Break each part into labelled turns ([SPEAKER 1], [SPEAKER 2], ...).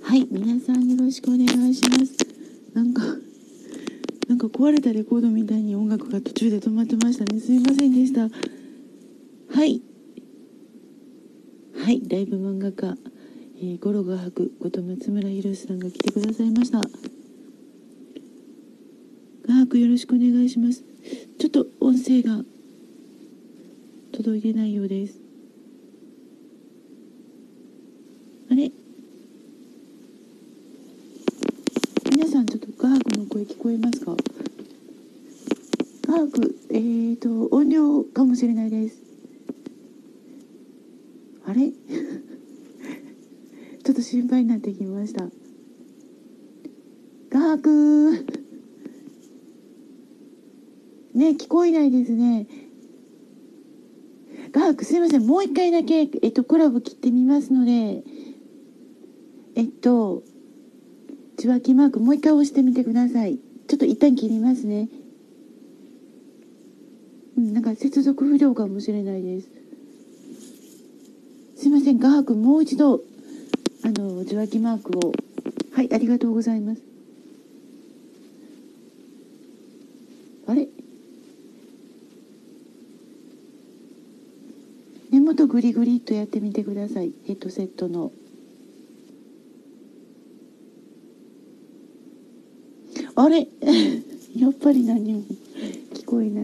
[SPEAKER 1] はい、皆さんよろしくお願いします。なんか壊れたレコードみたいに音楽が途中で止まってましたね。すいませんでした。はい、ライブ漫画家、ゴロが吐くこと松村博さんが来てくださいました。画伯よろしくお願いします。ちょっと音声が届いてないようです。あれ、皆さんちょっと画伯の声聞こえますか？画伯、音量かもしれないです。あれちょっと心配になってきました。画伯ね、聞こえないですね。画伯すいません、もう一回だけコラボ切ってみますので、受話器マークもう一回押してみてください。ちょっと一旦切りますね。なんか接続不良かもしれないです。すいません、画伯もう一度受話器マークを。はい、ありがとうございます。あれ、根元グリグリっとやってみてください。ヘッドセットの。あれやっぱり何も聞こえない。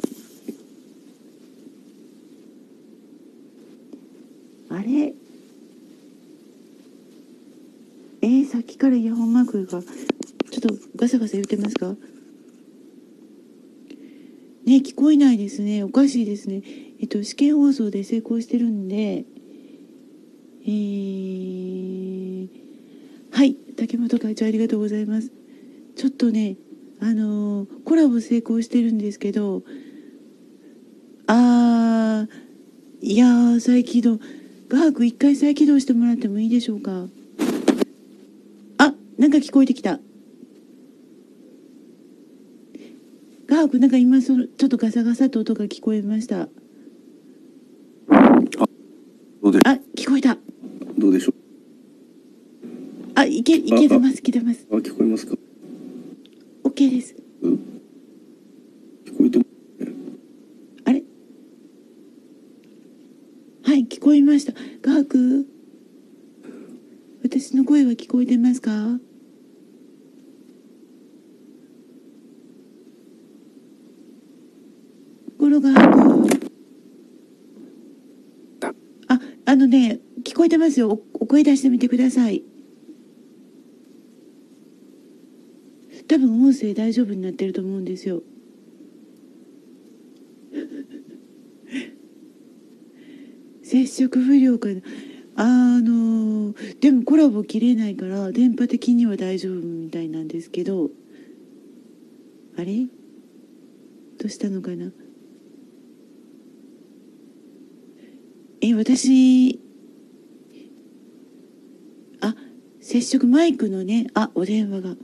[SPEAKER 1] あれ、さっきからイヤホンマークがちょっとガサガサ言ってますかね。聞こえないですね。おかしいですね。試験放送で成功してるんで、はい、竹本会長ありがとうございます。ちょっとね、コラボ成功してるんですけど、いやー、再起動、画伯一回再起動してもらってもいいでしょうか。あ、なんか聞こえてきた。画伯、なんか今ちょっとガサガサと音が聞こえました。聞こえた。
[SPEAKER 2] どうでしょう。
[SPEAKER 1] いけてます、聞
[SPEAKER 2] こえますか。
[SPEAKER 1] OK です。
[SPEAKER 2] 聞こえてます。
[SPEAKER 1] あれ、はい、聞こえました。画伯、私の声は聞こえてますか？ゴロ画伯、聞こえてますよ。お声出してみてください。多分音声大丈夫になってると思うんですよ。接触不良かな。でもコラボ切れないから電波的には大丈夫みたいなんですけど、あれ、どうしたのかな。私、接触マイクのね、お電話が。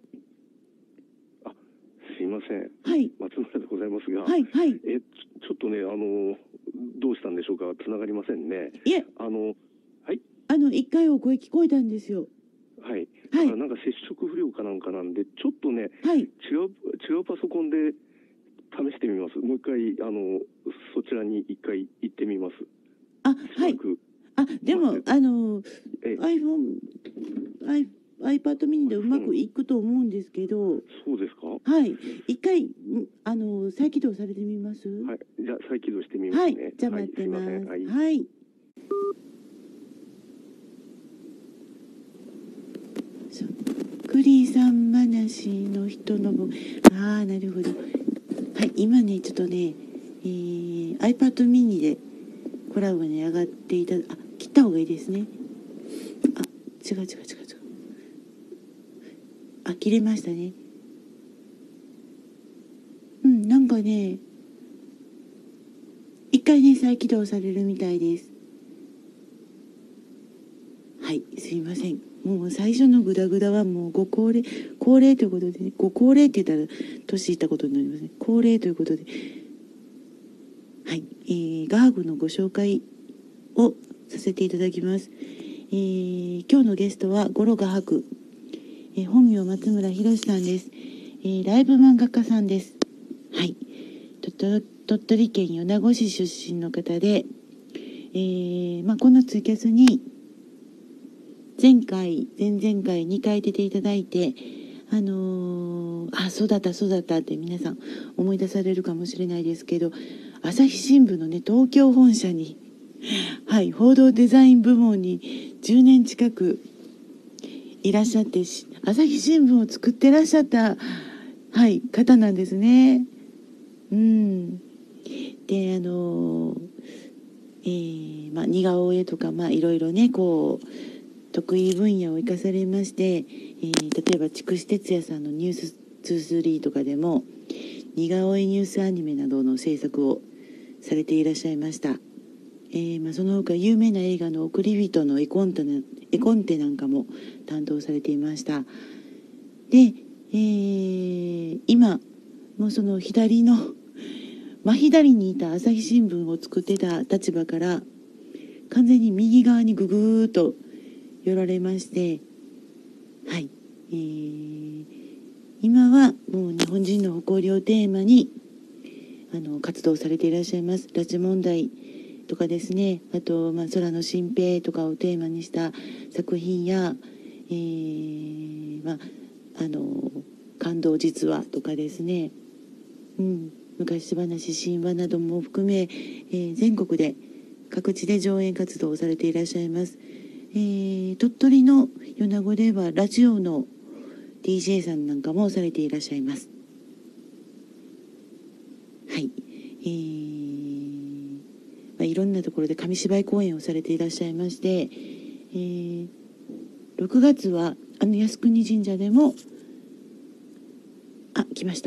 [SPEAKER 2] すいません。
[SPEAKER 1] はい。
[SPEAKER 2] 松村でございますが。
[SPEAKER 1] はい。
[SPEAKER 2] ちょっとね、どうしたんでしょうか。つながりませんね。
[SPEAKER 1] いえ。
[SPEAKER 2] はい。
[SPEAKER 1] 一回お声聞こえたんですよ。
[SPEAKER 2] はい。だからなんか接触不良かなんかなんで、ちょっとね、違うパソコンで試してみます。もう一回、そちらに一回行ってみます。
[SPEAKER 1] はい。でも、iPad mini でうまくいくと思うんですけど。
[SPEAKER 2] そうですか。
[SPEAKER 1] はい。一回、再起動されてみます？
[SPEAKER 2] はい。じゃあ、再起動してみますね。
[SPEAKER 1] はい。じゃあ待ってます。
[SPEAKER 2] はい。
[SPEAKER 1] クリーさん話の人の分。なるほど。はい。今ね、ちょっとね、iPad mini でコラボに上がっていた切った方がいいですね。違う。切れましたね。なんかね、一回ね、再起動されるみたいです。はい、すいません。もう最初のグダグダはもう高齢ということで、ね、高齢って言ったら年いったことになりますね。高齢ということで、はい、ガーグのご紹介をさせていただきます。 今日のゲストはゴロが吐く、本名松村博さんです。ライブ漫画家さんです。はい。鳥取県米子市出身の方で、このツイキャスに前回前々回2回出ていただいて、そうだったって皆さん思い出されるかもしれないですけど、朝日新聞のね、東京本社に、はい、報道デザイン部門に10年近くいらっしゃって、朝日新聞を作ってらっしゃった、はい、方なんですね。で、似顔絵とか、いろいろね、こう得意分野を生かされまして、例えば筑紫哲也さんのニュース23とかでも似顔絵ニュースアニメなどの制作をされていらっしゃいました。その他有名な映画の送り人の絵コンテなんかも担当されていました。で、今もうその真左にいた朝日新聞を作ってた立場から完全に右側にぐぐーっと寄られまして、はい、今はもう日本人の誇りをテーマに活動されていらっしゃいます。拉致問題とかですね、あと、空の新兵とかをテーマにした作品や、感動実話とかですね、昔話神話なども含め、全国で各地で上演活動をされていらっしゃいます。鳥取の米子ではラジオの DJ さんなんかもされていらっしゃいます。はい、いろんなところで紙芝居公演をされていらっしゃいまして、6月は靖国神社でも来ました。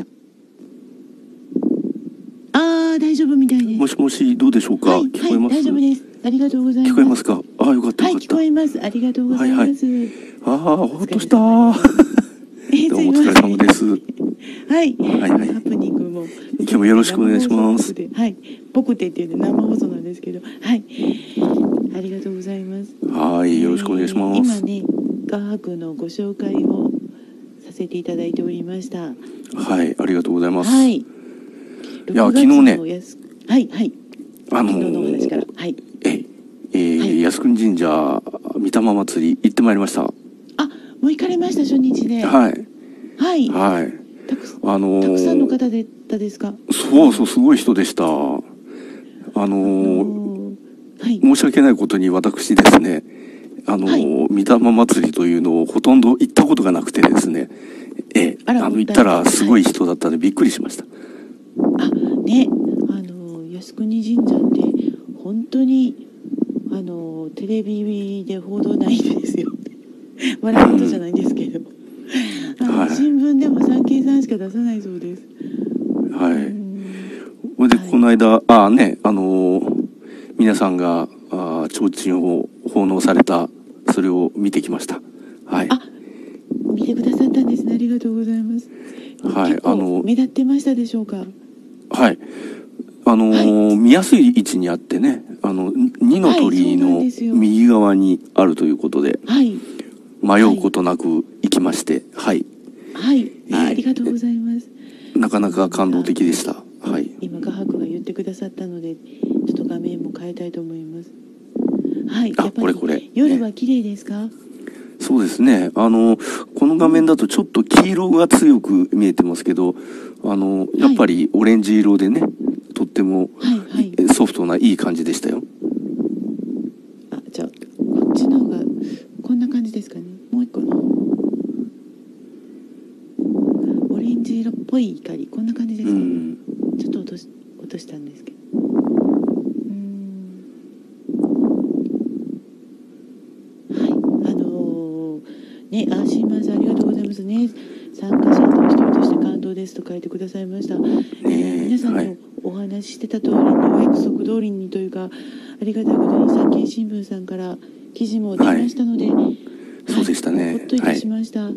[SPEAKER 1] 大丈夫みたいです。
[SPEAKER 3] もしもし、どうでしょうか。聞こえます？
[SPEAKER 1] 大丈夫です。ありがとうございます。
[SPEAKER 3] 聞こえますか。よかったよかった。
[SPEAKER 1] 聞こえます。ありがとうございます。
[SPEAKER 3] ほっとした。どうもお疲れ様です。
[SPEAKER 1] はい。ハプニングも
[SPEAKER 3] 今日もよろしくお願いします。
[SPEAKER 1] はい。僕って言って生放送なんですけど、はい。ありがとうございます。
[SPEAKER 3] はい、よろしくお願いします。
[SPEAKER 1] 今ね、画伯のご紹介をさせていただいておりました。
[SPEAKER 3] はい、ありがとうございます。
[SPEAKER 1] はい。
[SPEAKER 3] いや、昨日ね、
[SPEAKER 1] 昨日のお話から、
[SPEAKER 3] 靖国神社御霊祭り行ってまいりました。
[SPEAKER 1] もう行かれました、初日で。
[SPEAKER 3] はい。
[SPEAKER 1] たくさんの方ですか。
[SPEAKER 3] そう、すごい人でした。申し訳ないことに私ですね、御霊祭りというのをほとんど行ったことがなくてですね、行ったらすごい人だったのでびっくりしました。
[SPEAKER 1] ね、靖国神社って本当にテレビで報道ないんですよ。笑うことじゃないんですけど、新聞でも産経さんしか出さないそうです。
[SPEAKER 3] はい。それでこの間皆さんが提灯を奉納されたそれを見てきました。はい。
[SPEAKER 1] 見てくださったんですね。ありがとうございます。はい。目立ってましたでしょうか。
[SPEAKER 3] はい。見やすい位置にあってね、二の鳥居の右側にあるということで、迷うことなく行きまして、はい。
[SPEAKER 1] ありがとうございます。
[SPEAKER 3] なかなか感動的でした。はい。
[SPEAKER 1] 今画伯が言ってくださったので、ちょっと画面も変えたいと思います。はい。やっぱり夜は綺麗ですか？
[SPEAKER 3] そうですね。この画面だとちょっと黄色が強く見えてますけど、やっぱりオレンジ色でね、とってもソフトないい感じでしたよ。
[SPEAKER 1] じゃあこっちの方がこんな感じですかね。もう一個のオレンジ色っぽい光、こんな感じですかね。ちょっと落としたんですけど。シーマンさんありがとうございますね。参加者の一人として感動ですと書いてくださいました。皆さんのお話ししてた通りに、お約束通りにというか、ありがたいことに産経新聞さんから記事も出ましたので、
[SPEAKER 3] そうでしたね。
[SPEAKER 1] ほっといたしました。よ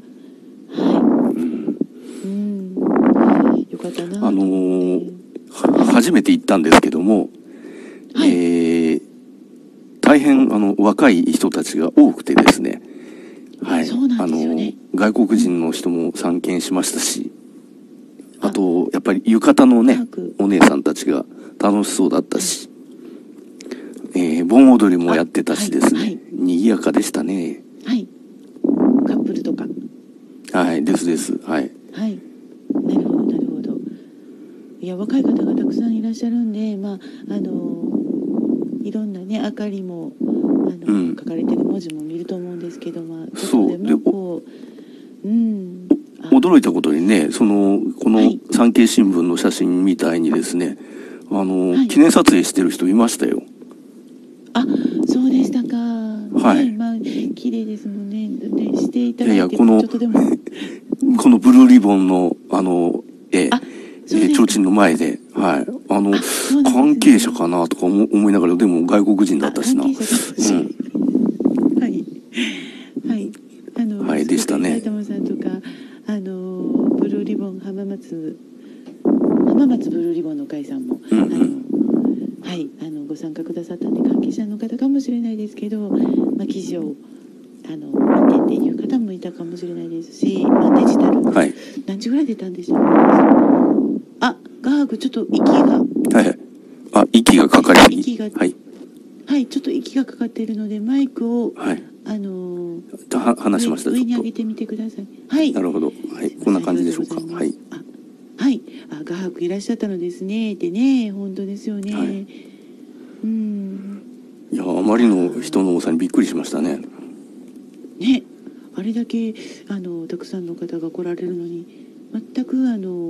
[SPEAKER 1] かったな。
[SPEAKER 3] 初めて行ったんですけども、太大変若い人たちが多くてですね、はい、
[SPEAKER 1] そうなんですよね。
[SPEAKER 3] 外国人の人も参見しましたし、あとやっぱり浴衣のねお姉さんたちが楽しそうだったし、盆踊りもやってたしですね、はいはい、賑やかでしたね。
[SPEAKER 1] はい。カップルとか。
[SPEAKER 3] はい、ですです。はい。
[SPEAKER 1] はい。なるほど、なるほど。いや、若い方がたくさんいらっしゃるんで、まあ、いろんなね、明かりも、書かれてる文字も見ると思うんですけど、まあ、
[SPEAKER 3] そう。
[SPEAKER 1] でこう、
[SPEAKER 3] 驚いたことにね、この産経新聞の写真みたいにですね、記念撮影してる人いましたよ。
[SPEAKER 1] あ、そうでしたか。
[SPEAKER 3] はい。
[SPEAKER 1] まあ、綺麗ですもんね。で、していただいて、
[SPEAKER 3] ちょっとでも。このブルーリボンの、提灯の前で、はい。関係者かなとか思いながら、でも外国人だったしな。はい。
[SPEAKER 1] はい。
[SPEAKER 3] はい、でしたね。
[SPEAKER 1] 埼玉さんとか、ブルーリボン、浜松ブルーリボンの会さんも、はい、ご参加くださったんで、関係者の方かもしれないですけど、まあ、記事を、見てっていう方もいたかもしれないですし、まあ、デジタル、
[SPEAKER 3] はい、
[SPEAKER 1] 何時ぐらい出たんでしょう。あ、ガーグ、ちょっと息が。
[SPEAKER 3] はい。あ、息がかかりすぎ。
[SPEAKER 1] 息が、はい。はい、ちょっと息がかかっているので、マイクを、
[SPEAKER 3] はい。話しました。
[SPEAKER 1] 上に上げてみてください。はい。
[SPEAKER 3] なるほど。はい。こんな感じでしょうか。はい。
[SPEAKER 1] はい。画伯いらっしゃったのですね。ってね、本当ですよね。はい、
[SPEAKER 3] いや、あまりの人の多さにびっくりしましたね。
[SPEAKER 1] ね、あれだけたくさんの方が来られるのに、全く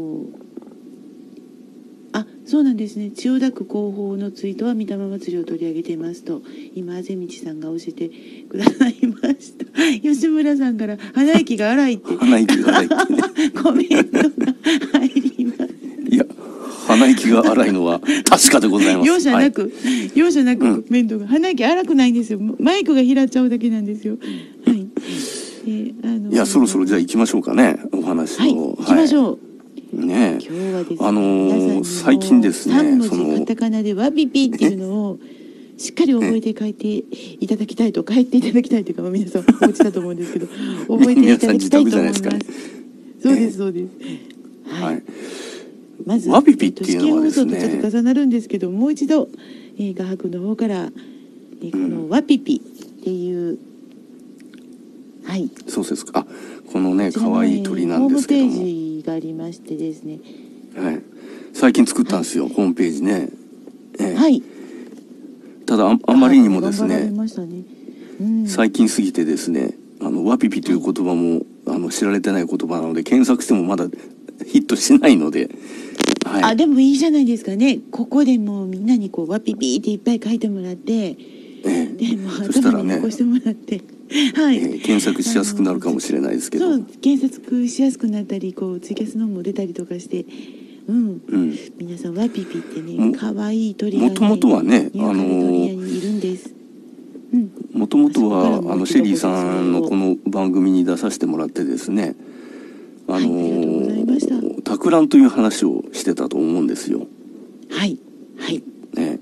[SPEAKER 1] そうなんですね。千代田区広報のツイートは御霊祭りを取り上げていますと、今あぜみちさんが教えてくださいました。吉村さんから鼻息が荒いって
[SPEAKER 3] 鼻息が荒いってね
[SPEAKER 1] コメントが入ります。
[SPEAKER 3] いや、鼻息が荒いのは確かでございます。
[SPEAKER 1] 容赦なく、容赦なくコメントが、鼻息荒くないんですよ。マイクが開っちゃうだけなんですよ。はい。
[SPEAKER 3] いや、そろそろじゃあ行きましょうかね、お話を。
[SPEAKER 1] はい、行きましょう。
[SPEAKER 3] ね、
[SPEAKER 1] 今日はですね、
[SPEAKER 3] 最近ですね、
[SPEAKER 1] 3文字カタカナでワピピっていうのをしっかり覚えて書いていただきたいと、書いていただきたいというか、皆さんお持ちだと思うんですけど、覚えていただきたいと思います。そうです、そうです。はい。まず、
[SPEAKER 3] ワピピっていうのはですね、
[SPEAKER 1] 試験放送とちょっと重なるんですけど、もう一度、画伯の方から、このワピピっていう、はい。
[SPEAKER 3] そうですか。このね、可愛い鳥なんですけども。
[SPEAKER 1] ホームページがありましてですね。
[SPEAKER 3] はい。最近作ったんですよ、ホームページね。
[SPEAKER 1] はい。
[SPEAKER 3] ただあまりにもですね、最近すぎてですね、ワピピという言葉も知られてない言葉なので、検索してもまだヒットしないので。
[SPEAKER 1] はい。でもいいじゃないですかね。ここでもうみんなにこうワピピっていっぱい書いてもらって、でも頭に残してもらって。はい、
[SPEAKER 3] 検索しやすくなるかもしれないですけど、
[SPEAKER 1] そう、検索しやすくなったり、こうツイキャスのも出たりとかして、皆さんワピピってね、可愛い鳥がね、
[SPEAKER 3] もともとはね、
[SPEAKER 1] 鳥屋にいるんです。
[SPEAKER 3] もともとはシェリーさんのこの番組に出させてもらってですね、
[SPEAKER 1] ありがとうございました。
[SPEAKER 3] 托卵という話をしてたと思うんですよ。
[SPEAKER 1] はいはい
[SPEAKER 3] ね、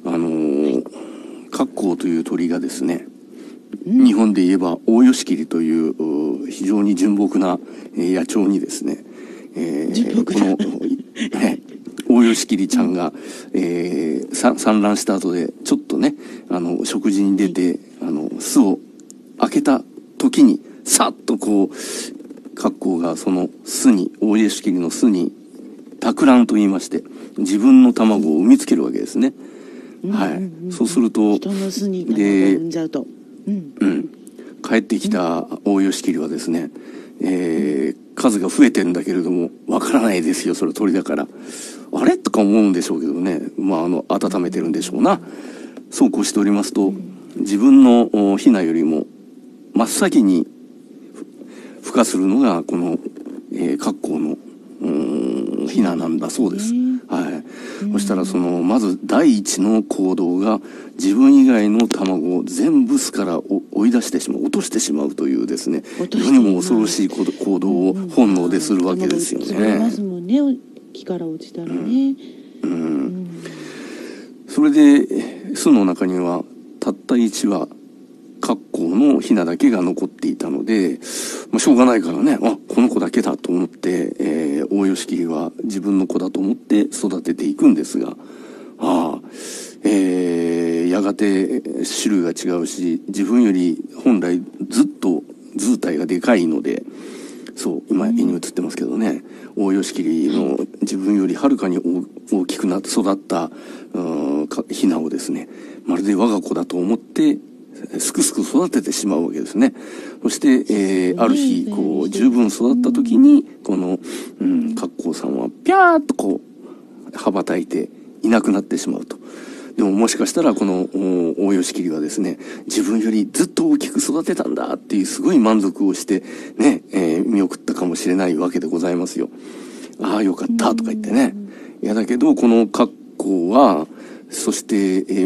[SPEAKER 3] カッコウという鳥がですね、日本で言えばオオヨシキリという非常に純朴な野鳥にですね、このオオヨシキリちゃんが、産卵した後でちょっとね食事に出て、巣を開けた時にさっとこうカッコウがその巣に、オオヨシキリの巣に托卵と言いまして自分の卵を産みつけるわけですね。はい。そうすると
[SPEAKER 1] 人の巣に卵を産んじゃうと。
[SPEAKER 3] 帰ってきたオオヨシキリはですね、数が増えてんだけれどもわからないですよ、それ鳥だから。あれとか思うんでしょうけどね、温めてるんでしょうな。そうこうしておりますと、自分のヒナよりも真っ先に孵化するのがこのカッコウのヒナなんだそうです。はい。そしたらまず第一の行動が自分以外の卵を全部巣から追い出してしまう、落としてしまうというですね、世にも恐ろしい行動を本能でするわけですよね。
[SPEAKER 1] 潰れますもんね、木から落ちたらね。
[SPEAKER 3] それで巣の中にはたった1羽格好のヒナだけが残っていたので、まあ、しょうがないからね、あ、この子だけだと思って、オオヨシキリは自分の子だと思って育てていくんですが、やがて種類が違うし、自分より本来ずっと図体がでかいので、そう、今絵に映ってますけどね、オオヨシキリの自分よりはるかに大きくなって育ったヒナをですね、まるで我が子だと思ってすくすく育ててしまうわけですね。そして、ある日こう十分育った時にこの格好さんはピャーッとこう羽ばたいていなくなってしまうと。でももしかしたらこのオオヨシキリはですね、自分よりずっと大きく育てたんだっていうすごい満足をしてね、見送ったかもしれないわけでございますよ。ああよかったとか言ってね。いやだけどこの格好はそして、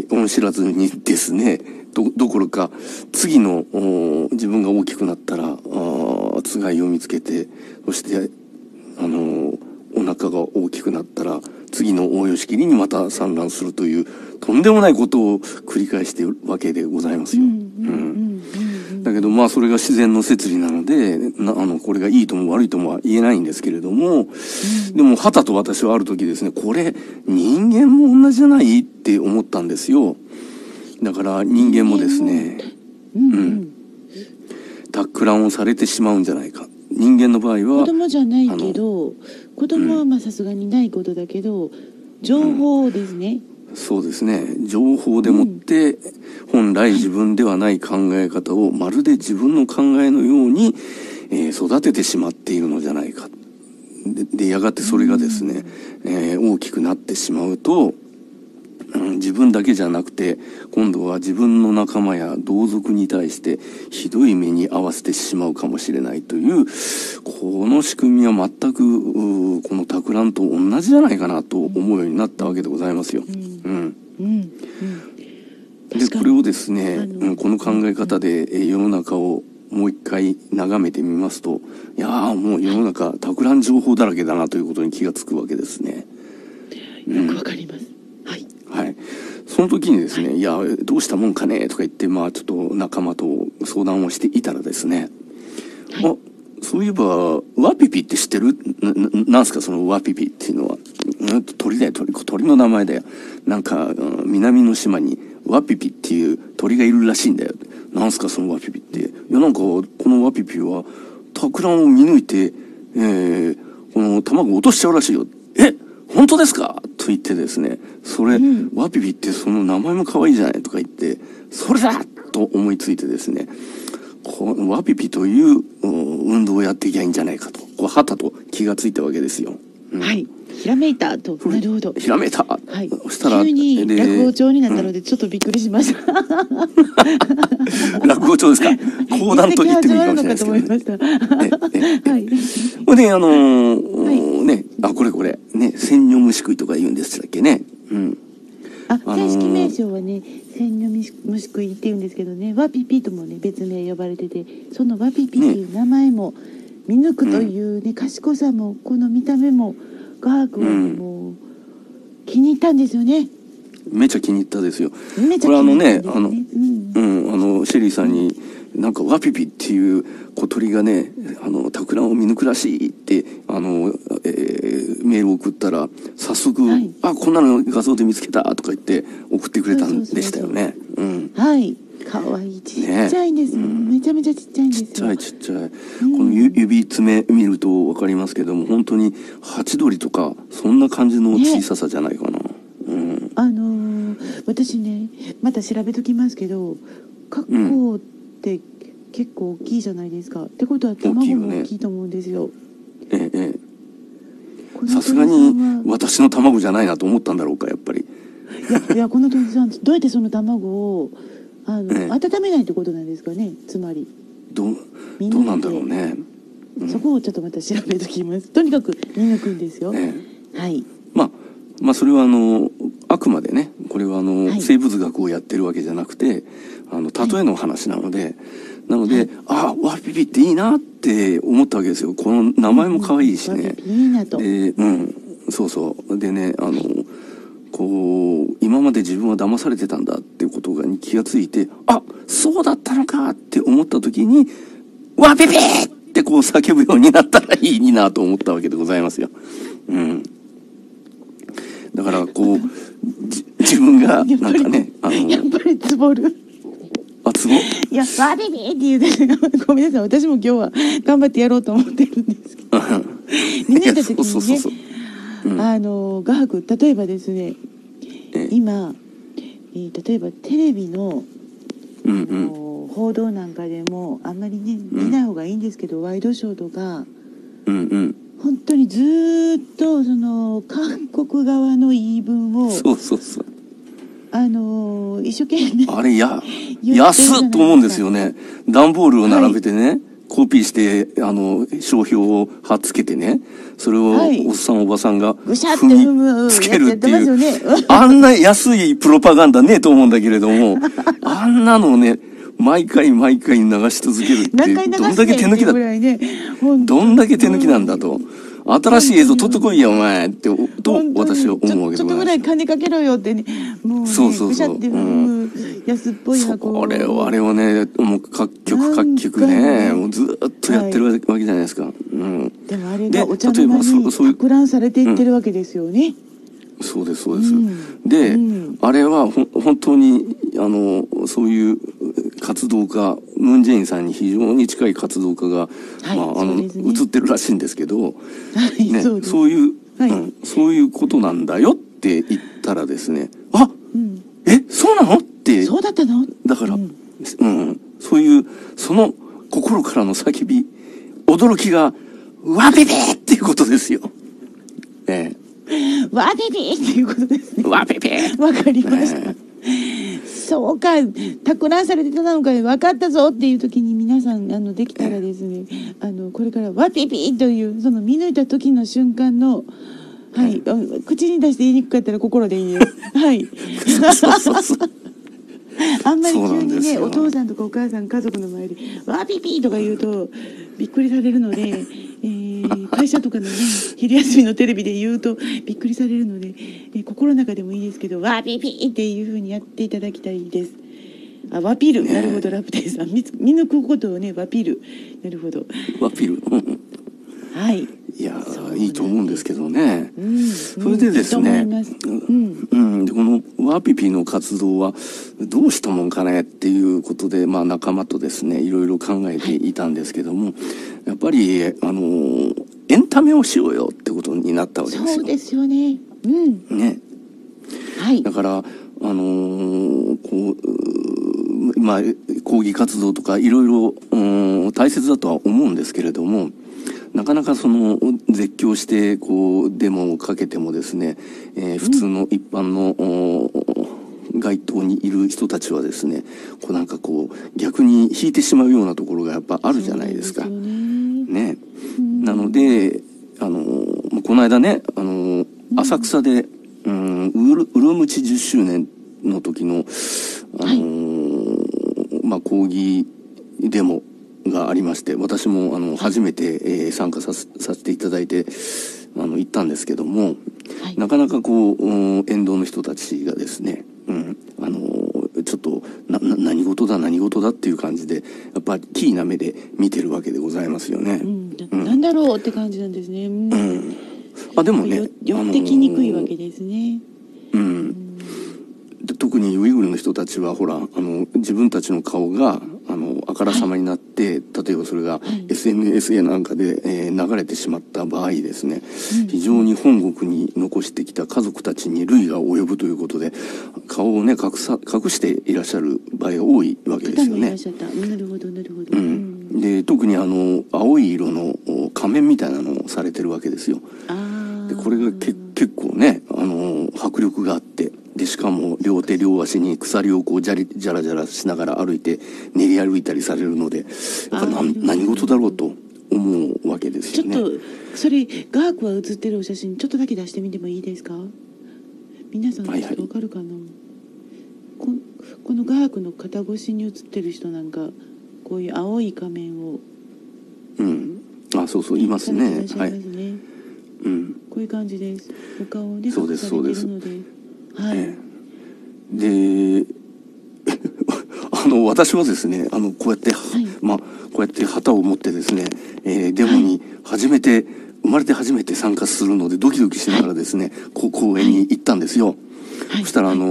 [SPEAKER 3] 恩知らずにですね、どころか次の自分が大きくなったらつがいを見つけて、そしてお腹が大きくなったら次のオオヨシキリにまた産卵するというとんでもないことを繰り返しているわけでございますよ。だけどまあそれが自然の摂理なのでこれがいいとも悪いともは言えないんですけれども、でもはたと私はある時ですね、これ人間も同じじゃないって思ったんですよ。だから人間もですね、托卵をされてしまうんじゃないか。人間の場合は
[SPEAKER 1] 子供じゃないけど、子供はまあさすがにないことだけど、情報ですね。
[SPEAKER 3] そうですね。情報でもって、本来自分ではない考え方をまるで自分の考えのように、育ててしまっているのじゃないか。でやがてそれがですね、大きくなってしまうと、自分だけじゃなくて今度は自分の仲間や同族に対してひどい目に遭わせてしまうかもしれないというこの仕組みは全くこの托卵と同じじゃないかなと思うようになったわけでございますよ。でこれをですね、この考え方で世の中をもう一回眺めてみますと、いやーもう世の中托卵情報だらけだなということに気がつくわけですね。
[SPEAKER 1] よくわかります。
[SPEAKER 3] はい、その時にですね、いやどうしたもんかねとか言ってまあちょっと仲間と相談をしていたらですね、あ、そういえばワピピって知ってる？なんすかそのワピピっていうのは。鳥だよ、鳥の名前だよ。なんか南の島にワピピっていう鳥がいるらしいんだよ。なんすかそのワピピって。いやなんかこのワピピは托卵を見抜いて、この卵を落としちゃうらしいよ。本当ですかと言ってですね、それ、ワピピってその名前も可愛いじゃないとか言って、それだと思いついてですね、このワピピという運動をやっていきゃいいんじゃないかと、こうはたと気がついたわけですよ。
[SPEAKER 1] はい。ひらめいたと。なるほど。
[SPEAKER 3] ひらめいた。
[SPEAKER 1] はい。
[SPEAKER 3] そしたら
[SPEAKER 1] 急に落語調になったのでちょっとびっくりしました。
[SPEAKER 3] 落語調ですか。講談と言ってもいいかもしれないですけどね。はい。でこれね、千女虫食いとか言うんでしたっけね。
[SPEAKER 1] 正式名称はね、千女虫食いって言うんですけどね、ワピピともね別名呼ばれてて、そのワピピっていう名前も見抜くというね、賢さもこの見た目も画伯はもう気に入ったんですよね。
[SPEAKER 3] めちゃ気に入ったですよ。これシェリーさんになんかワピピっていう小鳥がね、托卵を見抜くらしいってメールを送ったら早速、こんなの画像で見つけたとか言って送ってくれたんでしたよね。
[SPEAKER 1] はい。可愛い、ちっちゃいんです。めちゃめちゃちっちゃいんですよ。
[SPEAKER 3] ちっちゃい。この指爪見るとわかりますけども、本当にハチドリとかそんな感じの小ささじゃないかな。
[SPEAKER 1] 私ね、また調べときますけど、格好って結構大きいじゃないですか。ってことは卵も大きいと思うんですよ。
[SPEAKER 3] さすがに私の卵じゃないなと思ったんだろうか、やっぱり。
[SPEAKER 1] いやこの鳥さんどうやってその卵を温めないってことなんですかね、つまり。どう
[SPEAKER 3] なんだろうね。
[SPEAKER 1] そこをちょっとまた調べときます。とにかく見抜くんですよ。はい。
[SPEAKER 3] まあそれはあくまでね、これは生物学をやってるわけじゃなくて例えの話なので、ワピピっていいなって思ったわけですよ。この名前も可愛いしね。
[SPEAKER 1] いいなと。
[SPEAKER 3] で、そうそう。でね、こう今まで自分は騙されてたんだってことに気がついて、あ、そうだったのかって思った時に、わべべーってこう叫ぶようになったらいいなと思ったわけでございますよ。うん。だからこう、自分がなんかね、
[SPEAKER 1] やっぱりつぼる。
[SPEAKER 3] あ、つぼ？
[SPEAKER 1] いや、わべべーって言うて、ごめんなさい、私も今日は頑張ってやろうと思ってるんですけど。見抜いた時にね、画伯、例えばですね、今、例えばテレビの、報道なんかでもあんまりね見ない方がいいんですけど、ワイドショーとか、本当にずーっとその韓国側の言い分を一生懸命
[SPEAKER 3] あれ安っと思うんですよね。段ボールを並べてね、コピーして商標を貼っつけてね、それをおっさんおばさんが踏みつけるっていう、あんな安いプロパガンダねえと思うんだけれども、あんなのね毎回流し続けるってどんだけ手抜きだ、どんだけ手抜きなんだと。新しい映像撮ってこいよお前ってと私は思うわけでございます。
[SPEAKER 1] ちょっとぐらい金かけろよってね、もうね、
[SPEAKER 3] そうそうそう、
[SPEAKER 1] 安っぽい箱を、
[SPEAKER 3] あれをね、もう各局ね、もうずっとやってるわけじゃないですか。
[SPEAKER 1] でもあれがお茶の間に錯乱されていってるわけですよね。
[SPEAKER 3] そうですそうです。で、あれは本当にそういう活動家、ムン・ジェインさんに非常に近い活動家が、映ってるらしいんですけど、そういうことなんだよって言ったらですね、あ、そうなのって、
[SPEAKER 1] そうだったの？
[SPEAKER 3] だから、そういうその心からの叫び、驚きがわべべっていうことですよ。
[SPEAKER 1] わべべっていうことですね。
[SPEAKER 3] わべべ。
[SPEAKER 1] わかりました。そうか、錯乱されてたのか分かったぞっていう時に皆さんできたらですね、これからわべべというその見抜いた時の瞬間の、口に出して言いにくかったら心でいいです。はい。あんまり急にね、お父さんとかお母さん家族の前でわびびとか言うとびっくりされるので、会社とかのね昼休みのテレビで言うとびっくりされるので、心の中でもいいですけどわびびっていう風にやっていただきたいです。ワピル、なるほど、ラプテイさん見抜くことをね、ワピル、なるほど、
[SPEAKER 3] ワピル、
[SPEAKER 1] はい、
[SPEAKER 3] いやいいと思うんですけどね。それでですね、でこのワピピの活動はどうしたもんかねっていうことで、仲間とですねいろいろ考えていたんですけども、やっぱりエンタメをしようよってことになったわけですよ。
[SPEAKER 1] そうですよね。
[SPEAKER 3] ね。だから抗議活動とかいろいろ大切だとは思うんですけれども、なかなかその絶叫してこうデモをかけてもですね、普通の一般の街頭にいる人たちはですね、なんか逆に引いてしまうようなところがやっぱあるじゃないですか。ね。なのでこの間ね浅草でウルムチ10周年の時の抗議デモがありまして、私も初めて、参加させていただいて行ったんですけども、なかなか沿道の人たちがですね、ちょっと何事だっていう感じでやっぱりキーな目で見てるわけでございますよね。
[SPEAKER 1] なんだろうって感じなんですね。
[SPEAKER 3] でもね、
[SPEAKER 1] 寄ってきにくいわけですね。
[SPEAKER 3] 特にウイグルの人たちはほら自分たちの顔があからさまになって、例えばそれが SNS やなんかで、流れてしまった場合ですね、非常に本国に残してきた家族たちに累が及ぶということで、顔をね隠していらっしゃる場合が多いわけですよね。
[SPEAKER 1] なるほどなるほど。
[SPEAKER 3] で特に青い色の仮面みたいなのをされてるわけですよ。でこれが結構ね迫力があって、でしかも両手両足に鎖をじゃらじゃらしながら歩いて練り歩いたりされるので、やっぱ何事だろうと思うわけですよね。
[SPEAKER 1] ちょっとそれガークは写ってるお写真ちょっとだけ出してみてもいいですか？皆さん分かるかな？このガークの肩越しに写ってる人なんかこういう青い仮面を
[SPEAKER 3] そうそういますね。
[SPEAKER 1] こういう感じです。お顔をね隠されてるので、
[SPEAKER 3] で私はですね、こうやって、こうやって旗を持ってですね、デモに生まれて初めて参加するので、ドキドキしながらですね、公園に行ったんですよ。そしたら、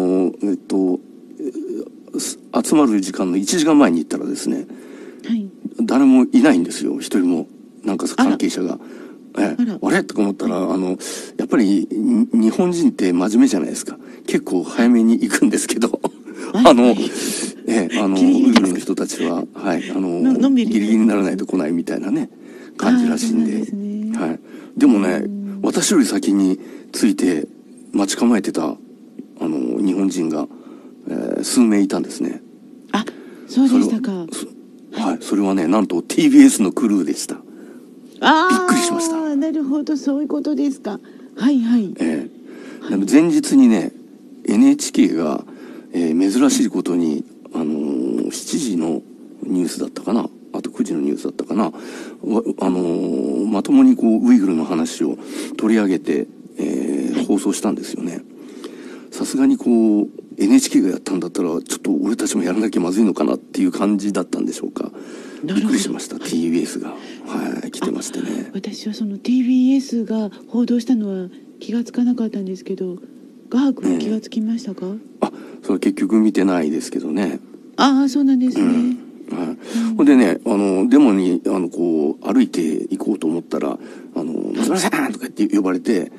[SPEAKER 3] 集まる時間の1時間前に行ったらですね、誰もいないんですよ、一人も。なんか関係者が。あれとか思ったら、やっぱり日本人って真面目じゃないですか。結構早めに行くんですけど、ウイグルの人たちは、ギリギリにならないと来ないみたいなね、感じらしいんで。でもね、私より先に着いて待ち構えてた、日本人が、数名いたんですね。
[SPEAKER 1] あ、そうでしたか。
[SPEAKER 3] はい、それはね、なんと TBS のクルーでした。びっくりしました。
[SPEAKER 1] なるほど、そういうことですか。はいはい。
[SPEAKER 3] 前日にね、NHK が、珍しいことに、7時のニュースだったかな、あと9時のニュースだったかな、まともにウイグルの話を取り上げて、放送したんですよね。さすがにNHK がやったんだったら、ちょっと俺たちもやらなきゃまずいのかなっていう感じだったんでしょうか。びっくりしました。TBS が、来てましてね。
[SPEAKER 1] 私はその TBS が報道したのは気がつかなかったんですけど、ガー君は気がつきましたか？
[SPEAKER 3] それ結局見てないですけどね。
[SPEAKER 1] そうなんですね。
[SPEAKER 3] ほんでね、デモに、歩いて行こうと思ったら、松村さんとか言って呼ばれて、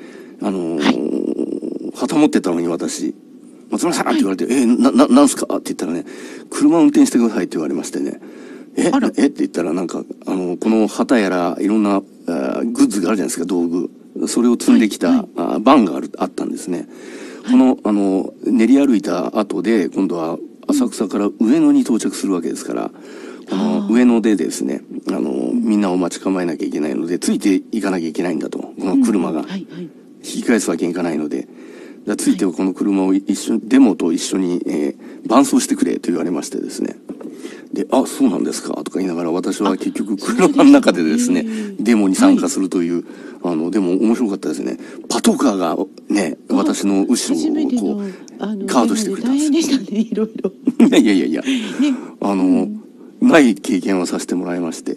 [SPEAKER 3] 旗持ってたのに私、松村さんって言われて、なんすかって言ったらね、車運転してくださいって言われましてね。って言ったら、なんか、この旗やら、いろんな、グッズがあるじゃないですか、道具。それを積んできた、バンがあったんですね。練り歩いた後で、今度は浅草から上野に到着するわけですから、上野でですね、みんなを待ち構えなきゃいけないので、ついていかなきゃいけないんだと、この車が。引き返すわけにいかないので、ついてこの車をデモと一緒に、伴走してくれと言われましてですね。で、そうなんですかとか言いながら、私は結局車の中でですね、デモに参加するという、でも面白かったですね。パトカーがね、私の後ろをガードしてくれたんです。
[SPEAKER 1] 大変でしたね、いろいろ。
[SPEAKER 3] いや、ない経験をさせてもらいまして。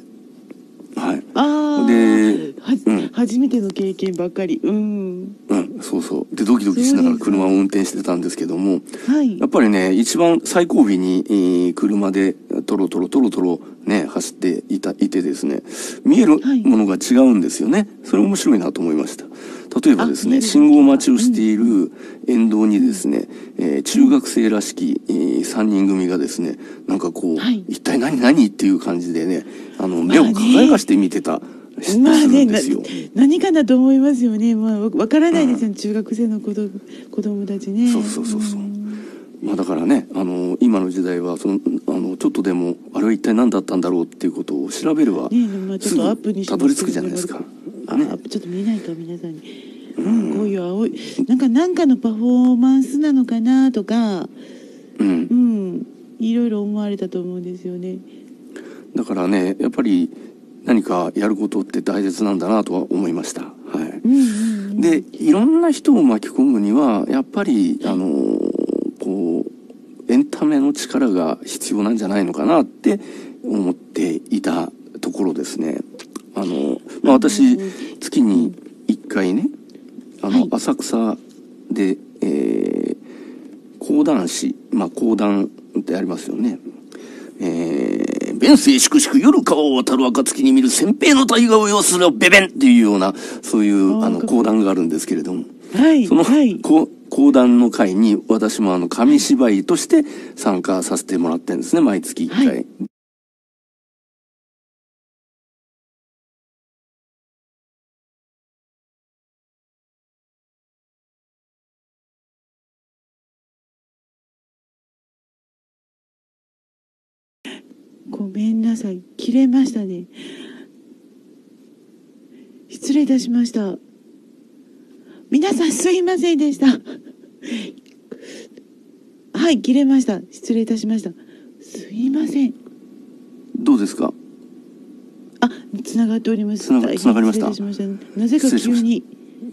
[SPEAKER 3] で、
[SPEAKER 1] 初めての経験ばっかり。
[SPEAKER 3] そうそう。で、ドキドキしながら車を運転してたんですけども、やっぱりね、一番最後尾に、車でトロトロね、走っていてですね、見えるものが違うんですよね。それ面白いなと思いました。例えばですね、信号待ちをしている沿道にですね、中学生らしき、3人組がですね、なんか一体何っていう感じでね、目を輝かして見てた。
[SPEAKER 1] 何かなと思いますよね。わからないですよね、中学生の子供たちね。
[SPEAKER 3] そう。だからね、今の時代はちょっとでもあれは一体何だったんだろうっていうことを調べれば、すぐたどり着くじゃないですか。
[SPEAKER 1] ちょっと見ないと皆さんに、こういう青いなんかのパフォーマンスなのかなとか、いろいろ思われたと思うんですよね。
[SPEAKER 3] だからね、やっぱり何かやることって大切なんだなとは思いました。で、いろんな人を巻き込むにはやっぱりエンタメの力が必要なんじゃないのかなって思っていたところですね。私月に1回ね、浅草で、講談師、講談ってありますよね。弁声粛々夜川を渡る暁に見る先兵の大河を要するベベンっていうような、そういう講談があるんですけれども、その講談の会に私も紙芝居として参加させてもらってるんですね、毎月1回。
[SPEAKER 1] ごめんなさい、切れましたね。失礼いたしました。皆さんすいませんでした。切れました。失礼いたしました。すいません。
[SPEAKER 3] どうですか？
[SPEAKER 1] つながっております。
[SPEAKER 3] つながりました。
[SPEAKER 1] なぜか急に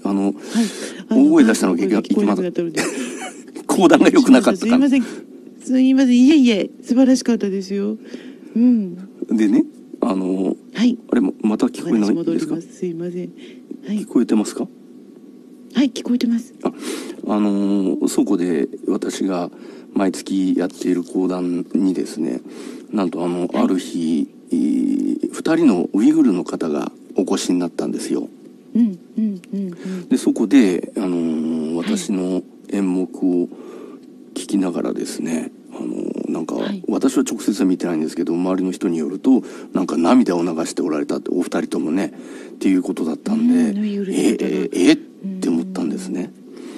[SPEAKER 3] 大声出したのがいけなかった。講談が良くなかったか。
[SPEAKER 1] すすいません。いえいえ、素晴らしかったですよ。うん。
[SPEAKER 3] でね、
[SPEAKER 1] はい。
[SPEAKER 3] あれ、また聞こえないですか？
[SPEAKER 1] すいません。はい。
[SPEAKER 3] 聞こえてますか？
[SPEAKER 1] はい、聞こえてます。
[SPEAKER 3] そこで私が毎月やっている講談にですね、なんとある日、2人のウイグルの方がお越しになったんですよ。で、そこで、私の演目を聞きながらですね、なんか、私は直接は見てないんですけど、周りの人によると、なんか涙を流しておられたって、お二人ともね、っていうことだったんで、って思ったんですね。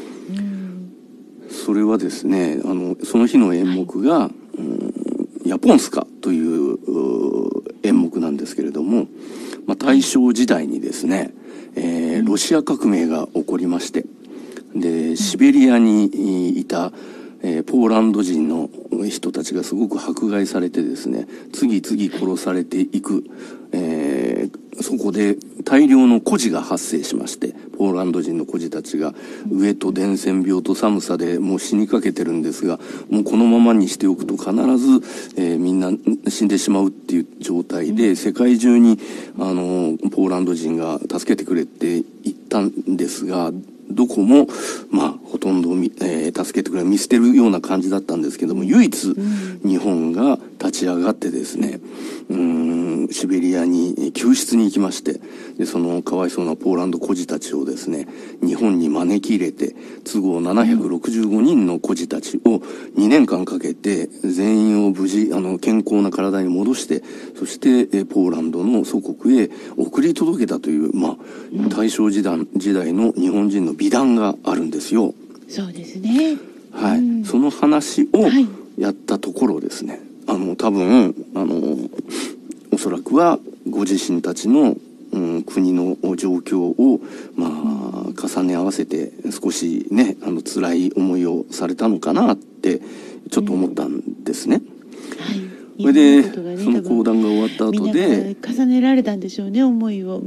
[SPEAKER 3] それはですね、その日の演目が、ヤポンスカという演目なんですけれども、大正時代にですね、ロシア革命が起こりまして、で、シベリアにいた、ポーランド人の人たちがすごく迫害されてですね、次々殺されていく、そこで大量の孤児が発生しまして、ポーランド人の孤児たちが飢えと伝染病と寒さでもう死にかけてるんですが、もうこのままにしておくと必ず、みんな死んでしまうっていう状態で、世界中にポーランド人が助けてくれって言ったんですが、どこもほとんど、助けてくれ見捨てるような感じだったんですけども、唯一日本が立ち上がってですね、シベリアに救出に行きまして、でそのかわいそうなポーランド孤児たちをですね、日本に招き入れて、都合765人の孤児たちを2年間かけて全員を無事健康な体に戻して、そしてポーランドの祖国へ送り届けたという、大正時代の日本人の美談があるんですよ。
[SPEAKER 1] そうですね。
[SPEAKER 3] はい、その話をやったところですね、多分おそらくはご自身たちの、国の状況を重ね合わせて少しね辛い思いをされたのかなってちょっと思ったんですね。それでその講談が終わった後で
[SPEAKER 1] 重ねられたんでしょうね、思いを。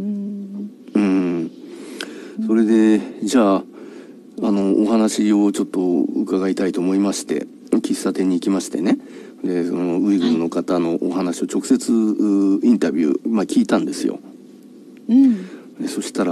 [SPEAKER 3] それでじゃあお話をちょっと伺いたいと思いまして、喫茶店に行きましてね、でそのウイグルの方のお話を直接インタビュー、聞いたんですよ。でそしたら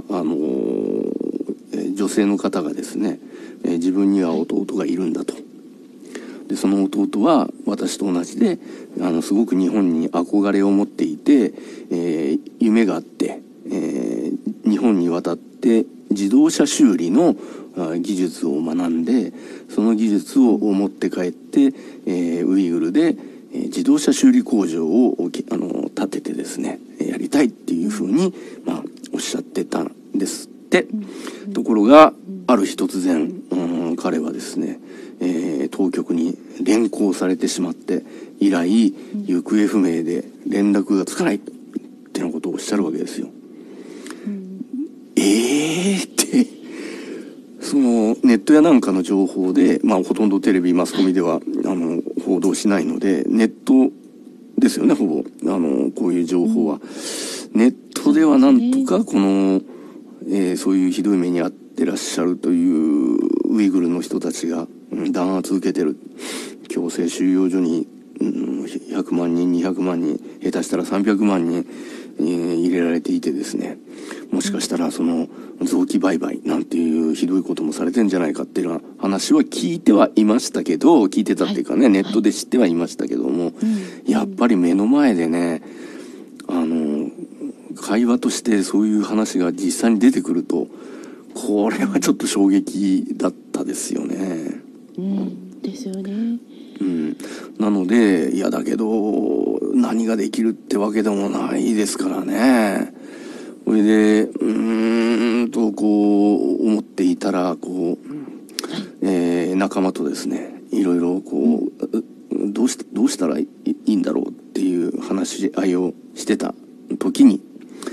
[SPEAKER 3] 女性の方がですね、自分には弟がいるんだと。でその弟は私と同じですごく日本に憧れを持っていて、夢があって、日本に渡って自動車修理の技術を学んで、その技術を持って帰って、ウイグルで自動車修理工場を建ててですねやりたいっていうふうに、おっしゃってたんですって。ところがある日突然、彼はですね、当局に連行されてしまって、以来行方不明で連絡がつかないってなことをおっしゃるわけですよ。ってそのネットやなんかの情報で、ほとんどテレビマスコミでは報道しないので、ネットですよね、ほぼこういう情報は。ネットではなんとかこの、そういうひどい目に遭ってらっしゃるというウイグルの人たちが、弾圧受けてる、強制収容所に、100万人200万人下手したら300万人、入れられていてですね、もしかしたらその臓器売買なんていうひどいこともされてんじゃないかっていうような話は聞いてはいましたけど、聞いてたっていうかね、ネットで知ってはいましたけども、やっぱり目の前でね会話としてそういう話が実際に出てくると、これはちょっと衝撃だったですよね。
[SPEAKER 1] ですよね。
[SPEAKER 3] なので、いやだけど何ができるってわけでもないですからね。それでこう思っていたら仲間とですね、いろいろどうしたらいいんだろうっていう話し合いをしてた時に、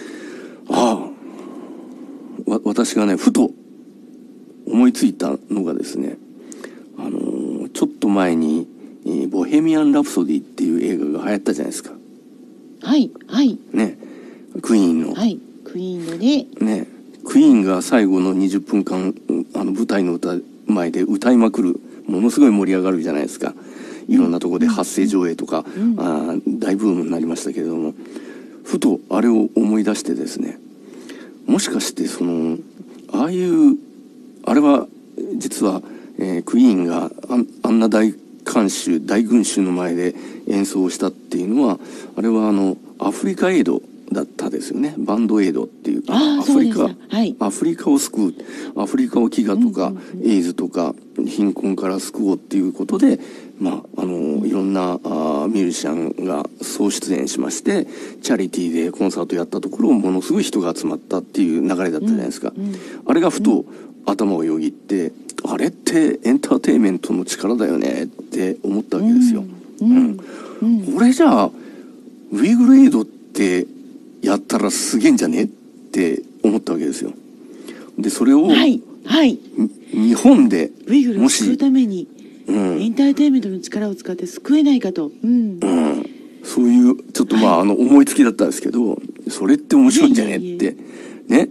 [SPEAKER 3] 私がねふと思いついたのがですね、ちょっと前にボヘミアン・ラプソディっていう映画が流行ったじゃないですか。ね、クイーンの。
[SPEAKER 1] クイーンのね。
[SPEAKER 3] クイーンが最後の20分間舞台の前で歌いまくる、ものすごい盛り上がるじゃないですか。 いろんなところで発声上映とか、大ブームになりましたけれども、ふとあれを思い出してですね、もしかしてああいうあれは実は、クイーンがあんな大群衆の前で演奏をしたっていうのは、あれはアフリカエイドだったですよね。バンドエイドっていうアフリカを救う、アフリカを飢餓とか、エイズとか貧困から救おうっていうことで、いろんなミュージシャンが総出演しまして、チャリティーでコンサートやったところものすごい人が集まったっていう流れだったじゃないですか。あれがふと頭をよぎって、あれってエンターテインメントの力だよねって思ったわけですよ。これじゃあウィグレイドってやったらすげえんじゃねって思ったわけですよ。でそれを、日本で
[SPEAKER 1] ウイグルを救うために、エンターテインメントの力を使って救えないかと、
[SPEAKER 3] そういうちょっと思いつきだったんですけど、それって面白いんじゃねってね、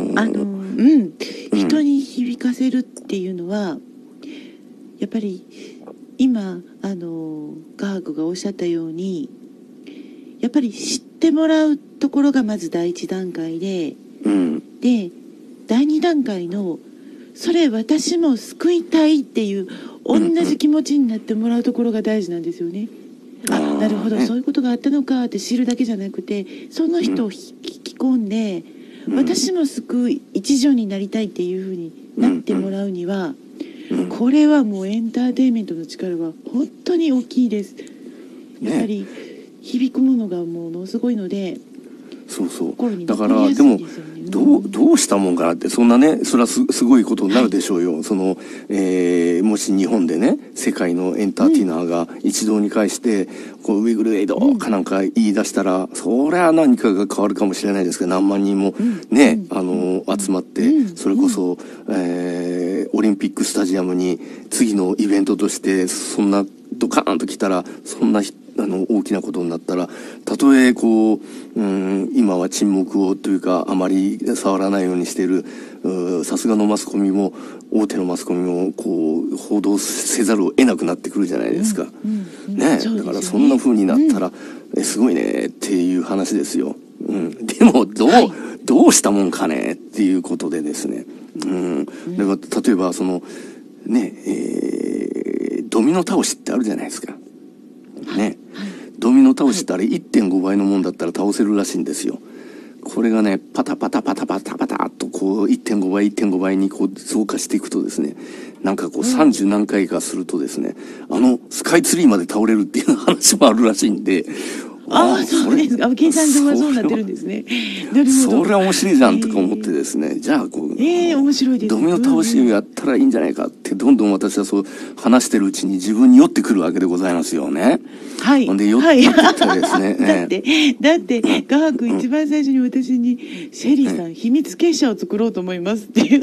[SPEAKER 1] 人に響かせるっていうのはやっぱり今画伯がおっしゃったように、やっぱり知ってもらうところがまず第一段階で、で第二段階のそれ私も救いたいっていう同じ気持ちになってもらうところが大事なんですよね。なるほど、そういうことがあったのかって知るだけじゃなくて、その人を引き込んで、私も救う一助になりたいっていうふうになってもらうには、これはもうエンターテインメントの力は本当に大きいです。やっぱり響くものがものすごいので、
[SPEAKER 3] だからでもどうしたもんかなって、そんなね、それはすごいことになるでしょうよ。もし日本でね、世界のエンターテイナーが一堂に会してウィグルエイドかなんか言い出したら、そりゃ何かが変わるかもしれないですけど、何万人もね、集まって、それこそ、オリンピックスタジアムに次のイベントとしてそんなドカーンと来たら、そんな大きなことになったら、たとえ今は沈黙をというかあまり触らないようにしているさすがのマスコミも、大手のマスコミも報道せざるを得なくなってくるじゃないですか。ね、だからそんな風になったら、すごいねっていう話ですよ。でもどうしたもんかねっていうことでですね。だから例えばドミノ倒しってあるじゃないですか。ね、ドミノ倒しってあれ 1.5 倍のもんだったら倒せるらしいんですよ。これがね、パタパタパタパタパタっと1.5 倍1.5倍に増加していくとですね、なんか30何回かするとですね、スカイツリーまで倒れるっていう話もあるらしいんで、
[SPEAKER 1] そうですか。計算上はそうなってるんですね。なるほど。
[SPEAKER 3] それは面白いじゃんとか思ってですね、じゃあ
[SPEAKER 1] 面白いです。
[SPEAKER 3] ドミノ倒しをやったらいいんじゃないかって、どんどん私はそう話してるうちに自分に酔ってくるわけでございますよね。ほんで酔ってきたらですね。
[SPEAKER 1] だって画伯一番最初に私にシェリーさん秘密結社を作ろうと思いますっていう。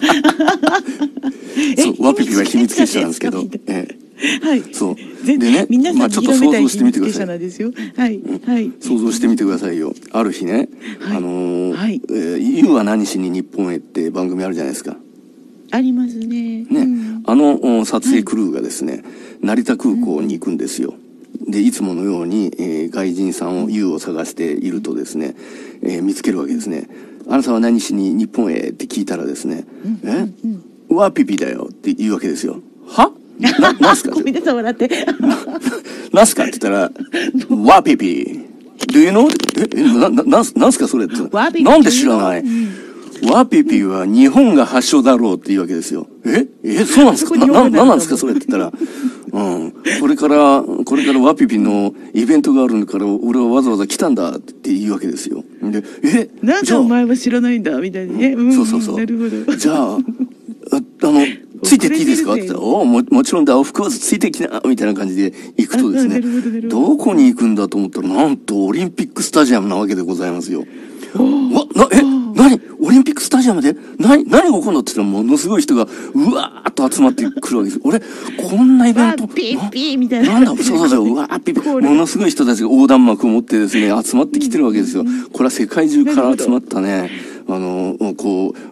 [SPEAKER 3] ワピピは秘密結社なんですけど。そうでね、
[SPEAKER 1] ちょっと
[SPEAKER 3] 想像してみてください。想像してみてくださいよ。ある日ね、Youは何しに日本へって番組あるじゃないですか。
[SPEAKER 1] ありますね。
[SPEAKER 3] 撮影クルーがですね、成田空港に行くんですよ。でいつものように、外人さんを Youを探しているとですね、見つけるわけですね。あなたは何しに日本へって聞いたらですね、ワピピだよって言うわけですよ。は？なんすか？
[SPEAKER 1] ごめんなさい、笑って。
[SPEAKER 3] なんすかって言ったら、ワピピ。Do you know？ なんすかそれって。なんで知らない？ワピピは日本が発祥だろうっていうわけですよ。そうなんですか？なんなんですかそれって言ったら、これからワピピのイベントがあるから俺はわざわざ来たんだっていうわけですよ。で、
[SPEAKER 1] なんでお前は知らないんだみたいにね。
[SPEAKER 3] そう。
[SPEAKER 1] なるほど。
[SPEAKER 3] じゃあついてっていいですかって言ったら、もちろんだ、オフコースついてきなみたいな感じで行くとですね、どこに行くんだと思ったら、なんとオリンピックスタジアムなわけでございますよ。何オリンピックスタジアムで何が起こるのって言ったら、ものすごい人がうわーっと集まってくるわけです。俺こんなイベント
[SPEAKER 1] ピーピーみたいな、
[SPEAKER 3] なんだ、そううわーピーピー、ものすごい人たちが横断幕を持ってですね集まってきてるわけですよ。これは世界中から集まったね、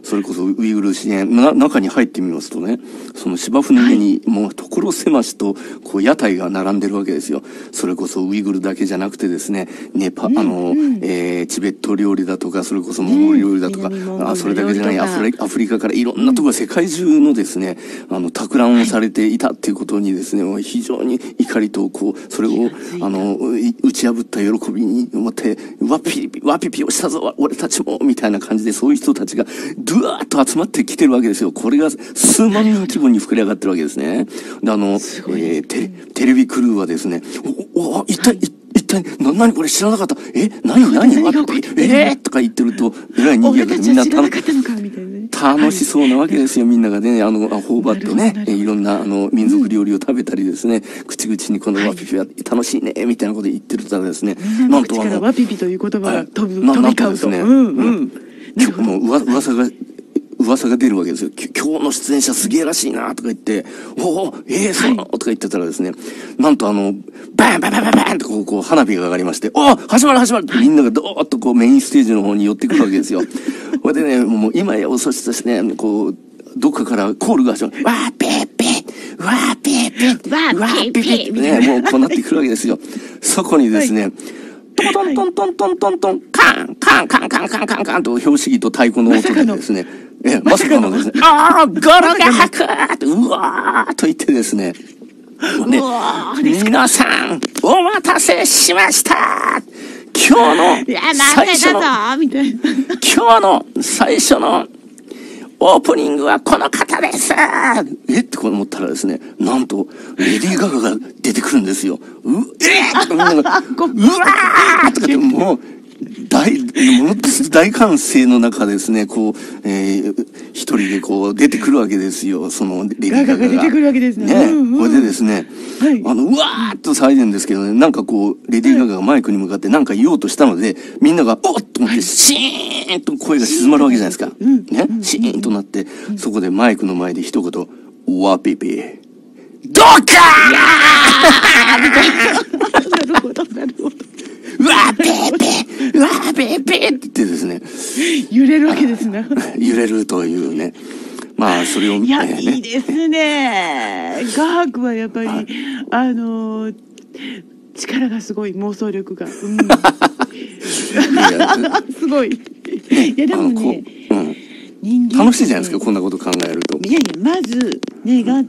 [SPEAKER 3] それこそウイグル支援中に入ってみますとね、その芝生の上にもう所狭しとこう屋台が並んでるわけですよ。それこそウイグルだけじゃなくてですね、チベット料理だとか、それこそモンゴル料理だとか、それだけじゃないアフリカからいろんなところ、世界中のですね、托乱をされていたっていうことにですね、非常に怒りとこうそれを打ち破った喜びに思って、ワピピをしたぞ俺たちもみたいな感じで、そういう人たちがドゥワーッと集まってきてるわけですよ。これが数万人規模に膨れ上がってるわけですね。でテレビクルーはですね、一体何これ知らなかった、何とか言ってると、えらい賑やかでみんな楽しそうなわけですよ。みんながね、頬張ってね、いろんな民族料理を食べたりですね、口々にこのワピピは楽しいねみたいなこと言ってるとですね、
[SPEAKER 1] なんとワピピという言葉が飛び交うとですね、
[SPEAKER 3] 噂が出るわけですよ。今日の出演者すげえらしいなとか言って、そうとか言ってたらですね、なんとバンとこう花火が上がりまして、始まるってみんながドーッとこうメインステージの方に寄ってくるわけですよ。これでね、もう今や遅しとしてね、こう、どっかからコールが始まる。わーピーピーわーピーピーわーピーピーね、もうこうなってくるわけですよ。そこにですね、トントントントントントンカンカンカンカンカンカンカンと拍子木と太鼓の音でですね、まさかのですね、ゴロが吐くうわーと言ってですね、皆さんお待たせしました、今日の最初のオープニングはこの方ですってこう思ったらですね、なんとレディー・ガガが出てくるんですよ。みんながうわーとかってもうものすごい大歓声の中ですね、こう、一人でこう出てくるわけですよ、そのレディー・ガガが。出てくるわけですね。これでですね、うわーっと騒いでるんですけどね、なんかこう、レディー・ガガがマイクに向かって何か言おうとしたので、みんなが、おっと思って、シーンと声が静まるわけじゃないですか。ね、シーンとなって、そこでマイクの前で一言、ワピピ、どうかーなるほど。わーべーって言ってですね、
[SPEAKER 1] 揺れるわけですね。
[SPEAKER 3] 揺れるというね。まあそれを
[SPEAKER 1] いいですね。ガークはやっぱり力がすごい、妄想力が、すごい。いやでもね、
[SPEAKER 3] 楽しいじゃないですか、こんなこと考えると。
[SPEAKER 1] いやまず願って、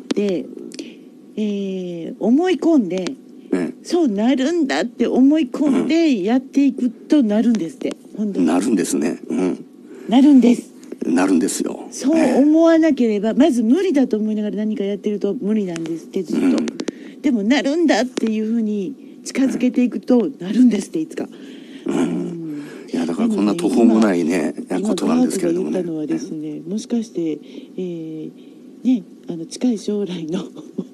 [SPEAKER 1] 思い込んで。そうなるんだって思い込んでやっていくとなるんですって。
[SPEAKER 3] なるんですね。
[SPEAKER 1] なるんです。
[SPEAKER 3] なるんですよ。
[SPEAKER 1] そう思わなければ、まず無理だと思いながら何かやってると無理なんですって、ずっと。でもなるんだっていうふうに近づけていくとなるんですって、いつか。
[SPEAKER 3] いやだからこんな途方もないねことなんですけれどもね。
[SPEAKER 1] 今ガークが言ったのはですね、もしかして近い将来の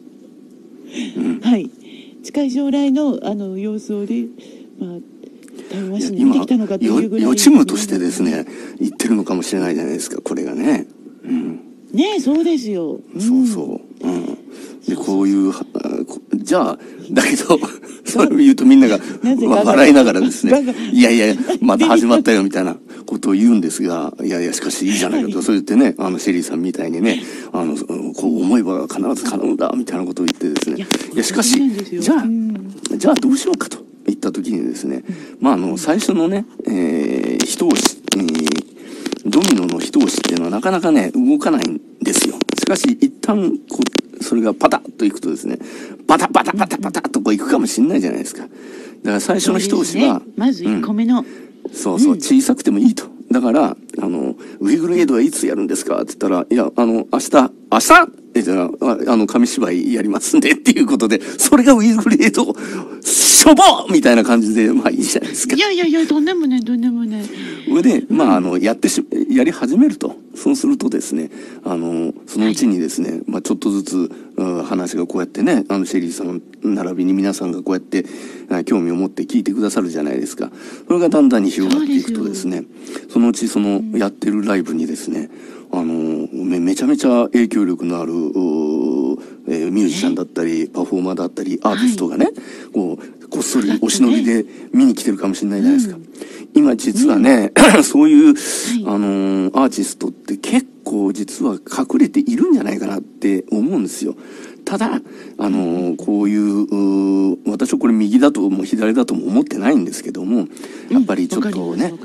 [SPEAKER 1] 近い将来の様子をね、タイムマシンに見てきたのかというぐらい、
[SPEAKER 3] 予知夢としてですね言ってるのかもしれないじゃないですか、これがね。
[SPEAKER 1] ね、そうですよ。
[SPEAKER 3] でこういうじゃあだけどそれを言うとみんなが笑いながらですね、いやまた始まったよみたいなことを言うんですが、いやしかしいいじゃないかと、そう言ってね、シェリーさんみたいにね、こう思えば必ず叶うんだみたいなことを言ってですね、いやしかしじゃあどうしようかと言った時にですね、最初のね、一押しドミノの一押しっていうのはなかなかね動かないんですよ。しかし一旦それがパタッといくとですね、パタッとこういくかもしれないじゃないですか。だから最初の一押しは、
[SPEAKER 1] まず1個目の、
[SPEAKER 3] 小さくてもいいと。だからウイグルエイドはいつやるんですかって言ったら、いや明日じゃあ紙芝居やりますんでっていうことで、それがウイグルエイドしょぼみたいな感じでいいじゃないですか。
[SPEAKER 1] いやとんでもない。
[SPEAKER 3] それでやり始めると、そうするとですね、そのうちにですね、ちょっとずつ話がこうやってね、シェリーさん並びに皆さんがこうやって興味を持って聞いてくださるじゃないですか。それがだんだんに広がっていくとですね、そのうちやってるライブにですね、めちゃめちゃ影響力のあるミュージシャンだったりパフォーマーだったりアーティストがね、ここっそりお忍びで見に来てるかもしれないじゃないですか。今実はね、そういう、アーティストって結構実は隠れているんじゃないかなって思うんですよ。ただ、こういう、私はこれ右だとも左だとも思ってないんですけども、やっぱりちょっとね、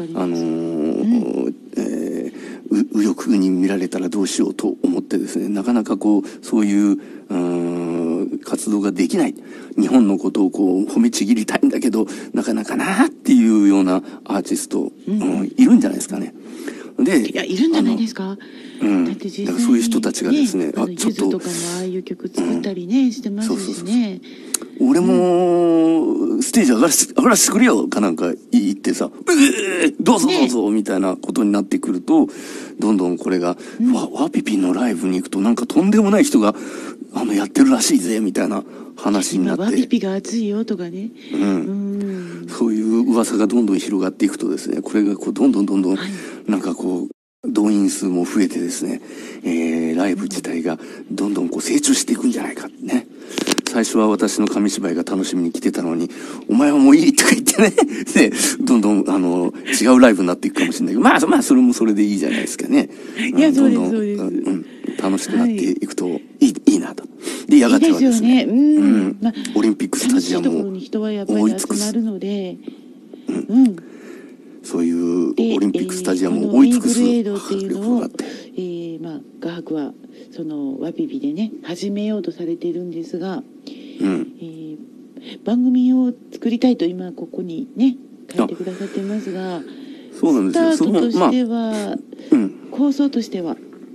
[SPEAKER 3] 右翼に見られたらどうしようと思ってですね、なかなかこう、そういう、活動ができない。日本のことをこう、褒めちぎりたいんだけど、なかなかなっていうようなアーティスト、いるんじゃないですかね。で、
[SPEAKER 1] いや、いるんじゃないですか。だって実際に、
[SPEAKER 3] だからそういう人たちがですね、
[SPEAKER 1] ちょっと。とかもああいう曲作ったりね、してますしね。
[SPEAKER 3] 俺も、ステージ上がらせてくれよかなんか言ってさ、どうぞどうぞみたいなことになってくると、どんどんこれが、ワピピのライブに行くとなんかとんでもない人が、やってるらしいぜ、みたいな話になって。
[SPEAKER 1] ワピピが熱いよとかね。
[SPEAKER 3] そういう噂がどんどん広がっていくとですね、これがこうどんどん、なんかこう、動員数も増えてですね、ライブ自体がどんどんこう成長していくんじゃないかってね。最初は私の紙芝居が楽しみに来てたのに、お前はもういいとか言ってね。で、どんどん、違うライブになっていくかもしれないけど、まあ、それもそれでいいじゃないですかね。
[SPEAKER 1] いや、そうです、そうです。
[SPEAKER 3] 楽しくなっていくといいなと。で、やがてはですね、オリンピックスタジアムを覆い尽くす。そういうオリンピックスタジアムを覆い尽くす
[SPEAKER 1] 迫力があって。画伯は、その、ワピピでね、始めようとされているんですが、番組を作りたいと今ここにね、書いてくださってますが、
[SPEAKER 3] そうなんですよ。
[SPEAKER 1] スタートとしては、構想としては、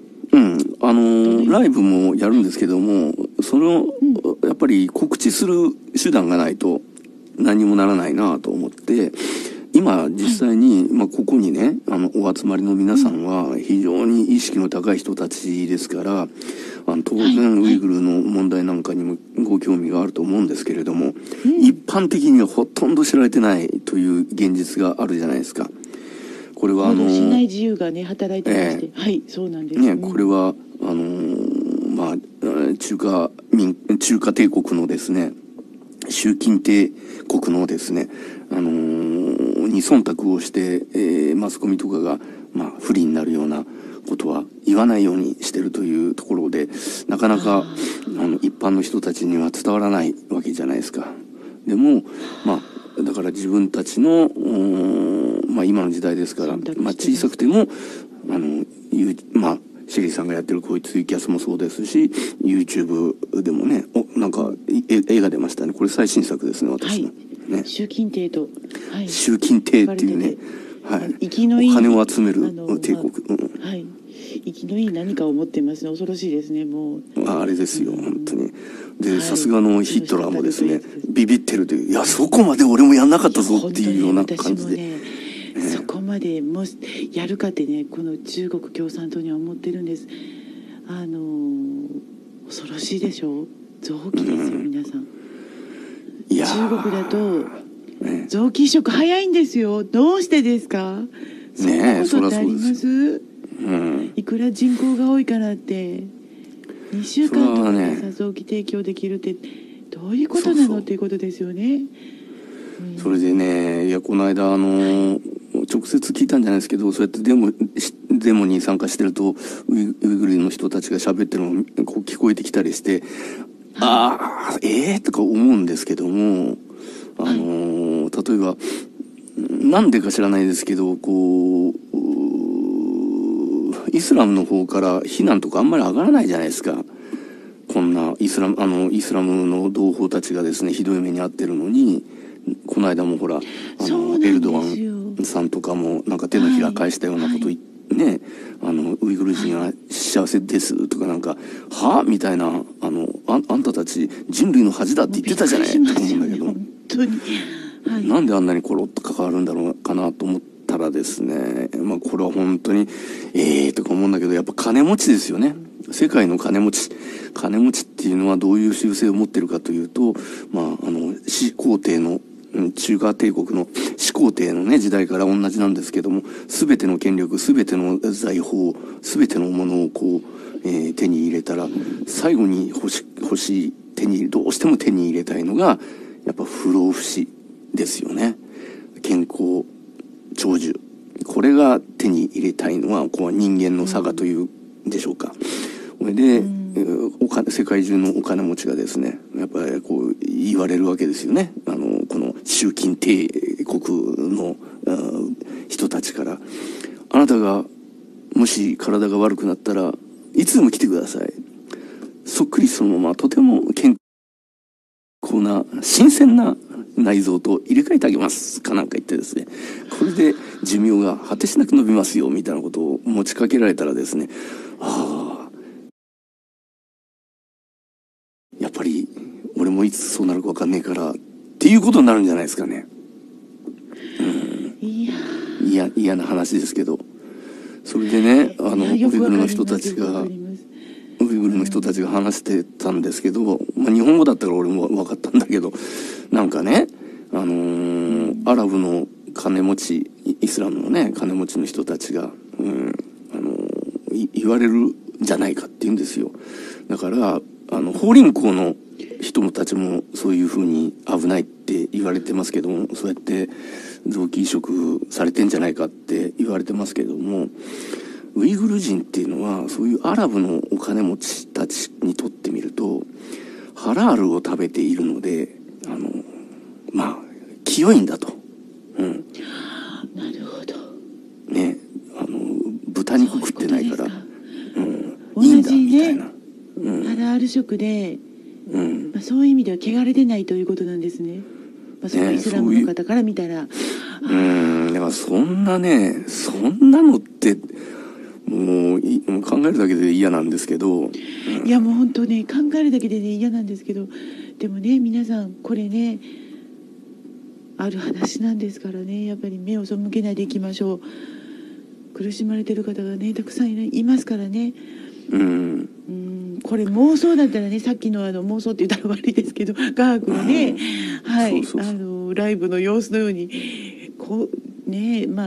[SPEAKER 3] ライブもやるんですけども、やっぱり告知する手段がないと何もならないなと思って、今実際に、ここにね、お集まりの皆さんは非常に意識の高い人たちですから、当然ウイグルの問題なんかにもご興味があると思うんですけれども、一般的にはほとんど知られてないという現実があるじゃないですか。これは
[SPEAKER 1] しない自由がね、働いてまして、はい、そうなんです
[SPEAKER 3] ね。これは、中華帝国のですね、習近帝国のですね、に忖度をして、マスコミとかが、不利になるようなことは言わないようにしてるというところで、なかなか、一般の人たちには伝わらないわけじゃないですか。でも、だから自分たちの、今の時代ですから、小さくても、シェリーさんがやってるこういうツイキャスもそうですし、YouTube でもね、なんか、映画出ましたね。これ最新作ですね、私の。ね。
[SPEAKER 1] 習近平と。
[SPEAKER 3] 習近平っていうね、
[SPEAKER 1] 生きのいい。
[SPEAKER 3] お金を集める帝国。
[SPEAKER 1] 生きのいい何かを持ってますね。恐ろしいですね、もう。
[SPEAKER 3] あれですよ、本当に。で、さすがのヒットラーもですね、ビビってるという、いや、そこまで俺もやんなかったぞっていうような感じで。
[SPEAKER 1] そこまでもしやるかってね、この中国共産党には思ってるんです。恐ろしいでしょ。臓器ですよ、皆さん。中国だと臓器移植早いんですよ。どうしてですか。そんなことってあります？いくら人口が多いからって2週間とかでさ、臓器提供できるってどういうことなのっていうことですよね。
[SPEAKER 3] それでね、いや、この間直接聞いたんじゃないですけど、そうやってデモに参加してるとウイグルの人たちが喋ってるのこう聞こえてきたりして、とか思うんですけども、例えばなんでか知らないですけど、こうイスラムの方から非難とかあんまり上がらないじゃないですか。こんなイスラムの同胞たちがですね、ひどい目に遭ってるのに、この間もほらエルドアンさんとかもなんか手のひら返したようなこと言って、ね、ウイグル人は幸せですとかなんか、みたいな、あんたたち人類の恥だって言ってたじゃないと思うんだけど、
[SPEAKER 1] 本当に、
[SPEAKER 3] なんであんなにコロッと関わるんだろうかなと思ったらですね、これは本当にとか思うんだけど、やっぱ金持ちですよね。世界の金持ちっていうのはどういう習性を持ってるかというと、始皇帝の中華帝国の始皇帝のね、時代から同じなんですけども、すべての権力、すべての財宝、すべてのものをこう、手に入れたら、最後にどうしても手に入れたいのが、 やっぱ不老不死ですよね。健康長寿、これが手に入れたいのはこう人間の差がというんでしょうか。それで、世界中のお金持ちがですね、やっぱりこう言われるわけですよね。この習近帝国の人たちから、あなたがもし体が悪くなったらいつでも来てください。そっくりそのままとても健康な新鮮な内臓と入れ替えてあげますかなんか言ってですね、これで寿命が果てしなく伸びますよみたいなことを持ちかけられたらですね、やっぱり俺もいつそうなるか分かんねえからっていうことになるんじゃないですかね。嫌な話ですけど、それでね、ウイグルの人たちが話してたんですけど、日本語だったから俺も分かったんだけど、なんかね、アラブの金持ち、イスラムのね金持ちの人たちが、言われるんじゃないかって言うんですよ。だから法輪功の人たちもそういうふうに危ないって言われてますけども、そうやって臓器移植されてんじゃないかって言われてますけども、ウイグル人っていうのはそういうアラブのお金持ちたちにとってみるとハラールを食べているので、清いんだと。
[SPEAKER 1] なるほど
[SPEAKER 3] ね、豚肉食ってないからいいんだみたいな。
[SPEAKER 1] ハラール食で、そういう意味では汚れてないということなんですね。そのイスラムの方から見たら、だ
[SPEAKER 3] からそんなのってもう考えるだけで嫌なんですけど、
[SPEAKER 1] いやもう本当ね、考えるだけでね嫌なんですけど、でもね皆さんこれねある話なんですからね、やっぱり目を背けないでいきましょう。苦しまれてる方がねたくさんいますからね。これ妄想だったらね、さっきの妄想って言ったら悪いですけど、画伯のね、ライブの様子のようにこうね、も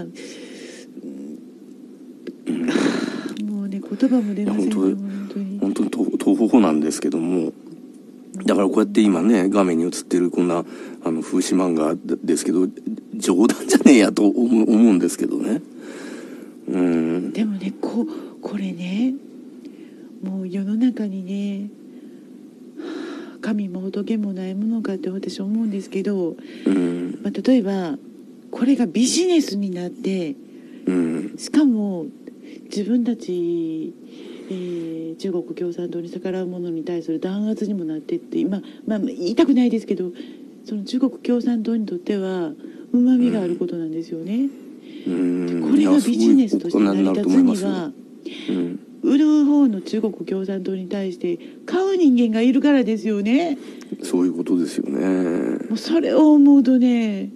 [SPEAKER 1] うね言葉も出ませんね。
[SPEAKER 3] 本当に東方なんですけども、だからこうやって今ね画面に映ってるこんな風刺漫画ですけど、冗談じゃねえやと思うんですけどね。
[SPEAKER 1] でもねこれね、もう世の中にね神も仏もないものかって私思うんですけど、例えばこれがビジネスになって、しかも自分たち、中国共産党に逆らう者に対する弾圧にもなってって言いたくないですけど、その中国共産党にとってはうまみがあることなんですよね。これがビジネスとして成り立つには、売る方の中国共産党に対して買う人間がいるからですよね。
[SPEAKER 3] そういうことですよね。
[SPEAKER 1] もうそれを思うとね、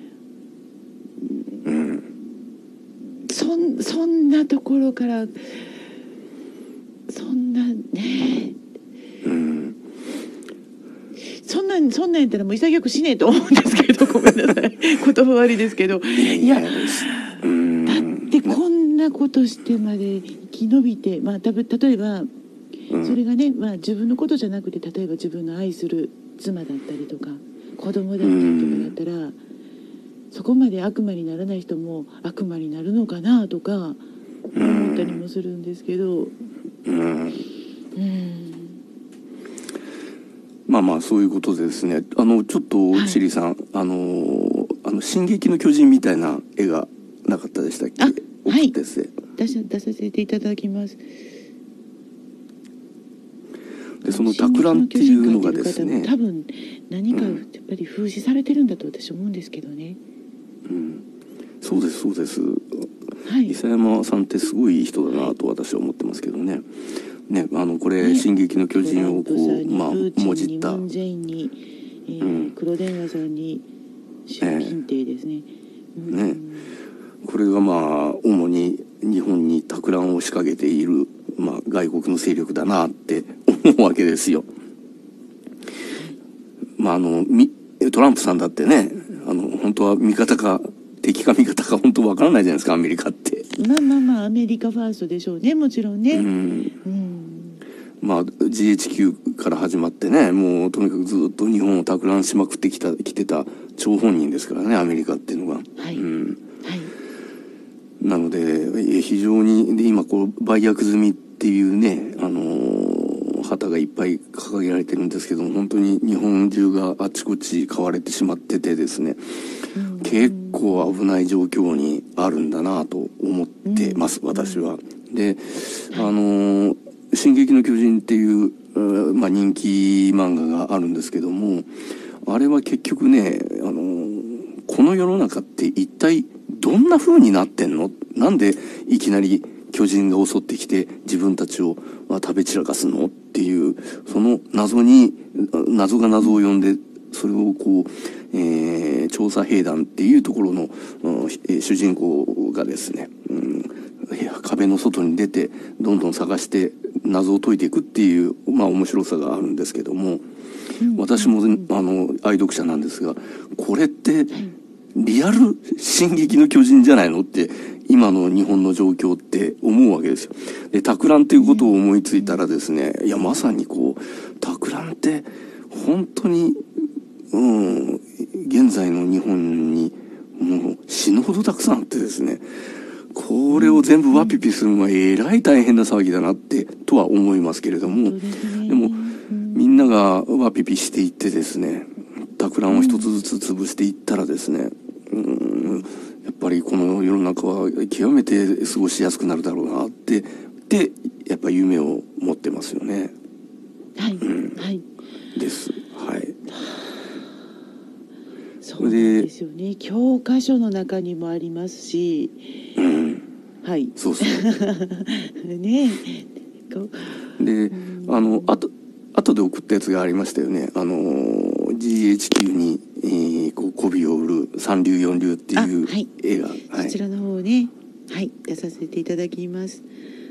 [SPEAKER 1] そんなところからそんなね、そんなんやったらもう潔くしねえと思うんですけど、ごめんなさい言葉悪いですけど、だってこんなことしてまで生き延びて、例えばそれがね、自分のことじゃなくて、例えば自分の愛する妻だったりとか子供だったりとかだったら、そこまで悪魔にならない人も悪魔になるのかなとか思ったりもするんですけど、
[SPEAKER 3] そういうことでですね、ちょっとチリさん、進撃の巨人みたいな絵がなかったでしたっけ？
[SPEAKER 1] 出させていただきます。
[SPEAKER 3] でその托卵っていうのがですね、
[SPEAKER 1] 多分何かやっぱり風刺されてるんだと私思うんですけどね。
[SPEAKER 3] そうですそうです。伊佐山さんってすごい人だなと私は思ってますけどね。これ、進撃の巨人をこうもじった、
[SPEAKER 1] ムン・ジェインに、黒電話さんに習近平ですね。
[SPEAKER 3] これが主に日本に托卵を仕掛けている、外国の勢力だなって思うわけですよ。トランプさんだってね、本当は味方か敵か味方か本当わからないじゃないですか、アメリカって。ア
[SPEAKER 1] メリカファーストでしょうね、もちろんね。
[SPEAKER 3] GHQ から始まってね、もうとにかくずっと日本を托乱しまくってきてた張本人ですからね、アメリカっていうのが。
[SPEAKER 1] はい。
[SPEAKER 3] うん。
[SPEAKER 1] はい。
[SPEAKER 3] なので、非常に、で、今こう、売約済みっていうね、旗がいっぱい掲げられてるんですけども、本当に日本中があちこち買われてしまっててですね、結構危ない状況にあるんだなと思ってます、私は。で、進撃の巨人っていう、まあ人気漫画があるんですけども、あれは結局ね、この世の中って一体どんな風になってんの？なんでいきなり巨人が襲ってきて自分たちを食べ散らかすのっていう、その謎が謎を呼んで、それをこう、調査兵団っていうところの、主人公がですね、壁の外に出てどんどん探して謎を解いていくっていう、まあ面白さがあるんですけども、私も愛読者なんですが、これってリアル進撃の巨人じゃないのって今の日本の状況って思うわけですよ。で、托乱っていうことを思いついたらですね、いやまさにこう托乱って本当に現在の日本にもう死ぬほどたくさんあってですね、これを全部ワピピするのはえらい大変な騒ぎだなってとは思いますけれども、でもみんながワピピしていってですね、托乱を一つずつ潰していったらですね、やっぱりこの世の中は極めて過ごしやすくなるだろうなってでやっぱり夢を持ってますよね。
[SPEAKER 1] はい、はい、
[SPEAKER 3] です。はい。
[SPEAKER 1] そうなんですよね。教科書の中にもありますし、はい。
[SPEAKER 3] そうそう。
[SPEAKER 1] ね。
[SPEAKER 3] で、あとで送ったやつがありましたよね。GHQ に、こう媚びを売る三流四流っていう映画、
[SPEAKER 1] はい、そちらの方ね、はい、出させていただきます。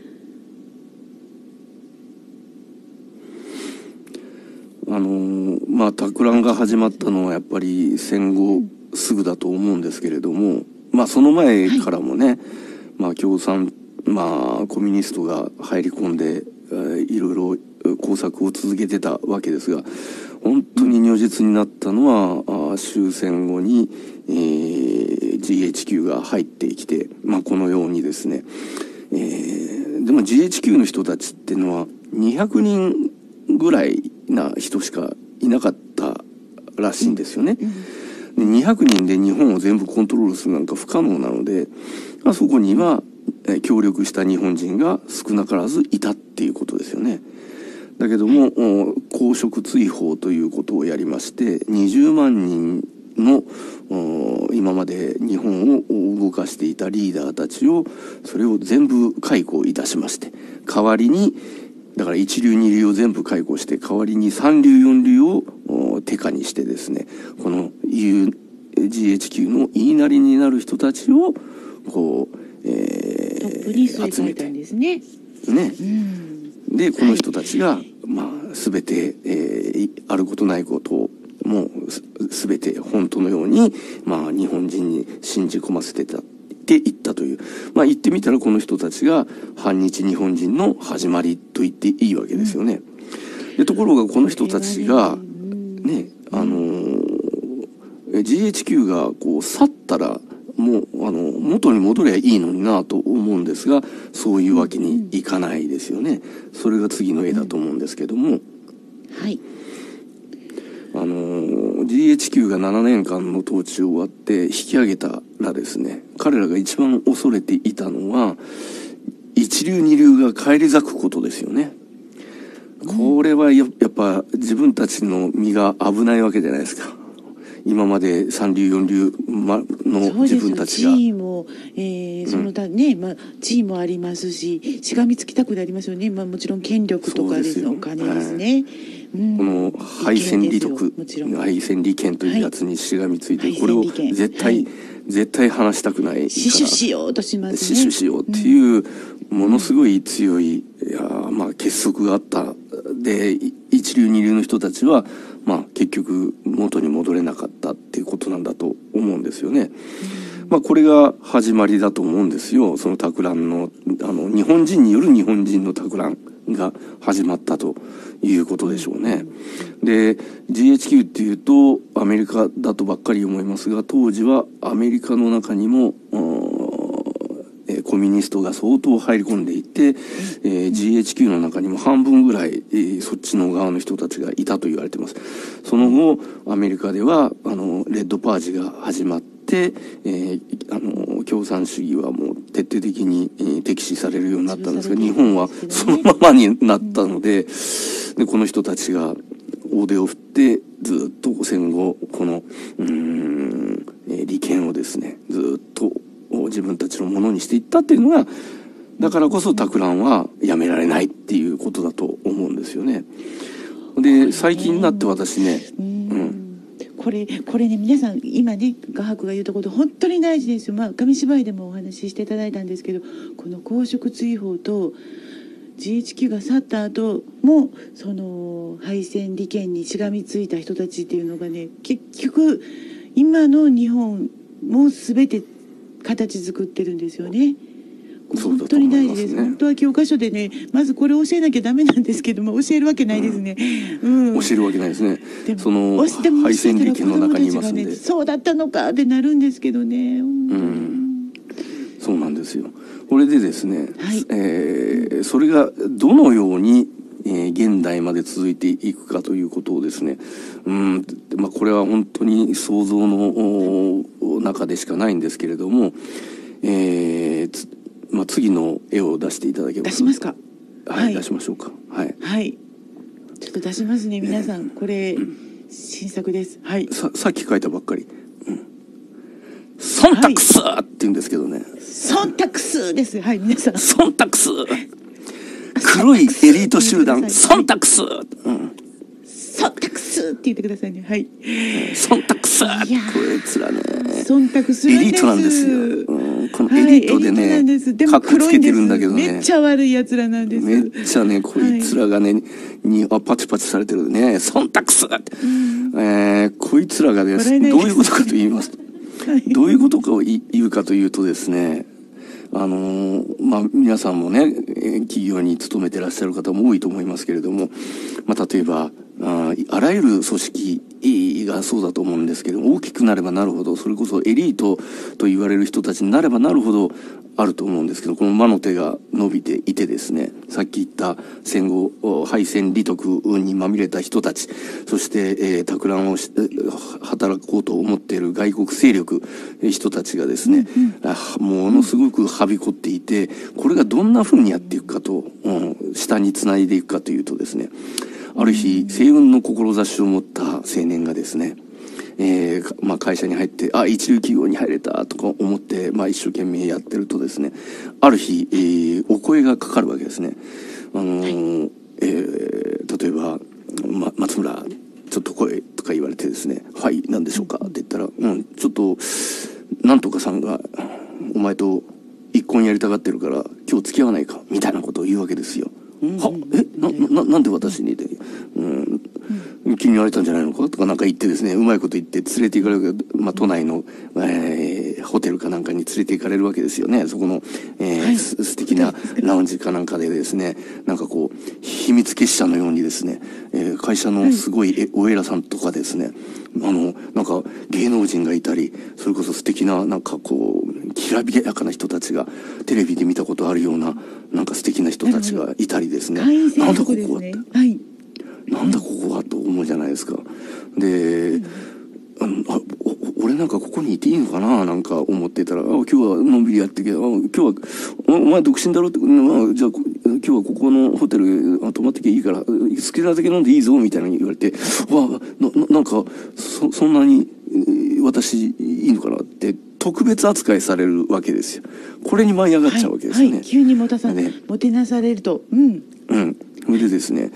[SPEAKER 3] まあ托乱が始まったのはやっぱり戦後すぐだと思うんですけれども、まあその前からもね、まあ共産、まあコミュニストが入り込んでいろいろ工作を続けてたわけですが、本当に如実になったのは終戦後に、GHQ が入ってきて、まあこのようにですね、でも GHQ の人たちっていうのは200人ぐらいな人しかいなかったらしいんですよね。で200人で日本を全部コントロールするなんか不可能なので、まあ、そこには協力した日本人が少なからずいたっていうことですよね。だけども公職追放ということをやりまして、20万人の今まで日本を動かしていたリーダーたちをそれを全部解雇いたしまして、代わりにだから一流二流を全部解雇して代わりに三流四流を手下にしてですね、この GHQ の言いなりになる人たちをこう、
[SPEAKER 1] トップに据えたんですね。
[SPEAKER 3] でこの人たちが、まあ全て、あることないことをもう全て本当のように、まあ、日本人に信じ込ませてたっていったという、まあ言ってみたらこの人たちが反日日本人の始まりと言っていいわけですよね。でところがこの人たちがね、GHQ がこう去ったらもう元に戻りゃいいのになと思うんですが、そういうわけにいかないですよね。それが次の絵だと思うんですけども、
[SPEAKER 1] はい。
[SPEAKER 3] GHQ が7年間の統治を終わって引き上げたらですね、彼らが一番恐れていたのは一流二流が返り咲くことですよね。これはやっぱ自分たちの身が危ないわけじゃないですか。今まで三流四流の自分たちが
[SPEAKER 1] 地位も、その他ね、まあ地位もありますし、しがみつきたくなりますよね。まあもちろん権力とかですね、お金ですね。
[SPEAKER 3] この敗戦利得、敗戦利権というやつにしがみついて、これを絶対話したくない。
[SPEAKER 1] 死守しようとしますね。
[SPEAKER 3] 死守しようっていうものすごい強い、まあ結束があった。で一流二流の人たちはまあ結局元に戻れなかったっていうことなんだと思うんですよね。まあこれが始まりだと思うんですよ。その托乱の日本人による日本人の托乱が始まったということでしょうね。で GHQ っていうとアメリカだとばっかり思いますが、当時はアメリカの中にもコミュニストが相当入り込んでいて、GHQ の中にも半分ぐらい、そっちの側の人たちがいたと言われてます。その後アメリカではレッドパージが始まって、共産主義はもう徹底的に、敵視されるようになったんですが、日本はそのままになったので、この人たちが大手を振ってずっと戦後この利権をですねずっと自分たちのものにしていったっていうのが、だからこそ托卵はやめられないっていうことだと思うんですよね。で最近になって私ね、
[SPEAKER 1] これね、皆さん今ね画伯が言うところ本当に大事ですよ。紙芝居でもお話ししていただいたんですけど、この公職追放と GHQ が去った後もその敗戦利権にしがみついた人たちっていうのがね、結局今の日本も全て形作ってるんですよね。本当に大事です。本当は教科書でね、まずこれを教えなきゃダメなんですけども、教えるわけないですね。
[SPEAKER 3] 教えるわけないですね。その敗戦利権の中にいますんで、
[SPEAKER 1] そうだったのかってなるんですけどね。
[SPEAKER 3] そうなんですよ。これでですね、それがどのように現代まで続いていくかということをですね、これは本当に想像の中でしかないんですけれども、次の絵を出していただけますか。
[SPEAKER 1] 出しますか。
[SPEAKER 3] はい、出しましょうか。はい。
[SPEAKER 1] ちょっと出しますね、皆さん。これ新作です。はい。
[SPEAKER 3] さっき書いたばっかり。忖度数って言うんですけどね。
[SPEAKER 1] 忖度数です。はい、皆さん。
[SPEAKER 3] 忖度数。黒いエリート集団忖度数。
[SPEAKER 1] 忖度数って言ってくださいね。はい。
[SPEAKER 3] 忖度数。こいつらね。
[SPEAKER 1] 忖度するんです。
[SPEAKER 3] エリートなんですよ。このエリートでね、かっこつけてるんだけどね。
[SPEAKER 1] めっちゃ悪い奴らなんです。
[SPEAKER 3] めっちゃね、こいつらがね、パチパチされてるね。忖度数。こいつらがね、どういうことかと言いますと、どういうことかを言うかというとですね、皆さんもね、企業に勤めてらっしゃる方も多いと思いますけれども、例えばあらゆる組織がそうだと思うんですけども、大きくなればなるほど、それこそエリートと言われる人たちになればなるほどあると思うんですけど、この魔の手が伸びていてですね、さっき言った戦後敗戦利得にまみれた人たち、そして托卵を働こうと思っている外国勢力人たちがですね、ものすごくはびこっていて、これがどんな風にやっていくかと、下につないでいくかというとですね、ある日西軍の志を持った青年がですね、会社に入って一流企業に入れたとか思って、一生懸命やってるとですね、ある日、お声がかかるわけですね。例えば、松村ちょっと来いとか言われてですね、はい何でしょうかって言ったら、ちょっとなんとかさんがお前と一婚やりたがってるから今日付き合わないかみたいなことを言うわけですよ。なんで私にで、気に入られたんじゃないのかとかなんか言ってですね、うまいこと言って連れて行かれる、都内の、ホテルかなんかに連れて行かれるわけですよね。そこの、素敵なラウンジかなんかでですね、なんかこう秘密結社のようにですね、会社のすごいお偉さんとかですね、なんか芸能人がいたり、それこそ素敵ななんかこうきらびやかな人たちが、テレビで見たことあるようななんか素敵な人たちがいたりですね、なんだここはって、なんだここはと思うじゃないですか。で、俺なんかここにいていいのかななんか思ってたら、今日はのんびりやってけど、今日はお前独身だろって、じゃあ今日はここのホテル泊まってきゃいいから好きなだけ飲んでいいぞみたいなに言われて、なんかそんなに私いいのかなって特別扱いされるわけですよ。これに舞い上がっちゃうわけですよね。
[SPEAKER 1] 急にもてなされると、
[SPEAKER 3] それでですね、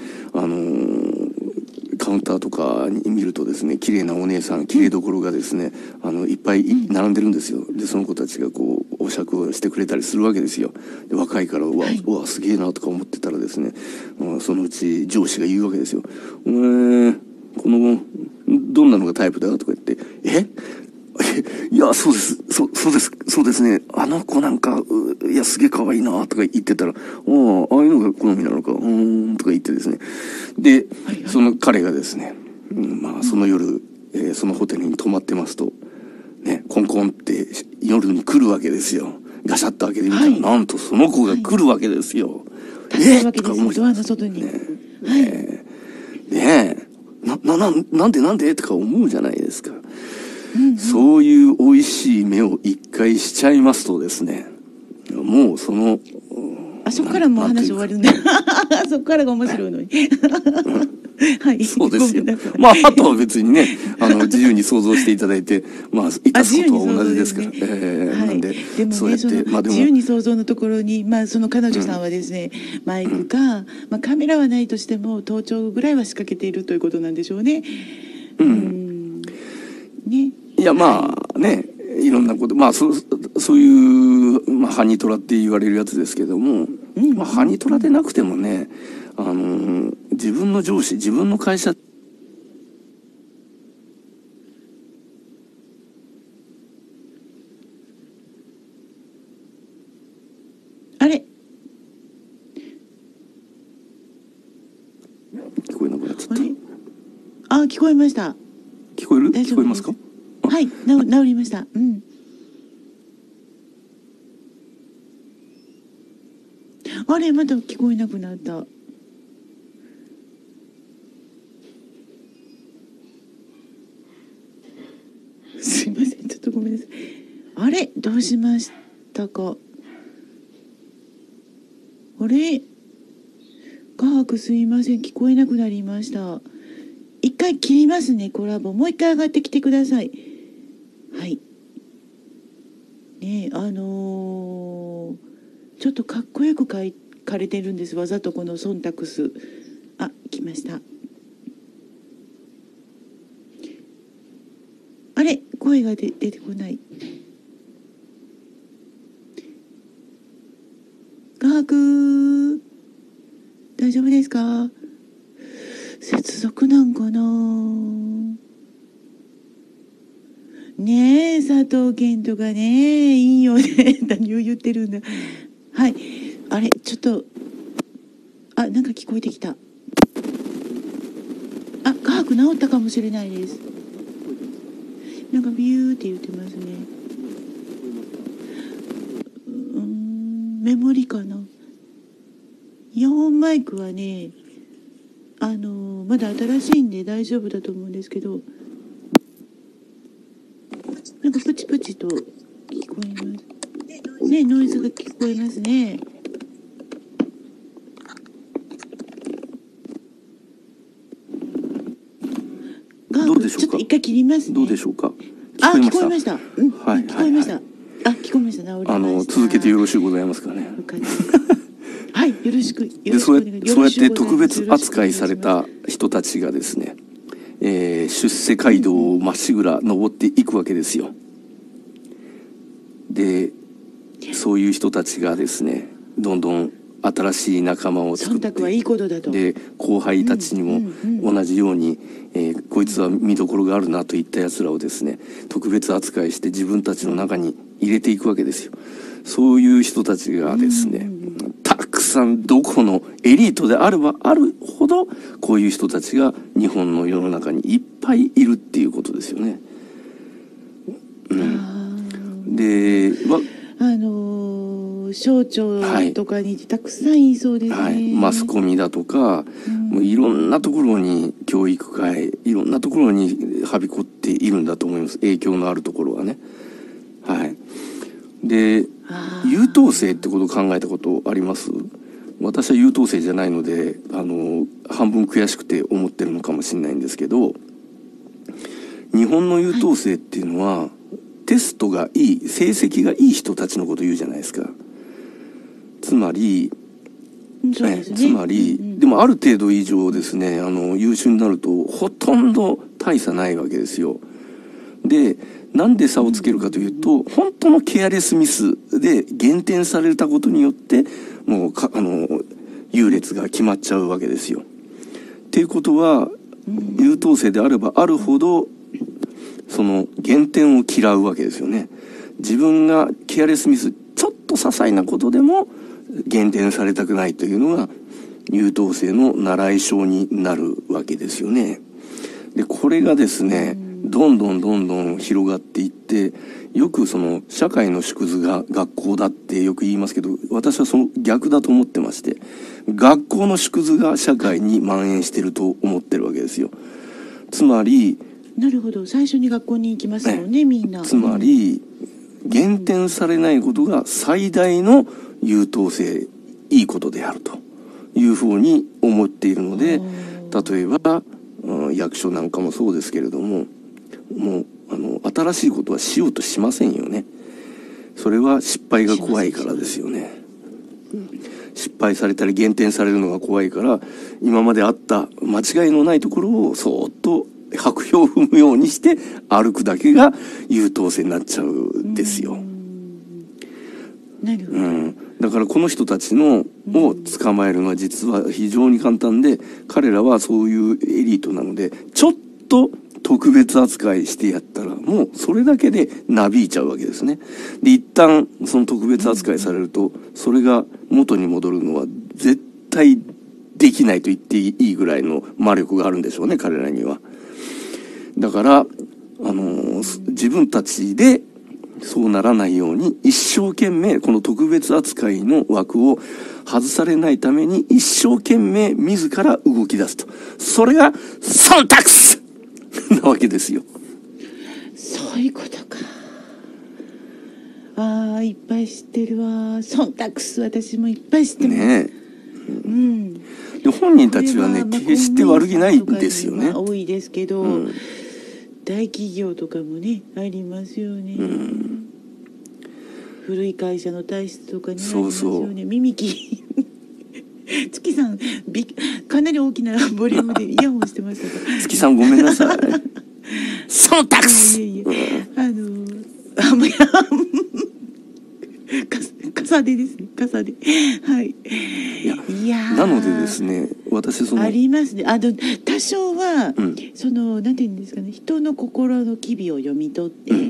[SPEAKER 3] カウンターとかに見るとですね、綺麗なお姉さん、綺麗どころがですね、いっぱい並んでるんですよ。でその子たちがこうお酌をしてくれたりするわけですよ。で若いからうわすげえなとか思ってたらですね、そのうち上司が言うわけですよ。このどんなのがタイプだとか言って、 いや、そうです。そうですね。あの子なんか、いや、すげえ可愛いなとか言ってたら、ああいうのが好みなのか、とか言ってですね。で、その彼がですね、まあ、その夜、そのホテルに泊まってますと、ね、コンコンって夜に来るわけですよ。ガシャッと開けてみたら、なんとその子が来るわけですよ。
[SPEAKER 1] とか思う。ドアの外に。
[SPEAKER 3] ねえ、なんでとか思うじゃないですか。そういう美味しい目を一回しちゃいますとですね、もうその、
[SPEAKER 1] そこからもう話終わるんだ。そこからが面白いのに。はい。
[SPEAKER 3] そうですよ。まあ、あとは別にね、自由に想像していただいて、まあ、いたすことは同じですから。なんで、
[SPEAKER 1] でもね、その自由に想像のところに、まあ、その彼女さんはですね、マイクか、まあ、カメラはないとしても、盗聴ぐらいは仕掛けているということなんでしょうね。ね。
[SPEAKER 3] いや、まあ、ね、いろんなこと、まあ、そういう、まあ、ハニトラって言われるやつですけども、まあ、ハニトラでなくてもね、自分の上司、自分の会社、
[SPEAKER 1] あれ
[SPEAKER 3] 聞こえなくなっちゃった。
[SPEAKER 1] 聞こえました。
[SPEAKER 3] 聞こえる？聞こえますか？
[SPEAKER 1] はい、治りました。あれ、また聞こえなくなった。すいません、ちょっとごめんなさい。あれ、どうしましたか。あれ、画伯すいません、聞こえなくなりました。一回切りますね、コラボ。もう一回上がってきてください。はい。ねえ、ちょっとかっこよく書かれてるんです。わざとこのソンタクス。来ました。あれ、声が出てこない。画伯、大丈夫ですか？接続なんかな。ねえ、佐藤健とかね、いいよね。何を言ってるんだ。はい。あれ、ちょっと、なんか聞こえてきた。画伯治ったかもしれないです。なんかビューって言ってますね。メモリかな。イヤホンマイクはね、まだ新しいんで大丈夫だと思うんですけど、なんかプチプチと聞こえますね。ノイズが聞こえますね。
[SPEAKER 3] どうでしょうか。
[SPEAKER 1] ちょっと一回切りますね。
[SPEAKER 3] どうでしょうか。
[SPEAKER 1] 聞こえました。聞こえました。聞こえました。治りました。
[SPEAKER 3] 続けてよろしゅうございますかね。
[SPEAKER 1] はい、よろしく。
[SPEAKER 3] そうやって特別扱いされた人たちがですね、出世街道をまっしぐら登っていくわけですよ。で、そういう人たちがですね、どんどん新しい仲間を作って、で、後輩たちにも同じように、こいつは見どころがあるなといったやつらをですね、特別扱いして自分たちの中に入れていくわけですよ。そういう人たちがですね、たくさんどこのエリートであればあるほど、こういう人たちが日本の世の中にいっぱいいるっていうことですよね。で、
[SPEAKER 1] 省庁とかにたくさんいそうですね。
[SPEAKER 3] マスコミだとか、もういろんなところに、教育界、いろんなところにはびこっているんだと思います。影響のあるところはね。はい。で、優等生ってことを考えたことあります？私は優等生じゃないので、半分悔しくて思ってるのかもしれないんですけど、日本の優等生っていうのは、テストがいい、成績がいい人たちのことを言うじゃないですか。つまり、でもある程度以上ですね、優秀になると、ほとんど大差ないわけですよ。で、なんで差をつけるかというと、本当のケアレスミスで減点されたことによって、もう優劣が決まっちゃうわけですよ。っていうことは、優等生であればあるほど、 その減点を嫌うわけですよね。自分がケアレスミス、ちょっと些細なことでも減点されたくないというのが優等生の習い性になるわけですよね。で、これがですね、どんどん広がっていって、よくその社会の縮図が学校だってよく言いますけど、私はその逆だと思ってまして、学校の縮図が社会に蔓延してると思ってるわけですよ。つまり、
[SPEAKER 1] なるほど、最初に学校に行きますよね、みんな。
[SPEAKER 3] つまり、減点されないことが最大の優等生、いいことであるというふうに思っているので、例えば、役所なんかもそうですけれども、もう新しいことはしようとしませんよね。それは失敗が怖いからですよね。失敗されたり減点されるのが怖いから、今まであった間違いのないところをそーっと白氷を踏むようにして歩くだけが優等生になっちゃうんですよ。
[SPEAKER 1] なるほど。
[SPEAKER 3] だからこの人たちを捕まえるのは実は非常に簡単で、彼らはそういうエリートなので、ちょっと特別扱いしてやったらもうそれだけでなびいちゃうわけですね。で、一旦その特別扱いされると、それが元に戻るのは絶対できないと言っていいぐらいの魔力があるんでしょうね、彼らには。だから自分たちでそうならないように一生懸命この特別扱いの枠を外されないために一生懸命自ら動き出すと。それが忖度なわけですよ。
[SPEAKER 1] そういうことか。ああ、いっぱい知ってるわ。忖度、私もいっぱい知ってます。ね
[SPEAKER 3] え。で、本人たちはね、決して悪気ないんですよね。
[SPEAKER 1] 多いですけど、大企業とかもね、ありますよね。古い会社の体質とかね、ありますよね。耳き月さんかなり大きなボリュームでイヤホンしてましたから。
[SPEAKER 3] 月さんごめんなさい。忖度。
[SPEAKER 1] 傘でですね、傘で。はい。
[SPEAKER 3] いやなのでですね、私
[SPEAKER 1] ありますね。多少は、なんていうんですかね、人の心の機微を読み取って、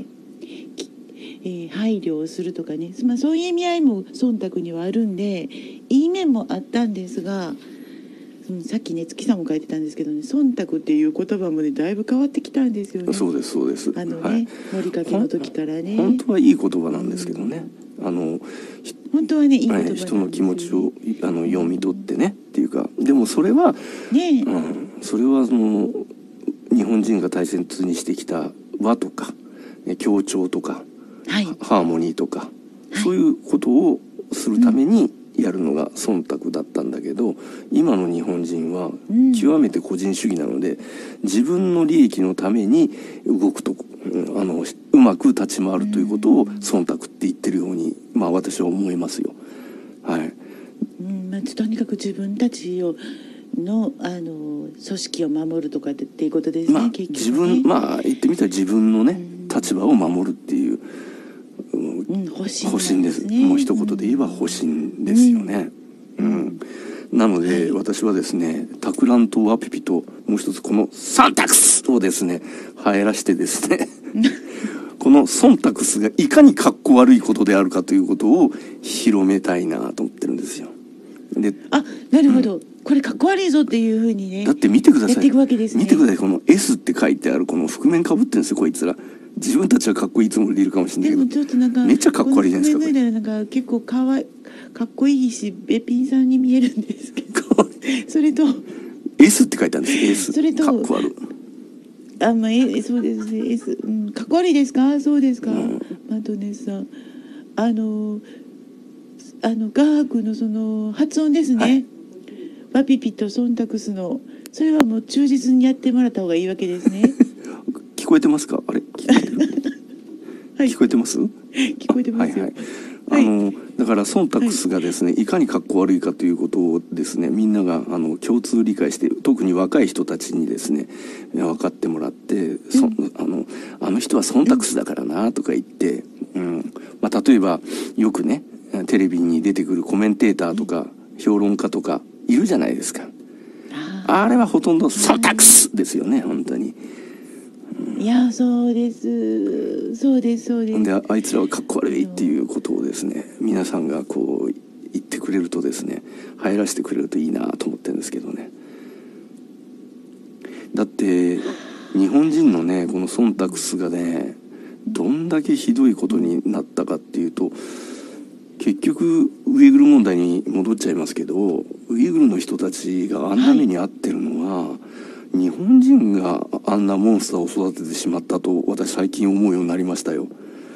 [SPEAKER 1] 配慮をするとかね、そういう意味合いも忖度にはあるんで、いい面もあったんですが、さっきね、月さんも書いてたんですけどね、忖度っていう言葉もね、だいぶ変わってきたんですよね。
[SPEAKER 3] そうです、そうです。
[SPEAKER 1] 森かけの時からね。
[SPEAKER 3] 本当はいい言葉なんですけどね。
[SPEAKER 1] 本当はね、いい言葉なんですよね。
[SPEAKER 3] 人の気持ちを読み取ってねっていうか、でもそれはね、それは日本人が大切にしてきた和とか協調とか、ハーモニーとか、そういうことをするためにやるのが忖度だったんだけど、今の日本人は極めて個人主義なので、自分の利益のために動くとうまく立ち回るということを忖度って言ってるように、私は思いますよ。はい。
[SPEAKER 1] とにかく自分たちの組織を守るとかっていうことですね。結局ね。
[SPEAKER 3] 言ってみたら自分のね、立場を守るっていう
[SPEAKER 1] 方
[SPEAKER 3] 針です。もう一言で言えば方針ですよね。なので、私はですね、タクランとワピピともう一つこのサンタクスをですね、入らしてですねこの忖度がいかにかっこ悪いことであるかということを広めたいなと思ってるんですよ。で、
[SPEAKER 1] なるほど、これかっこ悪いぞっていうふうにね。
[SPEAKER 3] だって見てください。
[SPEAKER 1] やっていくわけですね。
[SPEAKER 3] 見てください。この S って書いてあるこの覆面かぶってるんですよ、こいつら。自分たちはかっこいいつもりでいるかもしれないけど、
[SPEAKER 1] でもちょっとなんか
[SPEAKER 3] めっちゃかっこ悪いじゃないですか。
[SPEAKER 1] なんか結構かっこいいし、べっぴんさんに見えるんですけどそれと
[SPEAKER 3] S って書いてあるんですよ。S。
[SPEAKER 1] それと
[SPEAKER 3] かっこ悪い。
[SPEAKER 1] そうですね。S、かっこ悪いですか？そうですか。マトネさん、ガークのその発音ですね。ワピピとソンタクスの、それはもう忠実にやってもらった方がいいわけですね。
[SPEAKER 3] 聞こえてますか？あれ、聞こえてます？
[SPEAKER 1] 聞こえてますよ。
[SPEAKER 3] だから忖度がですね、いかにかっこ悪いかということをですね、みんなが共通理解して、特に若い人たちにですね分かってもらって、あの人は忖度だからなとか言って、例えばよくね、テレビに出てくるコメンテーターとか評論家とかいるじゃないですか。あれはほとんど忖度ですよね、本当に。
[SPEAKER 1] いや、そうです、そうです、そうです。
[SPEAKER 3] で、あいつらはかっこ悪いっていうことをですね、皆さんがこう言ってくれるとですね、入らせてくれるといいなと思ってるんですけどね。だって日本人のね、この忖度がね、どんだけひどいことになったかっていうと、結局ウイグル問題に戻っちゃいますけど、ウイグルの人たちがあんな目に遭ってるのは、はい、日本人があんなモンスターを育ててしまったと私最近思うようになりましたよ。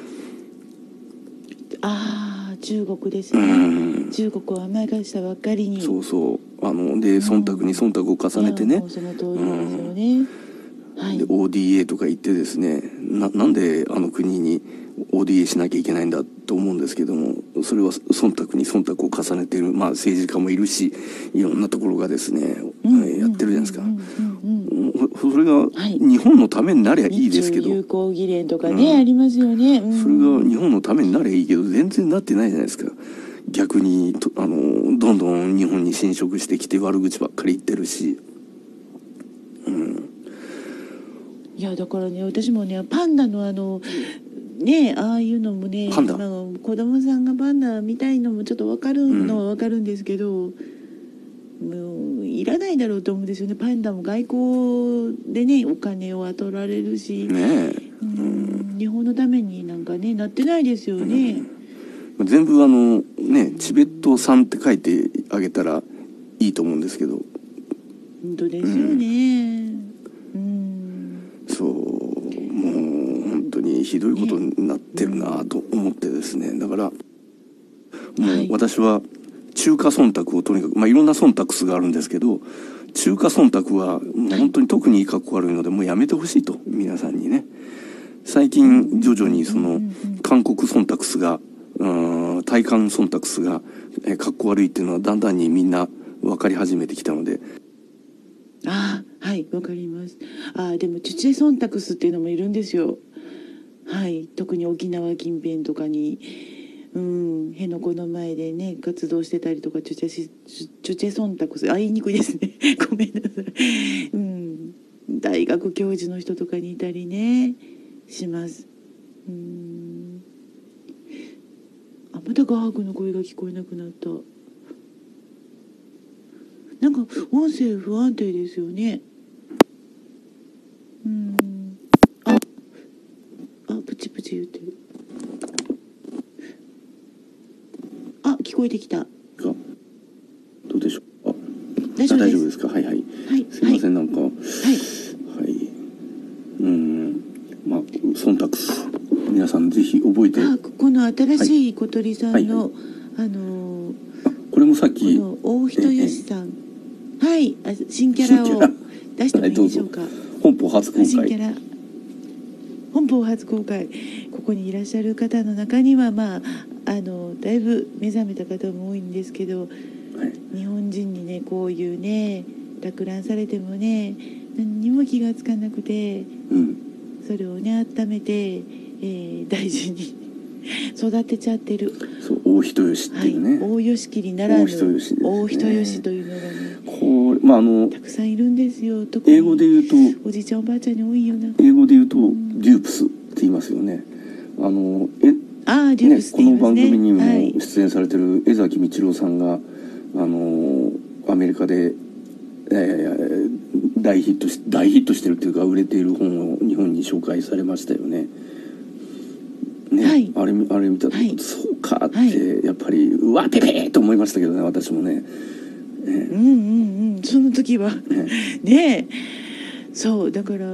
[SPEAKER 1] ああ、中国ですね。中国は甘やかしたばっかりに。
[SPEAKER 3] そうそう。で忖度に忖度を重ねてね。
[SPEAKER 1] その通りですよね。はい、
[SPEAKER 3] で ODA とか言ってですね、なんであの国に ODA しなきゃいけないんだと思うんですけども、それは忖度に忖度を重ねている、まあ、政治家もいるし、いろんなところがですね、やってるじゃないですか。それが日本のためになりゃいいですけど、
[SPEAKER 1] 友好議連とかね、ありますよね。
[SPEAKER 3] それが日本のためになりゃいいけど、全然なってないじゃないですか。逆にどんどん日本に侵食してきて悪口ばっかり言ってるし。
[SPEAKER 1] いや、だからね、私もね、パンダのね、ああいうのもね、子供さんがパンダみたいのもちょっと分かるのは分かるんですけど、もういらないだろうと思うんですよね。パンダも外交でね、お金を取られるし、日本のためになんかね、なってないですよね。
[SPEAKER 3] 全部ね、チベット産って書いてあげたらいいと思うんですけど。
[SPEAKER 1] 本当ですよね。
[SPEAKER 3] そう、もう本当にひどいことになってるなと思ってですね。だからもう私は中華忖度をとにかく、まあいろんな忖度があるんですけど、中華忖度はもう本当に特にかっこ悪いので、もうやめてほしいと、皆さんにね。最近徐々にその韓国忖度が対韓忖度がかっこ悪いっていうのはだんだんにみんな分かり始めてきたので。
[SPEAKER 1] ああ、はい、わかります。ああ、でもチュチェソンタクスっていうのもいるんですよ。はい、特に沖縄近辺とかに、辺野古の前でね活動してたりとか、チュチェソンタクス、言いにくいですね。ごめんなさい。大学教授の人とかにいたりねします。また画伯の声が聞こえなくなった。なんか音声不安定ですよね。プチプチ言ってる。聞こえてきた。
[SPEAKER 3] どうでしょう。
[SPEAKER 1] 大丈夫
[SPEAKER 3] ですか。はいはい。すいません、なんか。はい。まあ忖度、皆さんぜひ覚えて。
[SPEAKER 1] この新しい小鳥さんの
[SPEAKER 3] これもさっき
[SPEAKER 1] 大人よしさん、新キャラを出してもいいでしょうか。
[SPEAKER 3] 本邦初公開。
[SPEAKER 1] 新キャラ本邦初公開。ここにいらっしゃる方の中にはだいぶ目覚めた方も多いんですけど、日本人にねこういうね落卵されてもね何にも気がつかなくて、それをね温めて、大事に育てちゃってる。
[SPEAKER 3] そう、大人よしっていうね。
[SPEAKER 1] 大吉切りならぬ大人よしというのがね、たくさんいるんですよ。特に
[SPEAKER 3] 英語で言うと
[SPEAKER 1] おじいちゃんおばあちゃんに多いよな。
[SPEAKER 3] 英語で言うとデュープスって言いますよね。
[SPEAKER 1] デュープスって言いますね。
[SPEAKER 3] この番組にも出演されてる江崎道郎さんがアメリカで、大ヒットしてるっていうか売れている本を日本に紹介されましたよね。あれ見たら、そうかってやっぱりうわペペーと思いましたけどね、私もね。
[SPEAKER 1] その時はねそうだから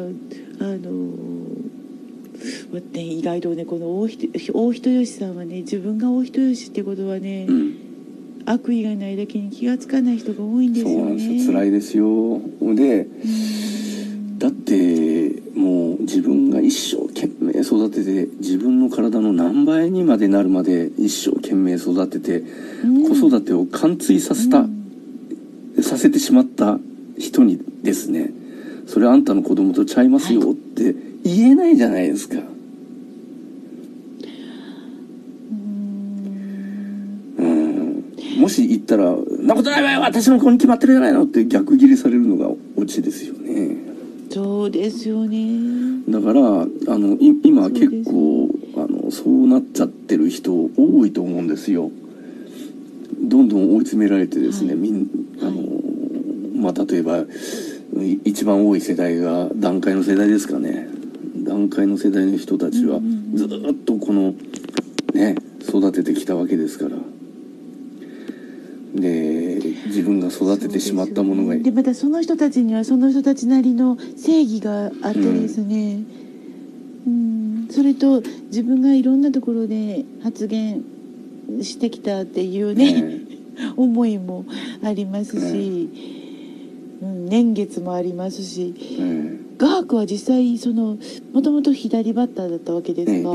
[SPEAKER 1] 意外とねこの大人よしさんはね、自分が大人よしってことはね、悪意がないだけに気がつかない人が多いんですよね。
[SPEAKER 3] そうなんですよ。辛いですよ。で、だってもう自分が一生懸命育てて、自分の体の何倍にまでなるまで一生懸命育てて、子育てを完遂させてしまった人にですね、それあんたの子供とちゃいますよって言えないじゃないですか。もし言ったら「なことないわよ、私の子に決まってるじゃないの」って逆ギレされるのがオチですよね。
[SPEAKER 1] そうですよね。
[SPEAKER 3] だから今結構そうなっちゃってる人多いと思うんですよ。どんどん追い詰められてですね、まあ例えば一番多い世代が団塊の世代ですかね。団塊の世代の人たちはずっとこのね育ててきたわけですから。で自分が育ててしまったものが
[SPEAKER 1] でまたその人たちにはその人たちなりの正義があってですね、それと自分がいろんなところで発言してきたっていうね、思いもありますし、年月もありますし、ガークは実際もともと左バッターだったわけですが、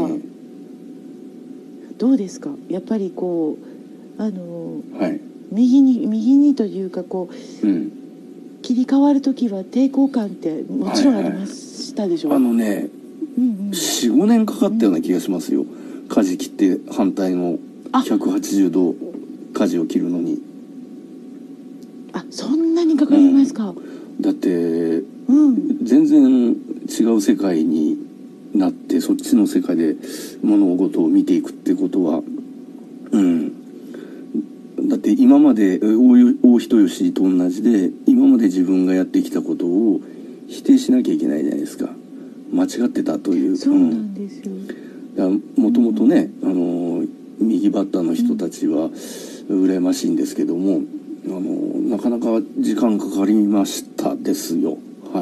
[SPEAKER 1] どうですかやっぱりこう右にというか切り替わる時は抵抗感ってもちろんありましたでしょう。
[SPEAKER 3] 4,5 年かかったような気がしますよ。舵切って反対の180度舵を切るのに。
[SPEAKER 1] そんなにかかりますか。
[SPEAKER 3] だって全然違う世界になってそっちの世界で物事を見ていくってことはだって今まで大人吉と同じで今まで自分がやってきたことを否定しなきゃいけないじゃないですか。間違ってたという。
[SPEAKER 1] そうなんですよ。
[SPEAKER 3] もともとね右バッターの人たちは羨ましいんですけどもなかなか時間かかりましたですよ。そう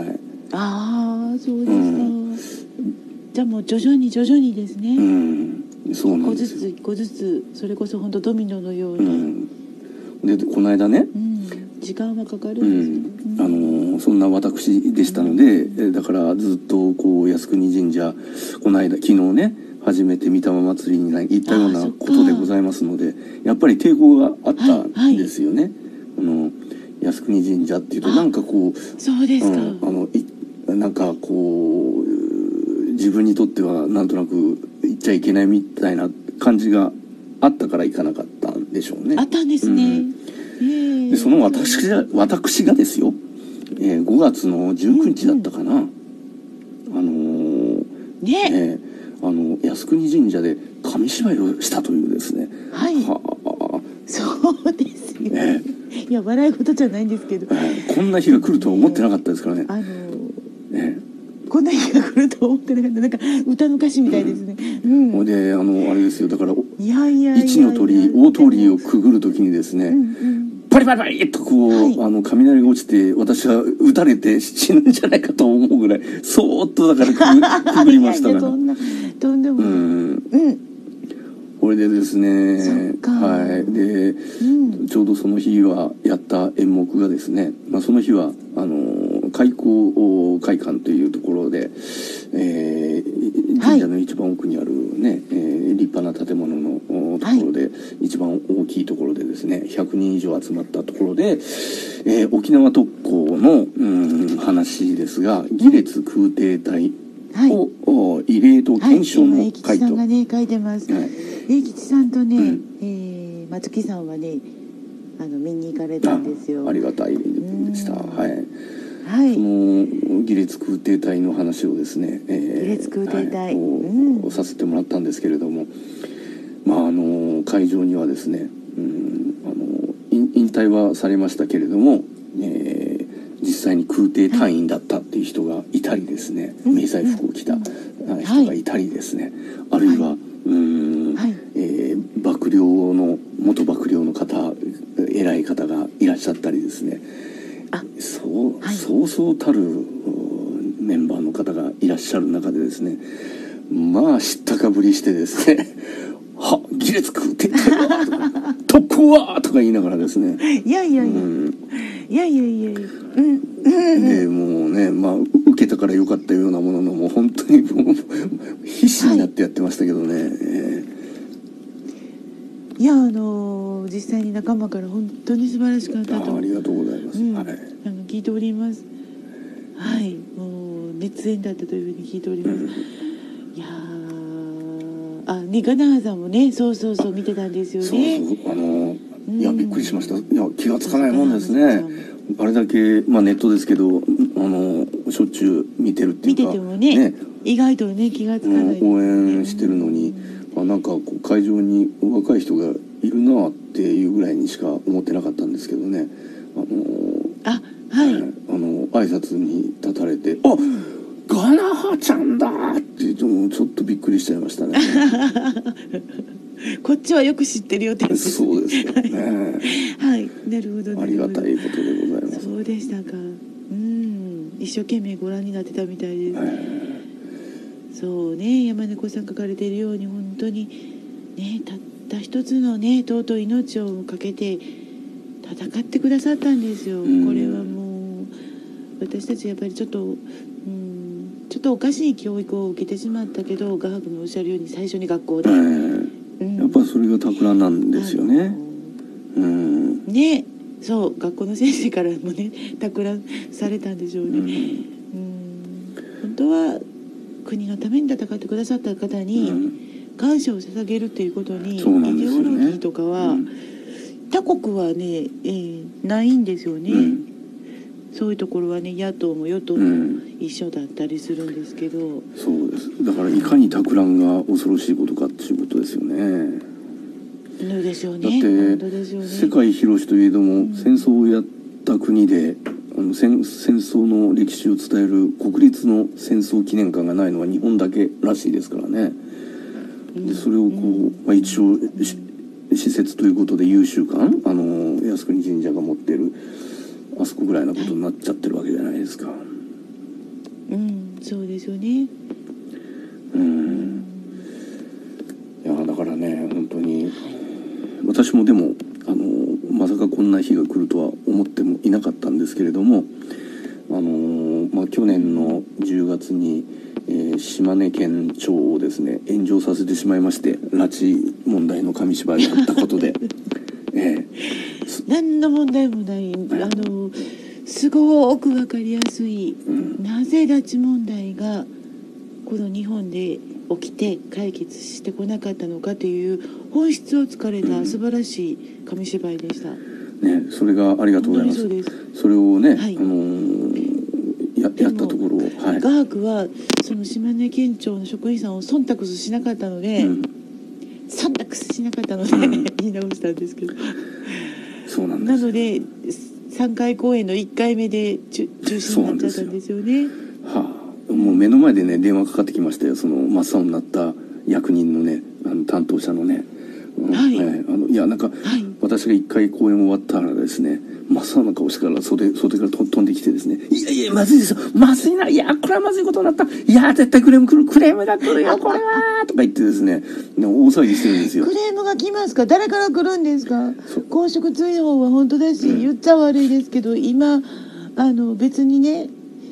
[SPEAKER 3] ですか。じゃあもう徐々にですね。そうなんです
[SPEAKER 1] よ。一個ずつそれこそ本当ドミノのように。
[SPEAKER 3] でこの間ね、
[SPEAKER 1] 時間はかかるんです
[SPEAKER 3] そんな私でしたので、だからずっと靖国神社この間昨日ね初めて御霊祭りに行ったようなことでございますので、やっぱり抵抗があったんですよね。靖国神社っていうとなんか
[SPEAKER 1] そうですか。
[SPEAKER 3] なんか自分にとってはなんとなく行っちゃいけないみたいな感じがあったから行かなかったんでしょうね。
[SPEAKER 1] あったんですね。
[SPEAKER 3] でその私がですよ、5月の19日だったかな、靖国神社で紙芝居をしたというですね。そうですよ。
[SPEAKER 1] いや笑い事じゃないんですけど、
[SPEAKER 3] こんな日が来るとは思ってなかったですからね。
[SPEAKER 1] こんな日が来ると思ってなかった。なんか歌の歌詞みたいですね。
[SPEAKER 3] であれですよ、だから一の鳥大鳥居をくぐるときにですね、パリパリパリっと雷が落ちて私は撃たれて死ぬんじゃないかと思うぐらいそーっとだからくぐりましたから。
[SPEAKER 1] とんでもない。
[SPEAKER 3] これでですね、でちょうどその日はやった演目がですね、その日は開港会館というところで、神社の一番奥にあるね、立派な建物のところで、一番大きいところでですね100人以上集まったところで、沖縄特攻の話ですが、儀列空挺隊を慰霊と顕彰の会と、
[SPEAKER 1] 英吉さんがね書いてます。英吉さんとね、松木さんはね見に行かれたんですよ。
[SPEAKER 3] ありがたいでした。その儀列空挺隊の話をですね、
[SPEAKER 1] 儀列空挺隊
[SPEAKER 3] をさせてもらったんですけれども、会場にはですね、引退はされましたけれども、実際に空挺隊員だったっていう人がいたりですね、迷彩服を着た人がいたりですね、あるいは元幕僚の方、偉い方がいらっしゃったりですね、そうそうたるメンバーの方がいらっしゃる中でですね、知ったかぶりしてですね儀列空挺隊はとか特攻はとか言いながらですね、でもうね受けたからよかったようなものの、もう本当にもう必死になってやってましたけどね。
[SPEAKER 1] 実際に仲間から本当に素晴らしかったと。
[SPEAKER 3] ありがとうございます。
[SPEAKER 1] 聞いております。もう熱演だったというふうに聞いております。ニカナーさんもね、そう見てたんですよね。
[SPEAKER 3] いやびっくりしました。いや気がつかないもんですね。 あれだけ、まあ、ネットですけどしょっちゅう見てるっていうか、
[SPEAKER 1] 見ててもね意外とね気がつかない、
[SPEAKER 3] 応援してるのに、なんかこう会場に若い人がいるなっていうぐらいにしか思ってなかったんですけどね、挨拶に立たれて「あ、ガナハちゃんだ!」ってちょっとびっくりしちゃいましたね。
[SPEAKER 1] こっちはよく知ってるよってやつです。
[SPEAKER 3] そうですよね。
[SPEAKER 1] はい、なるほど。
[SPEAKER 3] ありがたいことでございます。
[SPEAKER 1] そうでしたか。一生懸命ご覧になってたみたいです。そうね、山猫さん書かれているように本当にね、たった一つのね尊い命をかけて戦ってくださったんですよ。これはもう私たちやっぱりちょっとおかしい教育を受けてしまったけど、画伯のおっしゃるように最初に学校で、
[SPEAKER 3] やっぱりそれが企んなんですよね。
[SPEAKER 1] ね、そう学校の先生からもね企んされたんでしょうね。本当は国のために戦ってくださった方に感謝を捧げるっていうことに、イデオロギーとかは他国はね、ないんですよね。そういうところはね、野党も与党も一緒だったりするんですけど、
[SPEAKER 3] そうです。だからいかに企んが恐ろしいことかっていうことですよね。
[SPEAKER 1] そうですよ
[SPEAKER 3] だ
[SPEAKER 1] ね。
[SPEAKER 3] って世界広しといえども、戦争をやった国で戦争の歴史を伝える国立の戦争記念館がないのは日本だけらしいですからね。でそれをこう、一応施設ということで優秀館、靖国神社が持ってるあそこぐらいなことになっちゃってるわけじゃないですか。
[SPEAKER 1] そうですよね。
[SPEAKER 3] いやだからね、本当に私もでもまさかこんな日が来るとは思ってもいなかったんですけれども、去年の10月に、島根県庁をですね炎上させてしまいまして、拉致問題の紙芝居があったことで
[SPEAKER 1] 何の問題もない、すごく分かりやすい、なぜ拉致問題がこの日本で起きて解決してこなかったのかという本質を突かれた素晴らしい紙芝居でした。
[SPEAKER 3] それがありがとうございます。それをね、やったところ、
[SPEAKER 1] 画伯はその島根県庁の職員さんを忖度しなかったので、言い直したんですけど、
[SPEAKER 3] そうなんです。
[SPEAKER 1] なので3回公演の1回目で中止になっちゃったんですよね。
[SPEAKER 3] もう目の前でね電話かかってきましたよ。その真っ青になった役人のね担当者のね、いやなんか、私が1回公演終わったらですね、真っ青な顔してから袖から飛んできてですね、いやまずいですよ、まずいな、いやこれはまずいことになった、いや絶対クレームが来るよこれはとか言ってですね、大騒ぎしてるんですよ。
[SPEAKER 1] クレームが来ますか？誰から来るんですか？公職追放は本当だし、言っちゃ悪いですけど、今別にね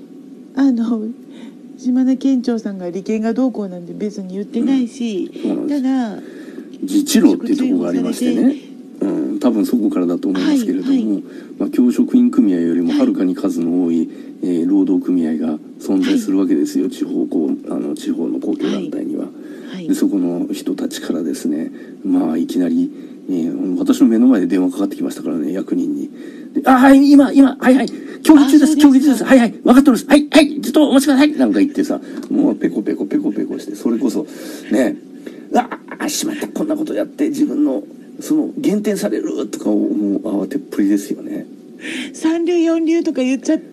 [SPEAKER 1] 島根県庁さんが利権がどうこうなんて別に言ってないし、ただ
[SPEAKER 3] 自治労っていうところがありましてね、多分そこからだと思いますけれども、教職員組合よりもはるかに数の多い、労働組合が存在するわけですよ、地方の公共団体には。でそこの人たちからですね、いきなり、私の目の前で電話かかってきましたからね、役人に。今協議中です、分かっております、ちょっとお待ちくださいなんか言ってさ、もうペコペコして、それこそね、しまった、こんなことやって自分のその減点されるとかをもう慌てっぷりですよね。
[SPEAKER 1] 三流四流とか言っちゃった。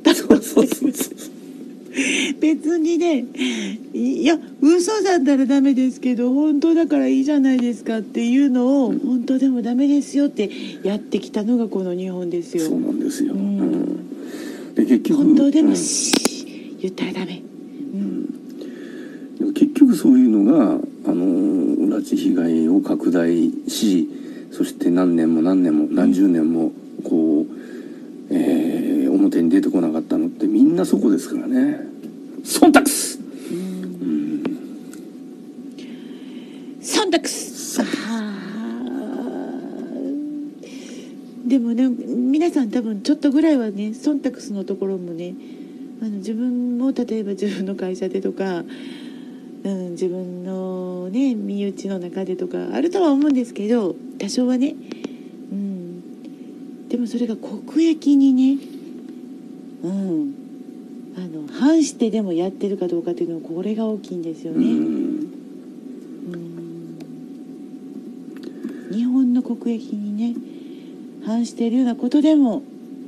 [SPEAKER 1] 別にね、いや嘘だったらダメですけど本当だからいいじゃないですかっていうのを、本当でもダメですよってやってきたのがこの日本ですよ。
[SPEAKER 3] そうなんですよ。で結局
[SPEAKER 1] 本当でも言ったらダメ。
[SPEAKER 3] 結局そういうのが拉致被害を拡大し、そして何年も何十年もこう、表に出てこなかったのってみんなそこですからね。忖度す。
[SPEAKER 1] でもね、皆さん多分ちょっとぐらいはね、忖度のところもね、自分も例えば自分の会社でとか、自分のね身内の中でとかあるとは思うんですけど、多少はね、でもそれが国益にね反してでもやってるかどうかっていうのはこれが大きいんですよね。日本の国益にね反しているようなことでも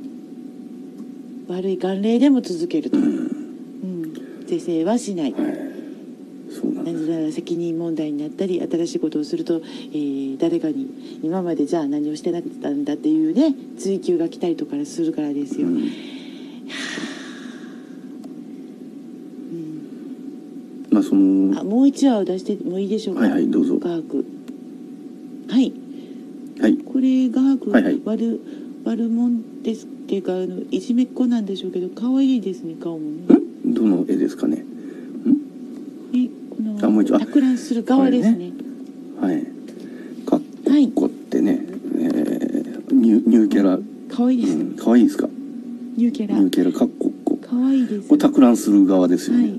[SPEAKER 1] 悪い慣例でも続けると、是正はしない、なぜなら責任問題になったり新しいことをすると、誰かに今までじゃあ何をしてなかったんだっていうね追及が来たりとかするからですよ。もう1話を出してもいいでしょうか。
[SPEAKER 3] はいはい、どうぞ。
[SPEAKER 1] 画伯、はい、はい、これ画伯、悪もんですっていうかいじめっ子なんでしょうけど可愛いですね、顔もね。
[SPEAKER 3] どの絵ですかね。
[SPEAKER 1] この托卵する側ですね。
[SPEAKER 3] はい。かっこってね、ニューキャラ。
[SPEAKER 1] 可愛いです。
[SPEAKER 3] 可愛いですか。
[SPEAKER 1] ニューキャラ。
[SPEAKER 3] ニューキャラかっこ。
[SPEAKER 1] 可愛いです。
[SPEAKER 3] これ托卵する側ですよね。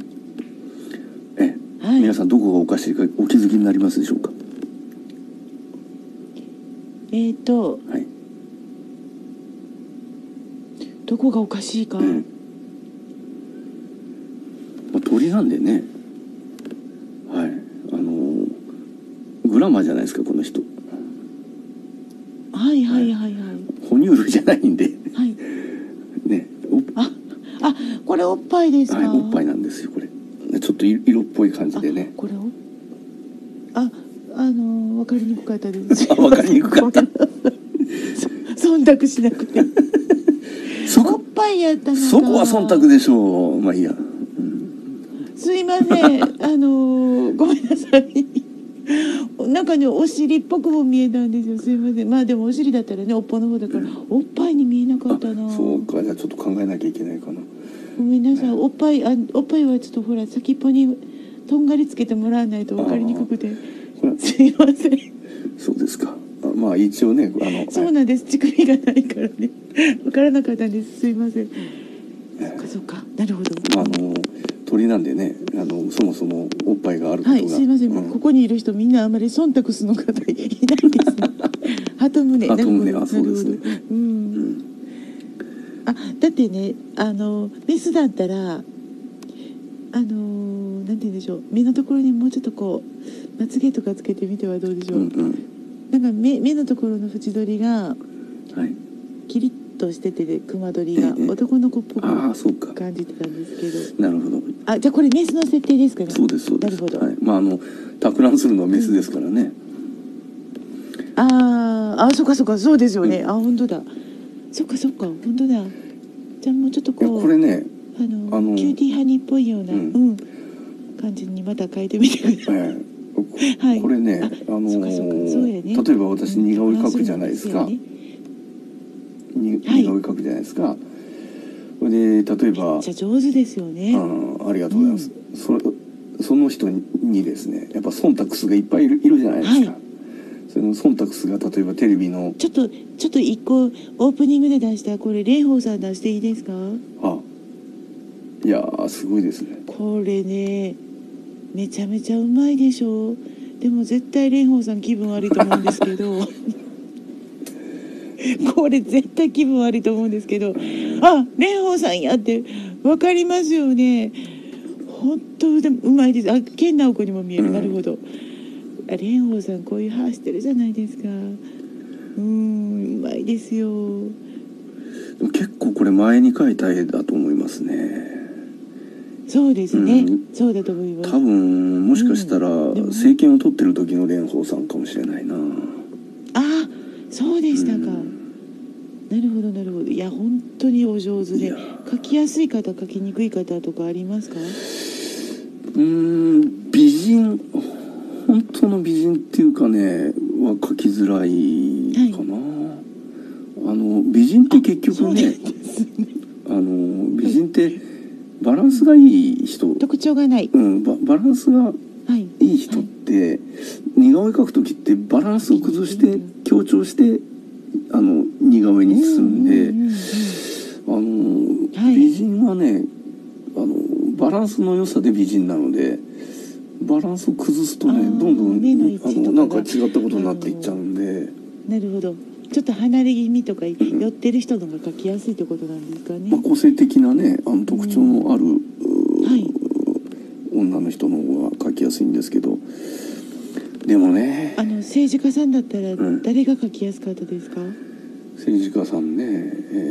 [SPEAKER 3] 皆さんどこがおかしいかお気づきになりますでしょうか。
[SPEAKER 1] どこがおかしいか。
[SPEAKER 3] 鳥なんでね。はい。グラマーじゃないですかこの人。
[SPEAKER 1] はい。
[SPEAKER 3] 哺乳類じゃないんで。
[SPEAKER 1] はい。
[SPEAKER 3] ね。
[SPEAKER 1] これおっぱいですか。
[SPEAKER 3] はい、おっぱいなんですよこれ。ちょっと色っぽい感じでね。
[SPEAKER 1] これを分かりにくかったです。
[SPEAKER 3] 分かりにくかった。
[SPEAKER 1] 忖度しなくて。おっぱいやったのか。
[SPEAKER 3] そこは忖度でしょう。まあいいや。
[SPEAKER 1] すいません。ごめんなさい。なんかねお尻っぽくも見えたんですよ。すいません。まあでもお尻だったらねおっぽの方だからおっぱいに見えなかったな。
[SPEAKER 3] そうか、じゃあちょっと考えなきゃいけないかな。
[SPEAKER 1] ごめんなさい。おっぱいはちょっとほら先っぽにとんがりつけてもらわないと分かりにくくてすいません。
[SPEAKER 3] そうですか。まあ一応ね
[SPEAKER 1] そうなんです。乳首がないからね分からなかったんです。すいません。そうかなるほど。
[SPEAKER 3] 鳥なんでねそもそもおっぱいがあることが。
[SPEAKER 1] はいすいません。ここにいる人みんなあまり忖度するの方いないですね。鳩胸。
[SPEAKER 3] 鳩胸はそうですね。
[SPEAKER 1] だってねメスだったらなんて言うんでしょう、目のところにもうちょっとこうまつげとかつけてみてはどうでしょう。なんか目のところの縁取りがキリッとしてて熊取りが男の子っぽく感じてたんですけど。なるほど。じゃあこれメスの設定ですかね。
[SPEAKER 3] そうですそうです。なるほど。まあ托卵するのはメスですからね。
[SPEAKER 1] そうですよね。本当だ。そっか本当だ。じゃあもうちょっと
[SPEAKER 3] これね
[SPEAKER 1] キューティーハニーっぽいような感じにまた変えてみてください。
[SPEAKER 3] これね例えば私似顔絵描くじゃないですか。似顔絵描くじゃないですか。それで例えば
[SPEAKER 1] めっちゃ上手ですよね。
[SPEAKER 3] ありがとうございます。その人にですねやっぱ忖度がいっぱいいるじゃないですか。その忖度が例えばテレビのちょっと一個オープニングで出したこれ蓮舫さん出していいですか。いやすごいですね。これねめちゃめちゃうまいでしょ。でも絶対蓮舫さん気分悪いと思うんですけどこれ絶対気分悪いと思うんですけど蓮舫さんやって分かりますよね。本当でもうまいです。研ナオコにも見える。なるほど。蓮舫さんこういう歯してるじゃないですか。うまいですよ。でも結構これ前に描いた絵だと思いますね。
[SPEAKER 1] そうですね、そうだと思います。
[SPEAKER 3] 多分もしかしたら政権を取ってる時の蓮舫さんかもしれないな。
[SPEAKER 1] そうでしたか。なるほどなるほど。いや本当にお上手で描きやすい方描きにくい方とかありますか。
[SPEAKER 3] 美人本当の美人っていうかねは描きづらいかな。美人って結局ね美人ってバランスがいい人、
[SPEAKER 1] 特徴がない、
[SPEAKER 3] バランスがいい人って、似顔絵描く時ってバランスを崩して強調して似顔絵にするんで、美人はねバランスの良さで美人なので、バランスを崩すとねどんどんなんか違ったことになっていっちゃうんで。
[SPEAKER 1] なるほど。 ちょっと離れ気味とか寄ってる人のが描きやすいってことなんですかね。
[SPEAKER 3] 個性的なね特徴のある、
[SPEAKER 1] はい、
[SPEAKER 3] 女の人の方が描きやすいんですけど、でもね
[SPEAKER 1] 政治家さんだったら誰が描きやすかったですか？
[SPEAKER 3] 政治家さんね、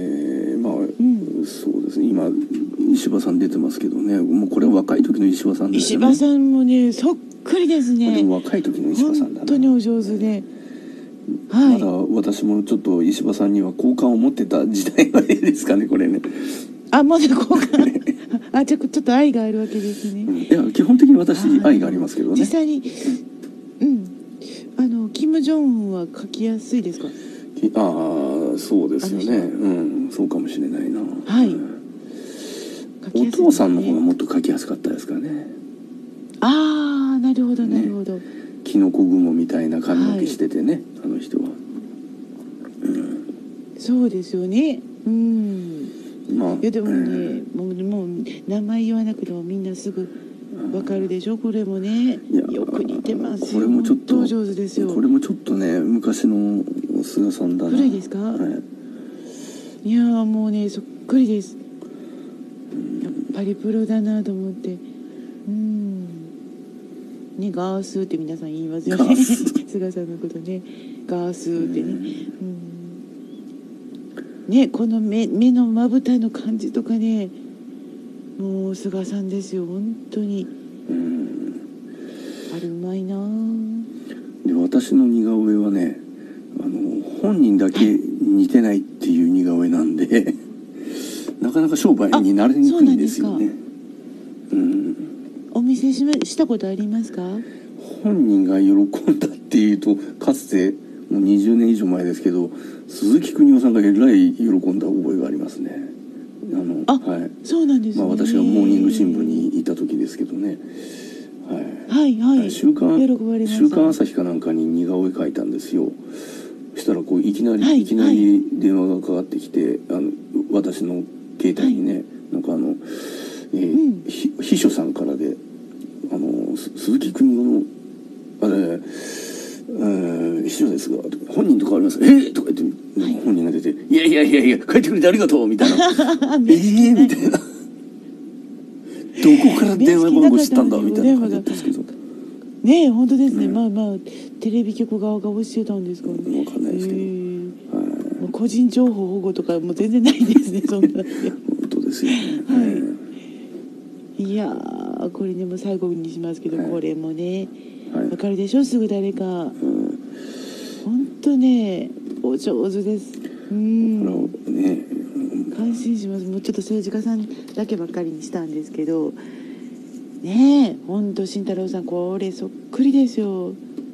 [SPEAKER 3] そうですね、今石破さん出てますけどね、もうこれは若い時の石破さんですよね。
[SPEAKER 1] 石破さんもねそっくりですね。
[SPEAKER 3] でも若い時の石破さんだな。
[SPEAKER 1] 本当にお上手で、
[SPEAKER 3] まだ私もちょっと石破さんには好感を持ってた時代の絵ですかね、これね。
[SPEAKER 1] もうね好感じゃあちょっと愛があるわけですね。
[SPEAKER 3] いや基本的に私愛がありますけどね。
[SPEAKER 1] 実際にキム・ジョンウンは描きやすいですか？
[SPEAKER 3] そうですよね。そうかもしれないな。
[SPEAKER 1] はい。
[SPEAKER 3] お父さんの方がもっと描きやすかったですからね。
[SPEAKER 1] なるほどなるほど。
[SPEAKER 3] キノコ雲みたいな髪の毛しててね、あの人は。
[SPEAKER 1] そうですよね。いやでもね、もう名前言わなくてもみんなすぐわかるでしょ。これもねよく似てますよ。
[SPEAKER 3] これもちょっと
[SPEAKER 1] 上手ですよ。
[SPEAKER 3] これもちょっとね昔の菅さんだな。
[SPEAKER 1] 古いですか？いやもうねそっくりです。やっぱりプロだなと思って。ね、ガースって皆さん言いますよね。菅さんのことね、ガースってね。ね、この目のまぶたの感じとかね、もう菅さんですよ、本当に。あれうまいな。
[SPEAKER 3] で私の似顔絵はね、本人だけ似てないっていう似顔絵なんでなかなか商売になりにくいんですよね。お
[SPEAKER 1] 見せしたことありますか？
[SPEAKER 3] 本人が喜んだっていうと、かつてもう20年以上前ですけど、鈴木邦夫さんがえらい喜んだ覚えがありますね。
[SPEAKER 1] はい、そうなんですね。
[SPEAKER 3] 私がモーニング新聞にいた時ですけどね。週刊朝日かなんかに似顔絵描いたんですよ。そしたらこういきなり電話がかかってきて、私の携帯にね、なんか秘書さんからで鈴木邦夫の秘書ですが本人と変わりますとか言って本人が出ていや帰ってくれてありがとうみたいなみたいなどこから電話番号知ったんだみたいな感じだったんですけど
[SPEAKER 1] ね。本当ですね。テレビ局側が教えたんですかね。
[SPEAKER 3] 分かんないですけど、
[SPEAKER 1] 個人情報保護とかもう全然ないですね。そんな本
[SPEAKER 3] 当ですよね。
[SPEAKER 1] いやーこれでも最後にしますけど、これもねわかるでしょ、すぐ誰か。本当ねお上手です。感心します。もうちょっと政治家さんだけばっかりにしたんですけどね、本当慎太郎さんこれそっくりですよ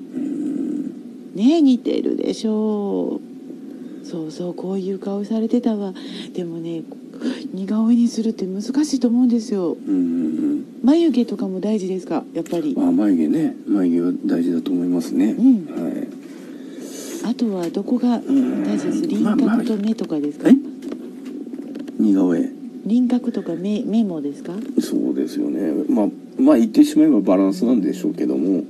[SPEAKER 1] ね。似てるでしょう。そうこういう顔されてたわ。でもね似顔絵にするって難しいと思うんですよ。眉毛とかも大事ですか、やっぱり。眉
[SPEAKER 3] 毛は大事だと思いますね。
[SPEAKER 1] あとはどこが大事です？輪郭と目とかですか？
[SPEAKER 3] 似顔絵。
[SPEAKER 1] 輪郭とか目もですか？
[SPEAKER 3] そうですよね。言ってしまえばバランスなんでしょうけども、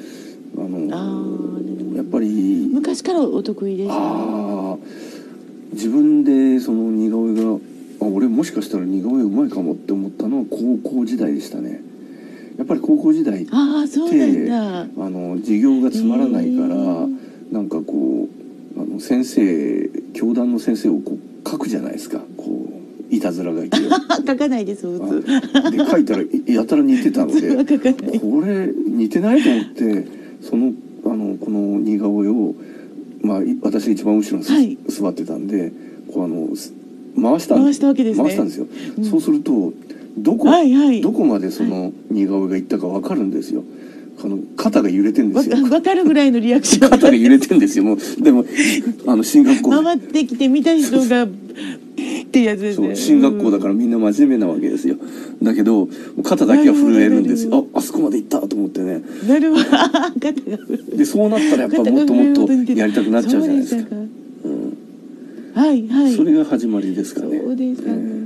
[SPEAKER 3] やっぱり
[SPEAKER 1] 昔からお得意ですよね。
[SPEAKER 3] 自分でその似顔絵が俺もしかしたら似顔絵うまいかもって思ったのは高校時代でしたね。やっぱり高校時代って
[SPEAKER 1] そうなんだ。
[SPEAKER 3] 授業がつまらないからなんかこう教団の先生をこう書くじゃないですか、こういたずら書きを
[SPEAKER 1] 書かないです普通
[SPEAKER 3] で書いたらやたら似てたのでこれ似てないと思ってこの似顔絵を私が一番後ろに座ってたんでこう回したわけですね。回したんですよ。そうするとどこまでその似顔絵がいったか分かるんですよ。肩が揺れてるんですよ。
[SPEAKER 1] 分かるぐらいのリアクション。
[SPEAKER 3] 肩が揺れてるんですよ。もうでも進学校
[SPEAKER 1] 回ってきて見た人がってやつですね。
[SPEAKER 3] 進学校だからみんな真面目なわけですよ。だけど肩だけは震えるんですよ。あそこまで行ったと思ってね。
[SPEAKER 1] なるほど。肩が震える。
[SPEAKER 3] でそうなったらやっぱもっともっとやりたくなっちゃうじゃないですか。それが始まりですかね。
[SPEAKER 1] そうですかね。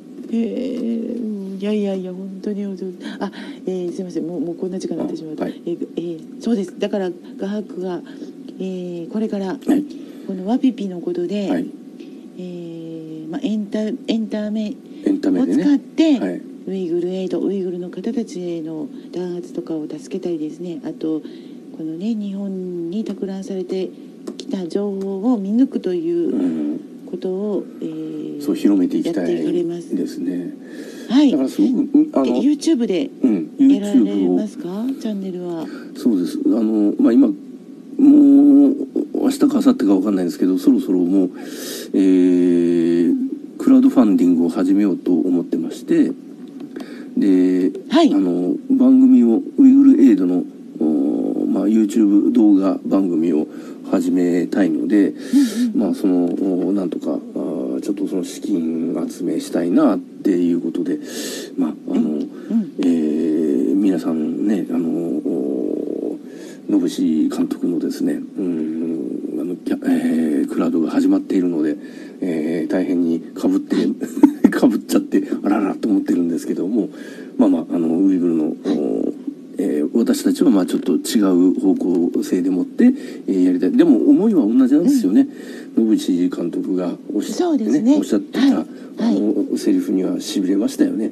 [SPEAKER 1] いや本当にお上手。すいません、もうこんな時間になってしまうと、そうです。だから画伯が、これから、 このワピピのことで、
[SPEAKER 3] はい、
[SPEAKER 1] エンタメ
[SPEAKER 3] で
[SPEAKER 1] を使って、
[SPEAKER 3] はい、
[SPEAKER 1] ウイグルエイド、ウイグルの方たちへの弾圧とかを助けたりですね、あとこのね日本に托卵されてきた情報を見抜くということを、
[SPEAKER 3] そう広めていきたい
[SPEAKER 1] やっていかれます
[SPEAKER 3] ですね。
[SPEAKER 1] はい。
[SPEAKER 3] だからすごく
[SPEAKER 1] YouTube でやられますか、チャンネルは。
[SPEAKER 3] そうです。今もう明日か明後日か分かんないんですけど、そろそろもう、クラウドファンディングを始めようと思ってまして、で、
[SPEAKER 1] はい、
[SPEAKER 3] 番組をウイグルエイドのYouTube 動画番組を始めたいので、なんとかちょっとその資金集めしたいなっていうことで、皆さんね、野伏監督のですね、クラウドが始まっているので、大変にかぶっちゃってあららと思ってるんですけども、ウイグルの、私たちはちょっと違う方向性でもって、やりたい。でも思いは同じなんですよね。野伏監督がおっしゃってた、セリフにはしびれましたよね。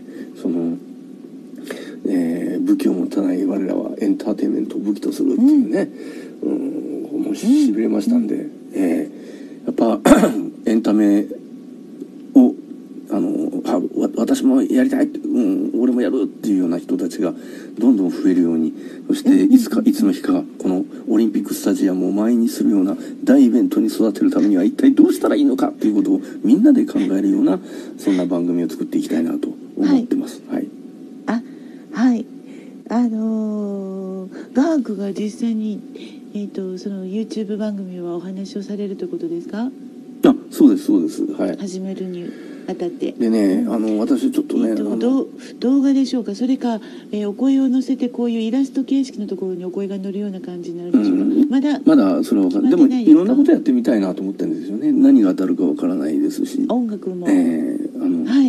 [SPEAKER 3] 武器を持たない我らはエンターテインメントを武器とするっていうね、もうしびれましたんで、やっぱエンタメを私もやりたいって、俺もやるっていうような人たちがどんどん増えるように、そしていつの日かこのオリンピックスタジアムを満員にするような大イベントに育てるためには一体どうしたらいいのかっていうことをみんなで考えるような、そんな番組を作っていきたいなと思ってます。はい。
[SPEAKER 1] はい。ガークが実際にその YouTube 番組はお話をされるということですか？
[SPEAKER 3] そうですそうです。はい。
[SPEAKER 1] 始めるにあたって
[SPEAKER 3] でね、私ちょっとね、
[SPEAKER 1] 動画でしょうか、それか、お声を載せてこういうイラスト形式のところにお声が載るような感じになるでしょうか。まだ
[SPEAKER 3] それは分かんない。でもいろんなことやってみたいなと思ってるんですよね。何が当たるか分からないですし、
[SPEAKER 1] 音楽も、
[SPEAKER 3] はい、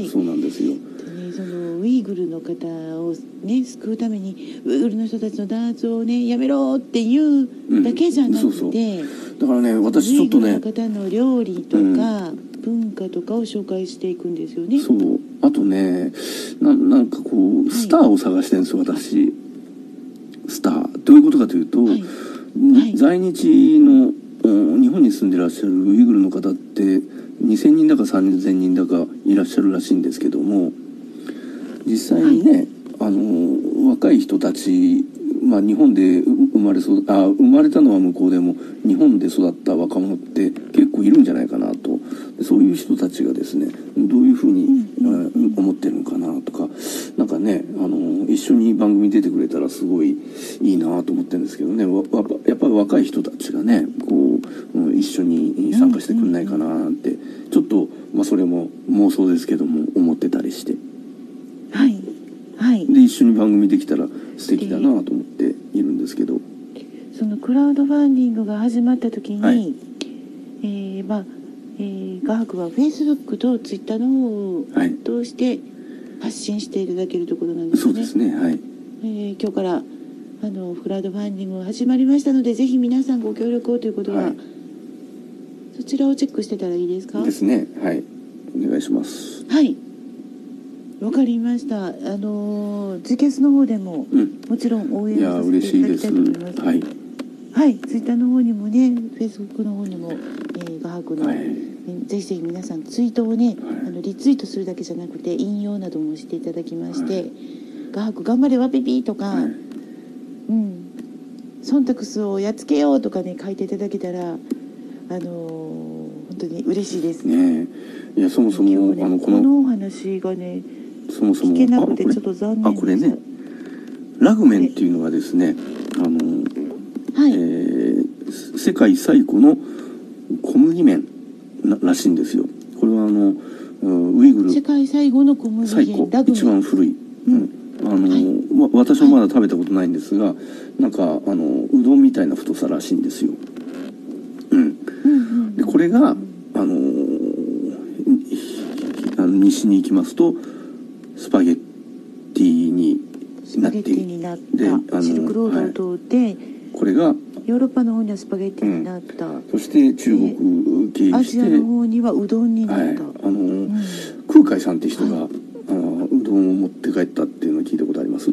[SPEAKER 3] そうなんですよ。
[SPEAKER 1] そのウイグルの方をね救うためにウイグルの人たちの弾圧をねやめろっていうだけじゃなくて、
[SPEAKER 3] だからね、私ちょっとね、
[SPEAKER 1] ウイグルの方の料理とか、文化とかを紹介していくんですよね。
[SPEAKER 3] そう。あとね、なんかこうスターを探してるんですよ、私。スターどういうことかというと、在日の日本に住んでらっしゃるウイグルの方って2000人だか3000人だかいらっしゃるらしいんですけども、実際にね、若い人たち、日本で生まれたのは向こうでも日本で育った若者って結構いるんじゃないかなと。そういう人たちがですね、どういうふうに、思ってるのかなとか、なんかね、一緒に番組出てくれたらすごいいいなと思ってるんですけどね。やっぱり若い人たちがね、こう、一緒に参加してくんないかなって、ちょっとそれも妄想ですけども思ってたりして、で一緒に番組できたら素敵だなと思っているんですけど、
[SPEAKER 1] そのクラウドファンディングが始まった時に、ガークは Facebook と Twitter の方を通して発信していただけるところなんですね。
[SPEAKER 3] そうですね。はい。
[SPEAKER 1] 今日からクラウドファンディングが始まりましたので、ぜひ皆さんご協力をということは、そちらをチェックしてたらいいですか？
[SPEAKER 3] ですね。はい。お願いします。
[SPEAKER 1] はい。わかりました。ツイキャスの方でも、もちろん応援させていただきたいと思います。はい。はい、ツイッターの方にもね、フェイスブックの方にも、ガークの、ぜひぜひ皆さんツイートをね、リツイートするだけじゃなくて引用などもしていただきまして、ガーク頑張れワピピとか、忖度をやっつけようとかね書いていただけたら、本当に嬉しいですね。
[SPEAKER 3] いや、そもそも、
[SPEAKER 1] このお話がね、
[SPEAKER 3] そもそも
[SPEAKER 1] 聞けなくてちょっと残念でした。
[SPEAKER 3] これね、ラグメンっていうのはですね、世界最古の小麦麺らしいんですよ。これはウイグル
[SPEAKER 1] 世界最後の小麦麺、ラグメン
[SPEAKER 3] 一番古い、私はまだ食べたことないんですが、なんかうどんみたいな太さらしいんですよ。でこれが西に行きますとスパゲッティになっている。
[SPEAKER 1] シルクロードを通って、
[SPEAKER 3] これが
[SPEAKER 1] ヨーロッパの方にはスパゲッティになった、
[SPEAKER 3] そして中国経由して
[SPEAKER 1] アジアの方にはうどんになった、
[SPEAKER 3] 空海さんって人が、うどんを持って帰ったっていうのを聞いたことあります？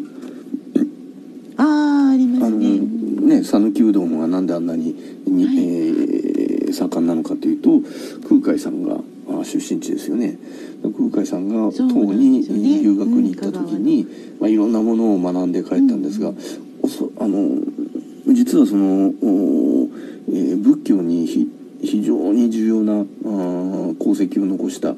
[SPEAKER 1] ありますね。
[SPEAKER 3] 讃岐うどんがなんであんなに盛んなのかというと、空海さんが出身地ですよね。空海さんが唐に留学に行った時に、いろんなものを学んで帰ったんですが、実はその仏教に非常に重要な功績を残した、ウ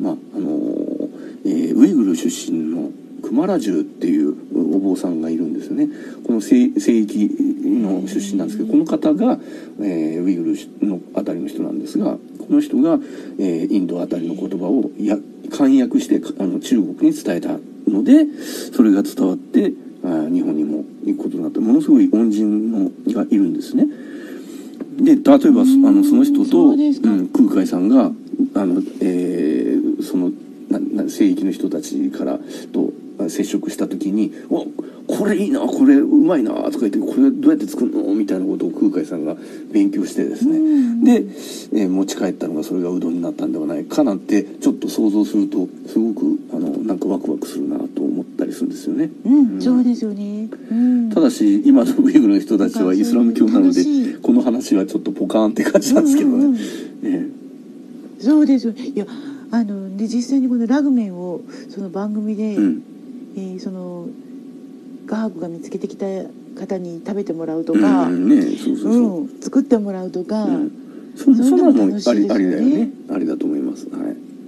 [SPEAKER 3] イグル出身のクマラジュっていうお坊さんがいるんですよね。この西域の出身なんですけど、この方が、ウイグルのあたりの人なんですが、この人が、インドあたりの言葉を漢訳して中国に伝えたので、それが伝わって日本にも行くことになって、ものすごい恩人がいるんですね。で、例えばその人と、空海さんがその聖域の人たちからと接触した時に「お、これいいな、これうまいな」とか言って「これどうやって作るの?」みたいなことを空海さんが勉強してですね、で、持ち帰ったのがそれがうどんになったんではないかなんてちょっと想像するとすごくなんかワクワクするなと思ったりするんですよね。
[SPEAKER 1] そうですよね。
[SPEAKER 3] ただし今のウイグルの人たちはイスラム教なので、この話はちょっとポカーンって感じなんですけどね。
[SPEAKER 1] そうですよ。いやで実際にこのラグメンをその番組で、その画伯が見つけてきた方に食べてもらうとか、作ってもらうとか、
[SPEAKER 3] そんなのもありだよね。ありだと思います。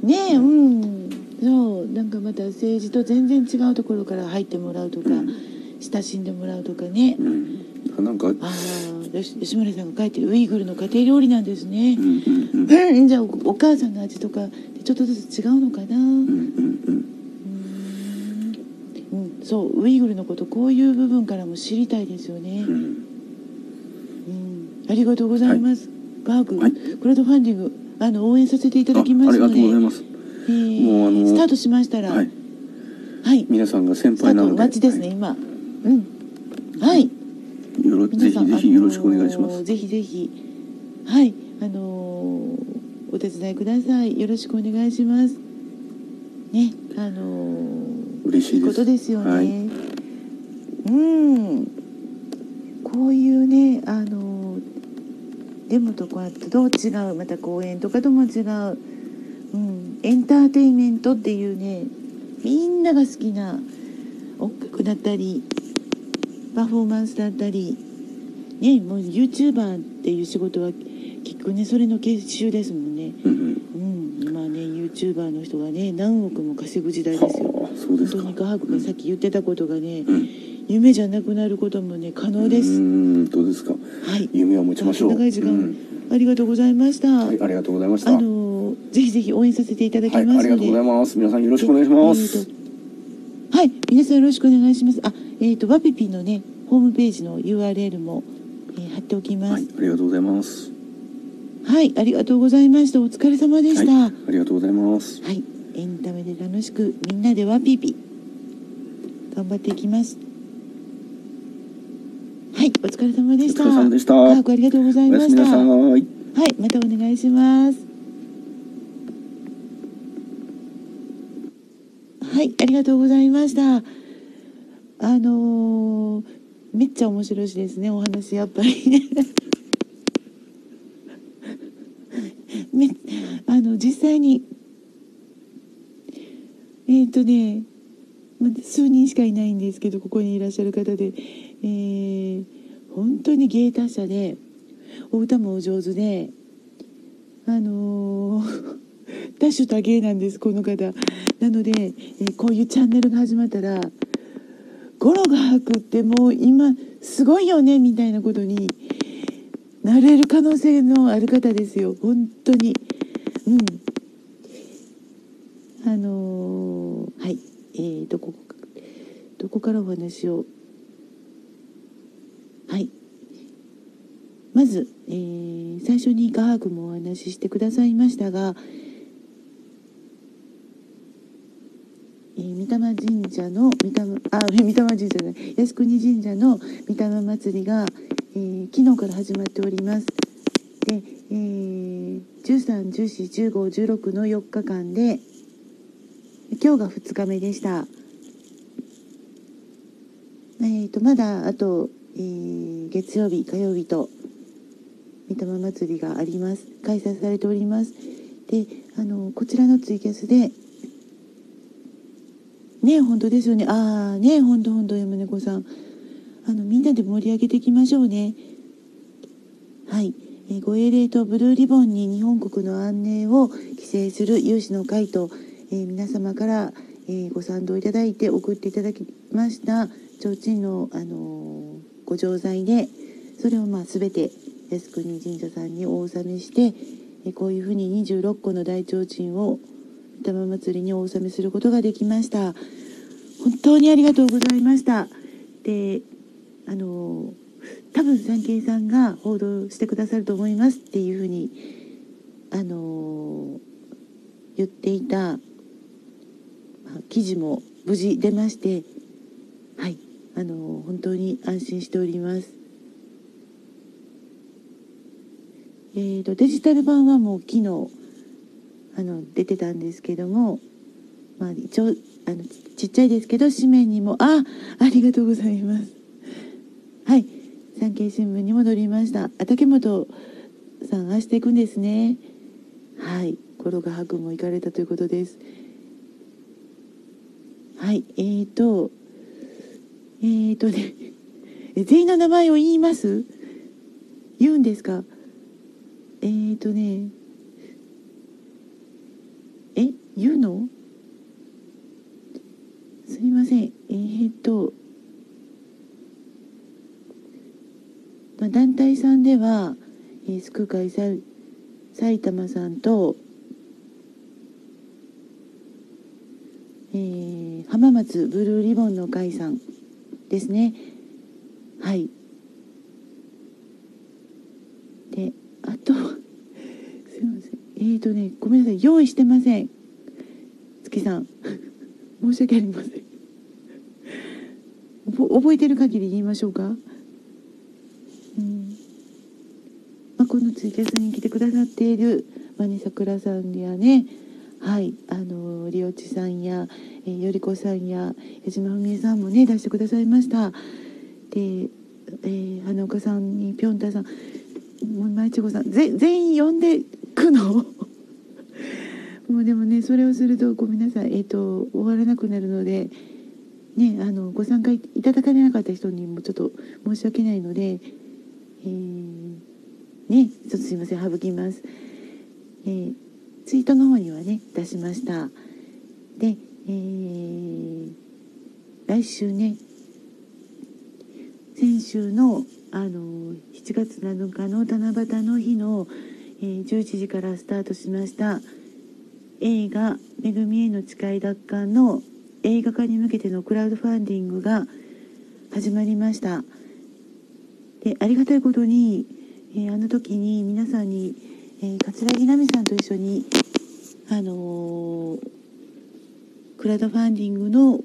[SPEAKER 1] そうなんかまた政治と全然違うところから入ってもらうとか、親しんでもらうとかね。
[SPEAKER 3] なんか
[SPEAKER 1] 吉村さんが書いてるウイグルの家庭料理なんですね。じゃあお母さんの味とかちょっとずつ違うのかな。そうウイグルのことこういう部分からも知りたいですよね。ありがとうございます。画伯、クラウドファンディング応援させていただきますので、
[SPEAKER 3] ありがとうございます。
[SPEAKER 1] もうスタートしましたら、
[SPEAKER 3] 皆さんが先輩なので
[SPEAKER 1] お待ちですね今。
[SPEAKER 3] ぜひぜひよろしくお願いします。
[SPEAKER 1] ぜひぜひお手伝いください。よろしくお願いします。ね、
[SPEAKER 3] 嬉しいです。
[SPEAKER 1] いいことですよね。こういうねデモとかとどう違う、また公演とかとも違う、エンターテインメントっていうね、みんなが好きな音楽だったりパフォーマンスだったりね、もう YouTuber っていう仕事は結構ねそれの結集ですもんね。今ね YouTuber の人がね何億も稼ぐ時代ですよ。本当に画伯がさっき言ってたことがね、夢じゃなくなることもね可能です。
[SPEAKER 3] どうですか。夢を持ちましょう。
[SPEAKER 1] 長い時間、ありがとうございました。
[SPEAKER 3] ありがとうございました。
[SPEAKER 1] ぜひぜひ応援させていただきますので、
[SPEAKER 3] ありがとうございます。皆さんよろしくお願いします。
[SPEAKER 1] 皆さんよろしくお願いします。ワピピのねホームページの URL も、貼っておきます。
[SPEAKER 3] ありがとうございます。
[SPEAKER 1] ありがとうございました。お疲れ様でした。
[SPEAKER 3] ありがとうございます。
[SPEAKER 1] エンタメで楽しくみんなでワピピ頑張っていきます。お疲れ様でした。
[SPEAKER 3] お疲れ様でした。
[SPEAKER 1] 画伯ありがとうございました。
[SPEAKER 3] またお
[SPEAKER 1] 願いします。ありがとうございました。めっちゃ面白いしですね、お話やっぱりね実際に数人しかいないんですけど、ここにいらっしゃる方で、本当に芸達者でお歌もお上手で多種多芸なんです、この方。なので、こういうチャンネルが始まったらゴロ画伯ってもう今すごいよねみたいなことになれる可能性のある方ですよ、本当に。どこからお話を。まず、最初に画伯もお話ししてくださいましたが、 御霊神社の御霊神社じゃない、靖国神社の御霊祭りが、昨日から始まっております。で、13、14、15、16の4日間で、今日が2日目でした。まだあと、月曜日、火曜日と御霊祭りがあります。開催されております。で、こちらのツイキャスでね、本当ですよね。ね、本当山猫さん、みんなで盛り上げていきましょうね。はい、ご英霊とブルーリボンに日本国の安寧を期成する有志の会と、皆様から、ご賛同いただいて送っていただきました提灯の、ご錠剤で、それを全て靖国神社さんにお納めして、こういうふうに26個の大提灯を御霊祭りにお納めすることができました。本当にありがとうございました。で、多分産経さんが報道してくださると思いますっていうふうに言っていた記事も無事出まして、はい、本当に安心しております。デジタル版はもう昨日出てたんですけども、一応ちっちゃいですけど紙面にもありがとうございます。はい、産経新聞にも載りました。竹本さん、明日行くんですね。はい、コロガ博も行かれたということです。はい、ね、全員の名前を言います？言うんですか？言うの？すいません。団体さんでは、救う会埼玉さんと、浜松ブルーリボンの会さんですね。はい。で、あとすいません。ごめんなさい。用意してません。月さん申し訳ありません。覚えてる限り言いましょうか。このツイキャスに来てくださっている桜さんやね、はい、りおちさんや、よりこさんや矢島文江さんもね出してくださいました。で、花岡さんにぴょんたさん、まいちごさん、全員呼んでくのもうでもね、それをするとごめんなさい、終わらなくなるのでね、ご参加いただかれなかった人にもちょっと申し訳ないので、ね、ちょっとすいません、省きます。ツイートの方にはね出しました。で、来週ね、先週の7月7日の七夕の日の、11時からスタートしました映画「めぐみへの誓い奪還」の映画化に向けてのクラウドファンディングが始まりました。で、ありがたいことに、あの時に皆さんに、桂木奈美さんと一緒にクラウドファンディングの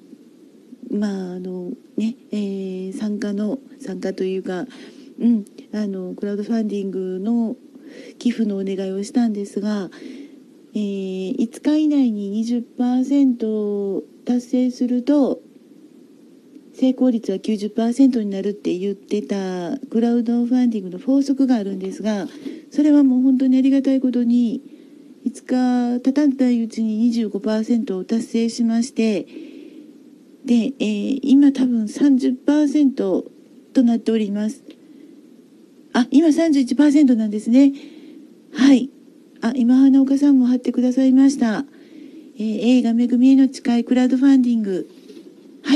[SPEAKER 1] 参加というか、クラウドファンディングの寄付のお願いをしたんですが、5日以内に 20% 達成すると成功率は 90% になるって言ってたクラウドファンディングの法則があるんですが、それはもう本当にありがたいことに5日経たないうちに 25% を達成しまして、で、今多分 30% となっております。今 31% なんですね。はい。今花岡さんも貼ってくださいました。映画めぐみへの誓いクラウドファンディング。はい。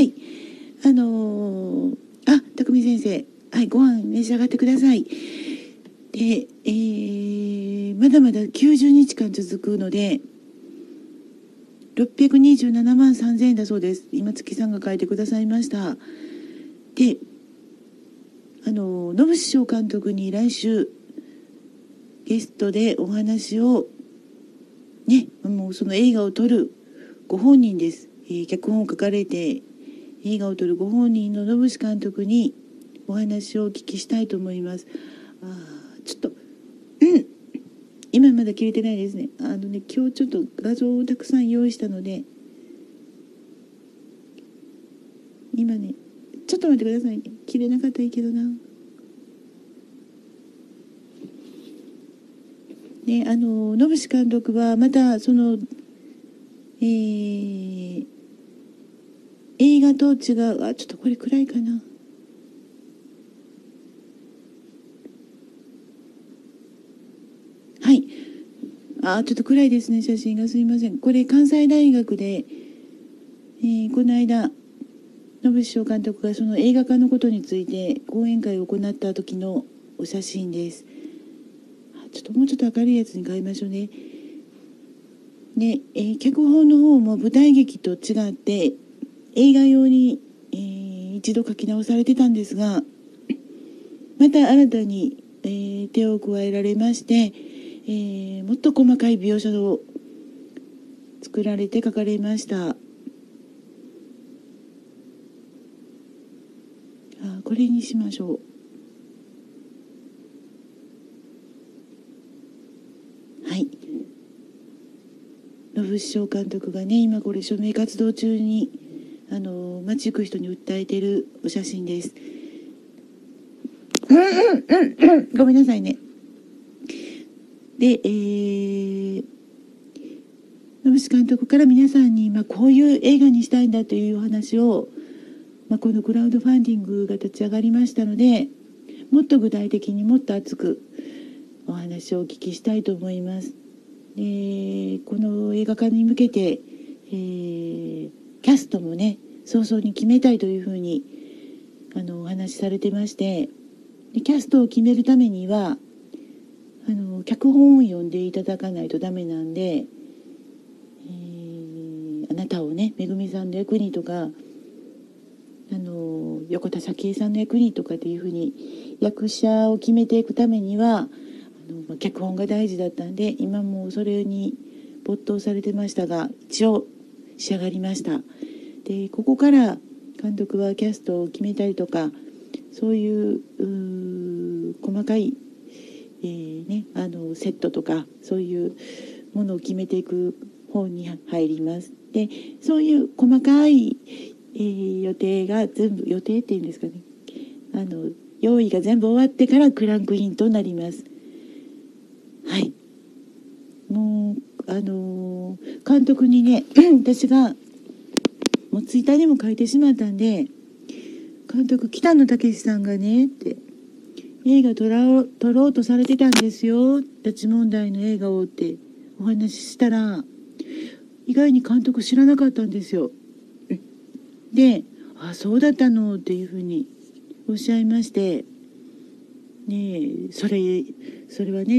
[SPEAKER 1] 匠先生。はい、ご飯召し上がってください。で、まだまだ90日間続くので、627万3000円だそうです。今月さんが書いてくださいました。で、野武士翔監督に来週ゲストでお話をね、もうその映画を撮るご本人です。 脚本を書かれて映画を撮るご本人の野伏監督にお話をお聞きしたいと思います。ちょっと今まだ切れてないですね。今日ちょっと画像をたくさん用意したので、今ね、ちょっと待ってくださいね。切れなかったらいいけどな。で、野伏監督はまたその、映画と違う、ちょっとこれ暗いかな。はい。ちょっと暗いですね、写真が。すいません。これ関西大学で、この間野伏翔監督がその映画化のことについて講演会を行った時のお写真です。ちょっともうちょっと明るいやつに変えましょうね。で、脚本の方も舞台劇と違って映画用に、一度書き直されてたんですが、また新たに、手を加えられまして、もっと細かい描写を作られて書かれました。これにしましょう。はい。野伏翔監督がね、今これ署名活動中に街行く人に訴えているお写真です。ごめんなさいね。で、野伏監督から皆さんに、こういう映画にしたいんだというお話を、このクラウドファンディングが立ち上がりましたので、もっと具体的にもっと熱くお話をお聞きしたいと思います。で、この映画化に向けて、キャストもね早々に決めたいというふうにお話しされてまして、でキャストを決めるためには脚本を読んでいただかないとダメなんで、あなたをねめぐみさんの役にとか横田早紀江さんの役にとかっていうふうに役者を決めていくためには脚本が大事だったんで、今もそれに没頭されてましたが一応仕上がりました。でここから監督はキャストを決めたりとかそういう細かい、セットとかそういうものを決めていく方に入ります。でそういう細かい、予定が全部予定っていうんですかね、用意が全部終わってからクランクインとなります。はい。もう監督にね私がもうツイッターにも書いてしまったんで、監督北野武さんがねって映画撮ろうとされてたんですよ、拉致問題の映画をってお話ししたら意外に監督知らなかったんですよ。でそうだったのっていうふうにおっしゃいまして、ねそれはね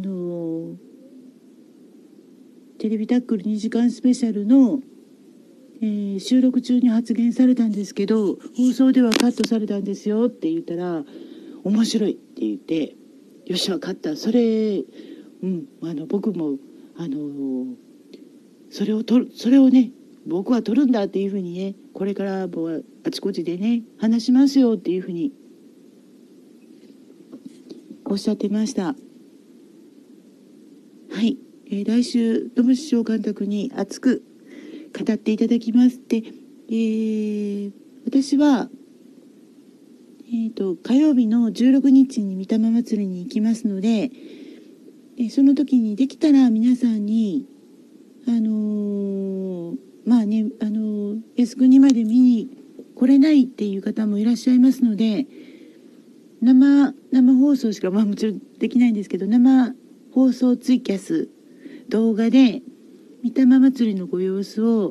[SPEAKER 1] テレビタックル2時間スペシャルの、収録中に発言されたんですけど放送ではカットされたんですよって言ったら面白いって言ってよし分かった、それ僕もそれをね僕は撮るんだっていうふうにねこれからもあちこちでね話しますよっていうふうにおっしゃってました。はい。来週野伏翔監督に熱く語っていただきます。で、私は、火曜日の16日に御霊祭りに行きますので、その時にできたら皆さんに靖国まで見に来れないっていう方もいらっしゃいますので、生放送しかもちろんできないんですけど、生放送ツイキャス動画で御霊祭りのご様子を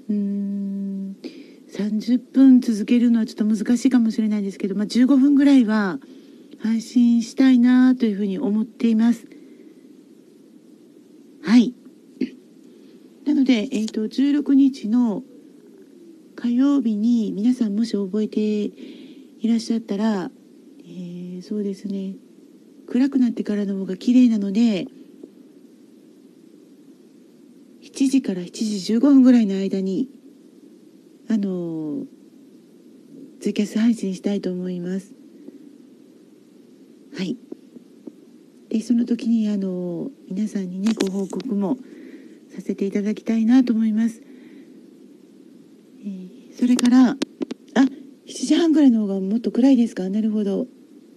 [SPEAKER 1] 30分続けるのはちょっと難しいかもしれないんですけど、15分ぐらいは配信したいなというふうに思っています。はい。なので、16日の火曜日に皆さんもし覚えていらっしゃったら、そうですね、暗くなってからの方が綺麗なので7時から7時15分ぐらいの間にツイキャス配信したいと思います。はい。でその時に皆さんにねご報告もさせていただきたいなと思います。それから7時半ぐらいの方がもっと暗いですか？なるほど。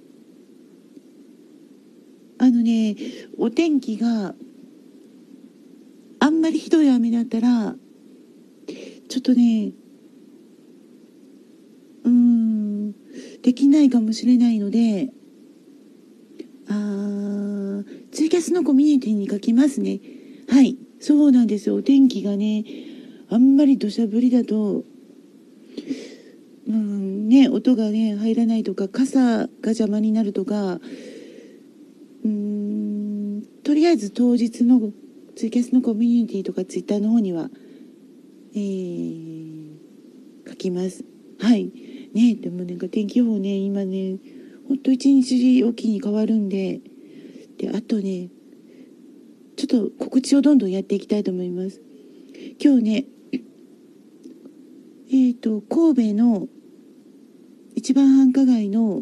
[SPEAKER 1] お天気があんまりひどい雨だったらちょっとねできないかもしれないので、ツイキャスのコミュニティに書きますね。はい、そうなんですよ。お天気がねあんまり土砂降りだと音がね入らないとか、傘が邪魔になるとか、とりあえず当日のツイキャスのコミュニティとかツイッターの方には、書きます。はいね。でもなんか天気予報ね今ねほんと一日おきに変わるんで、あとねちょっと告知をどんどんやっていきたいと思います。今日ね神戸の一番繁華街の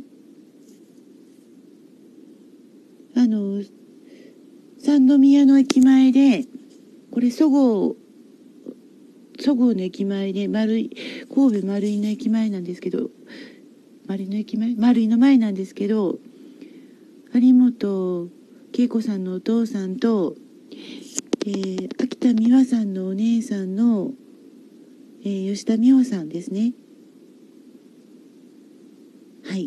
[SPEAKER 1] 三宮の駅前で、これそごうの駅前で神戸丸井の駅前なんですけど、丸井の前なんですけど、有本恵子さんのお父さんと、秋田美和さんのお姉さんの、吉田美穂さんですね。はい。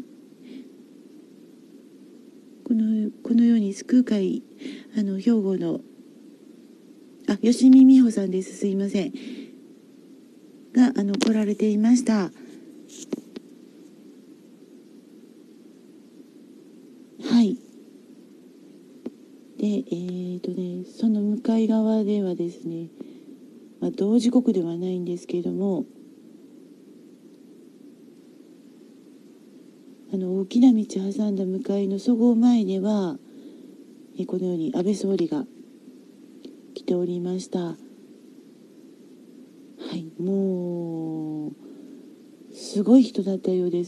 [SPEAKER 1] このように救う会兵庫の吉見美穂さんです。すいませんが来られていました。はい。でその向かい側ではですね、同時刻ではないんですけれども、大きな道挟んだ向かいのそごう前では、このように安倍総理が来ておりました。はい、もうすごい人だったようです。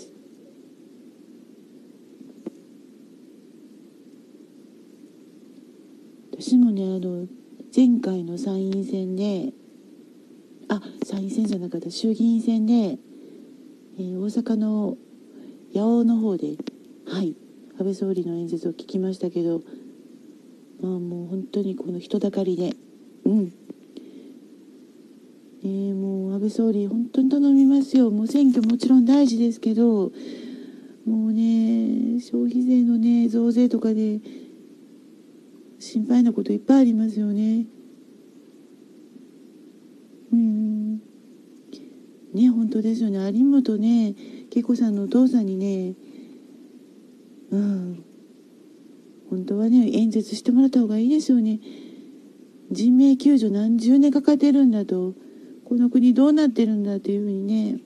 [SPEAKER 1] 私もね前回の参院選で参院選じゃなかった衆議院選で、大阪の八尾の方で安倍総理の演説を聞きましたけど、もう本当にこの人だかりでもう安倍総理本当に頼みますよ。もう選挙もちろん大事ですけど、もうね消費税のね増税とかで心配なこといっぱいありますよね。ね、本当ですよね。有本ね恵子さんのお父さんにね本当はね演説してもらった方がいいですよね。人命救助何十年かかってるんだと、この国どうなってるんだというふうにね。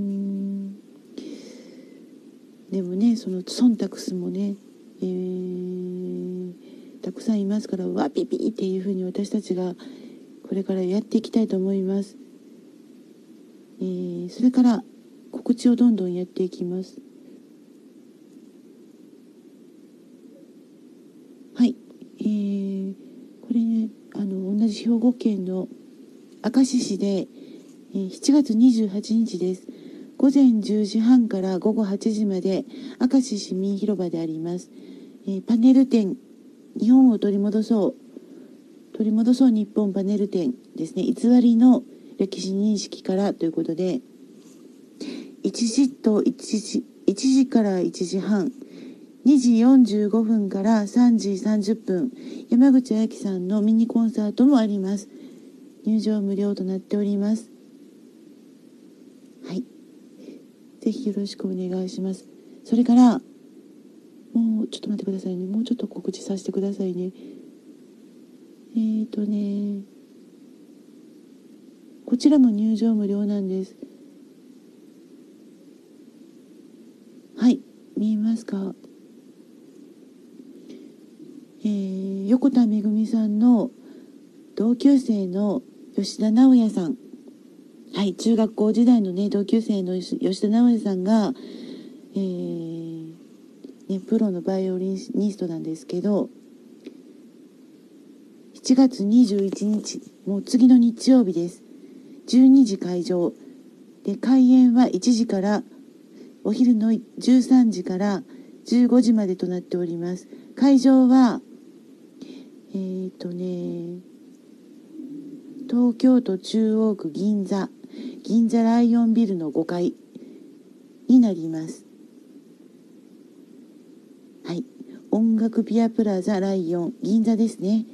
[SPEAKER 1] でもねその忖度もね、たくさんいますから、わピピっていうふうに私たちがこれからやっていきたいと思います。それから告知をどんどんやっていきます。はい、これね同じ兵庫県の明石市で、7月28日です。午前10時半から午後8時まで明石市民広場であります。パネル展日本を取り戻そう日本パネル展ですね。偽りの歴史認識からということで、1時から1時半、2時45分から3時30分、山口彩希さんのミニコンサートもあります。入場無料となっております。はい。ぜひよろしくお願いします。それから、もうちょっと待ってくださいね。もうちょっと告知させてくださいね。こちらも入場無料なんです。はい、見えますか？横田めぐみさんの同級生の吉田直也さんはい、中学校時代のね、同級生の吉田直也さんが、プロのバイオリニストなんですけど、7月21日、もう次の日曜日です。12時会場。で、開演は1時から、お昼の13時から15時までとなっております。会場は、東京都中央区銀座ライオンビルの5階になります。はい。音楽ピアプラザライオン銀座ですね。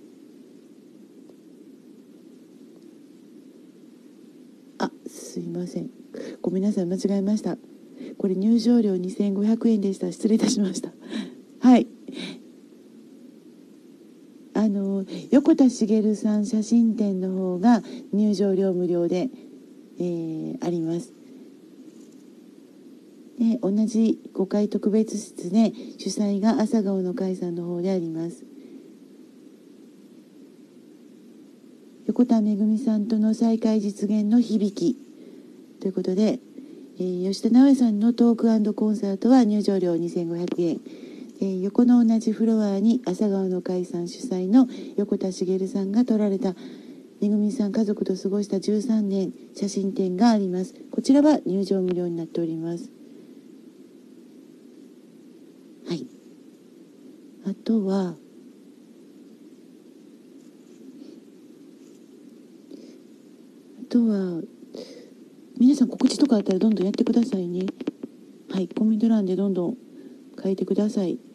[SPEAKER 1] すいません。ごめんなさい。間違えました。これ入場料2500円でした。失礼いたしました。はい。横田茂さん写真展の方が入場料無料で、あります。で、同じ5階特別室で主催が朝顔の会さんの方であります。横田めぐみさんとの再会実現の響きということで、吉田直也さんのトーク&コンサートは入場料2500円、横の同じフロアに朝顔の会さん主催の横田茂さんが撮られためぐみさん家族と過ごした13年写真展があります。こちらは入場無料になっております。はい。あとは皆さん告知とかあったらどんどんやってくださいね。はい、コメント欄でどんどん書いてください。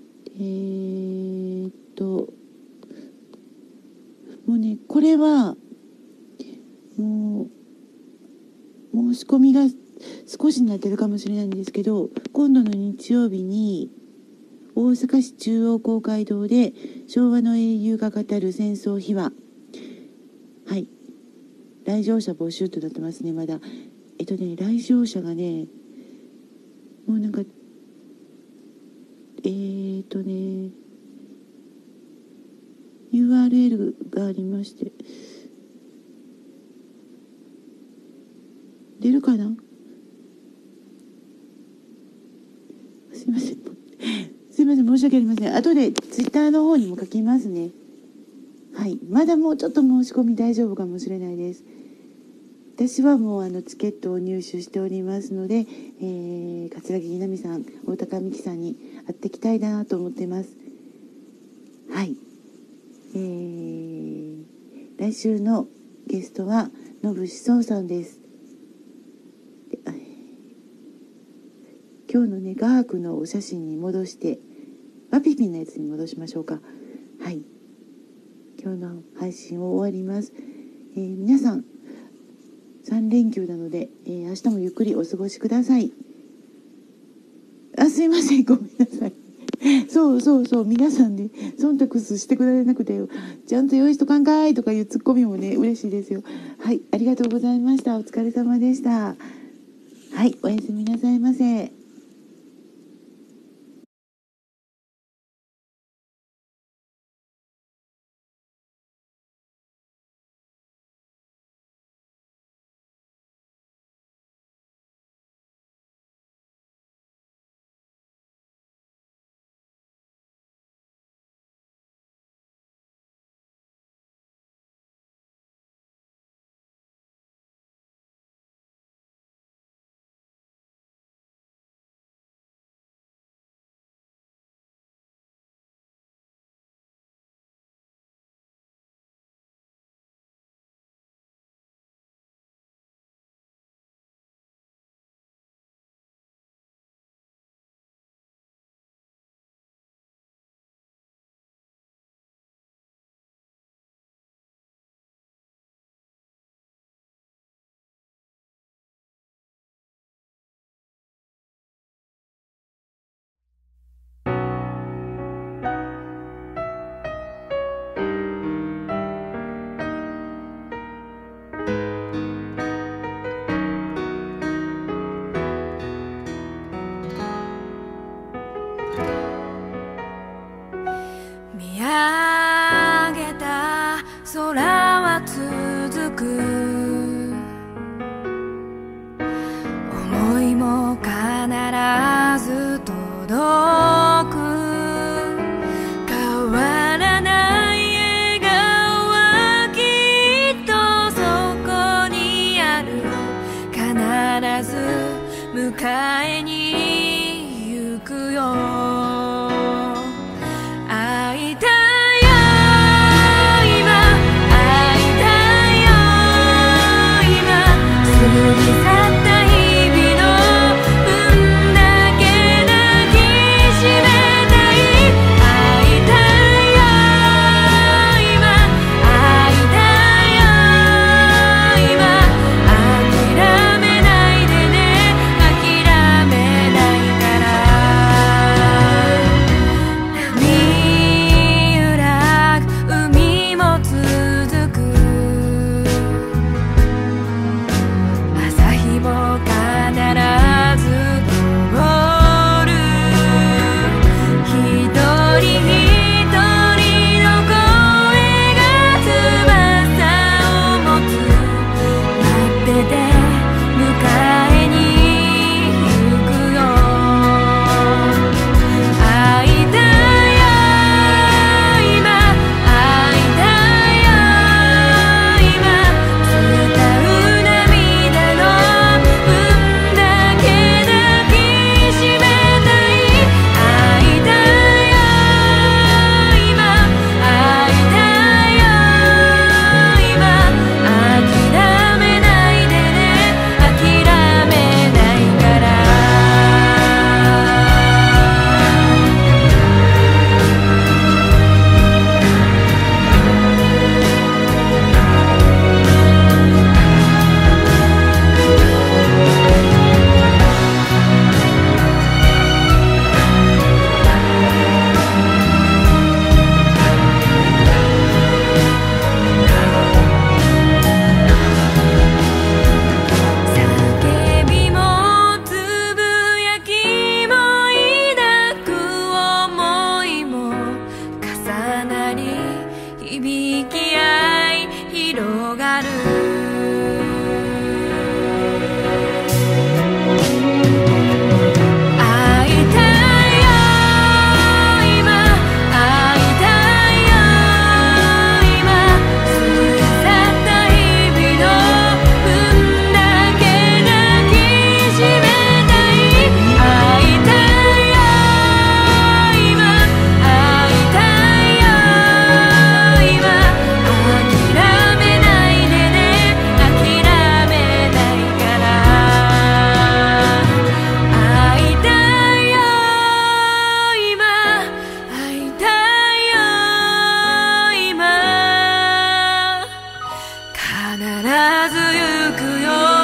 [SPEAKER 1] もうね、これはもう申し込みが少しになってるかもしれないんですけど、今度の日曜日に大阪市中央公会堂で昭和の英雄が語る戦争秘話、はい、来場者募集となってますね。まだ来場者がね、もうなんかURL がありまして、出るかな。すいません申し訳ありません。後でツイッターの方にも書きますね。はい、まだもうちょっと申し込み大丈夫かもしれないです。私はもうチケットを入手しておりますので、桂木ひなみさん、大高美希さんに会ってきたいなと思ってます。はい、来週のゲストは野武志壮さんです。今日のね、画伯のお写真に戻してワピピのやつに戻しましょうか。はい、今日の配信を終わります。皆さん3連休なので、明日もゆっくりお過ごしください。すいません、ごめんなさい。そう皆さんね、忖度してくれなくてよ、ちゃんと用意しとかんかいとかいうツッコミもね、嬉しいですよ。はい、ありがとうございました。お疲れ様でした。はい、おやすみなさいませ。
[SPEAKER 4] 迎えに行くよ。会いたいよ今、会いたいよ今、過ぎ去った日々の分だけ抱きしめたい。会いたいよ今、会いたいよ今、諦めないでね、諦めないから。波揺らぐ海も続く、朝日も必ず昇る。一人一人の声が翼を持つ。待ってて迎えに行くよ。会いたいよ今、会いたいよ今、伝う涙の分だけ抱きしめたい。会いたいよ今、会いたいよ今、諦めないでね、諦めないから。叫びもつぶやきも抱く想いも重なり響き合い広がる。会いたいよ今、会いたいよ今、過ぎ去った日々の分だけ抱きしめたい。会いたいよ今、会いたいよ今、諦めないでね、諦めないから。会いたいよ今、会いたいよ今、必ず行くよ。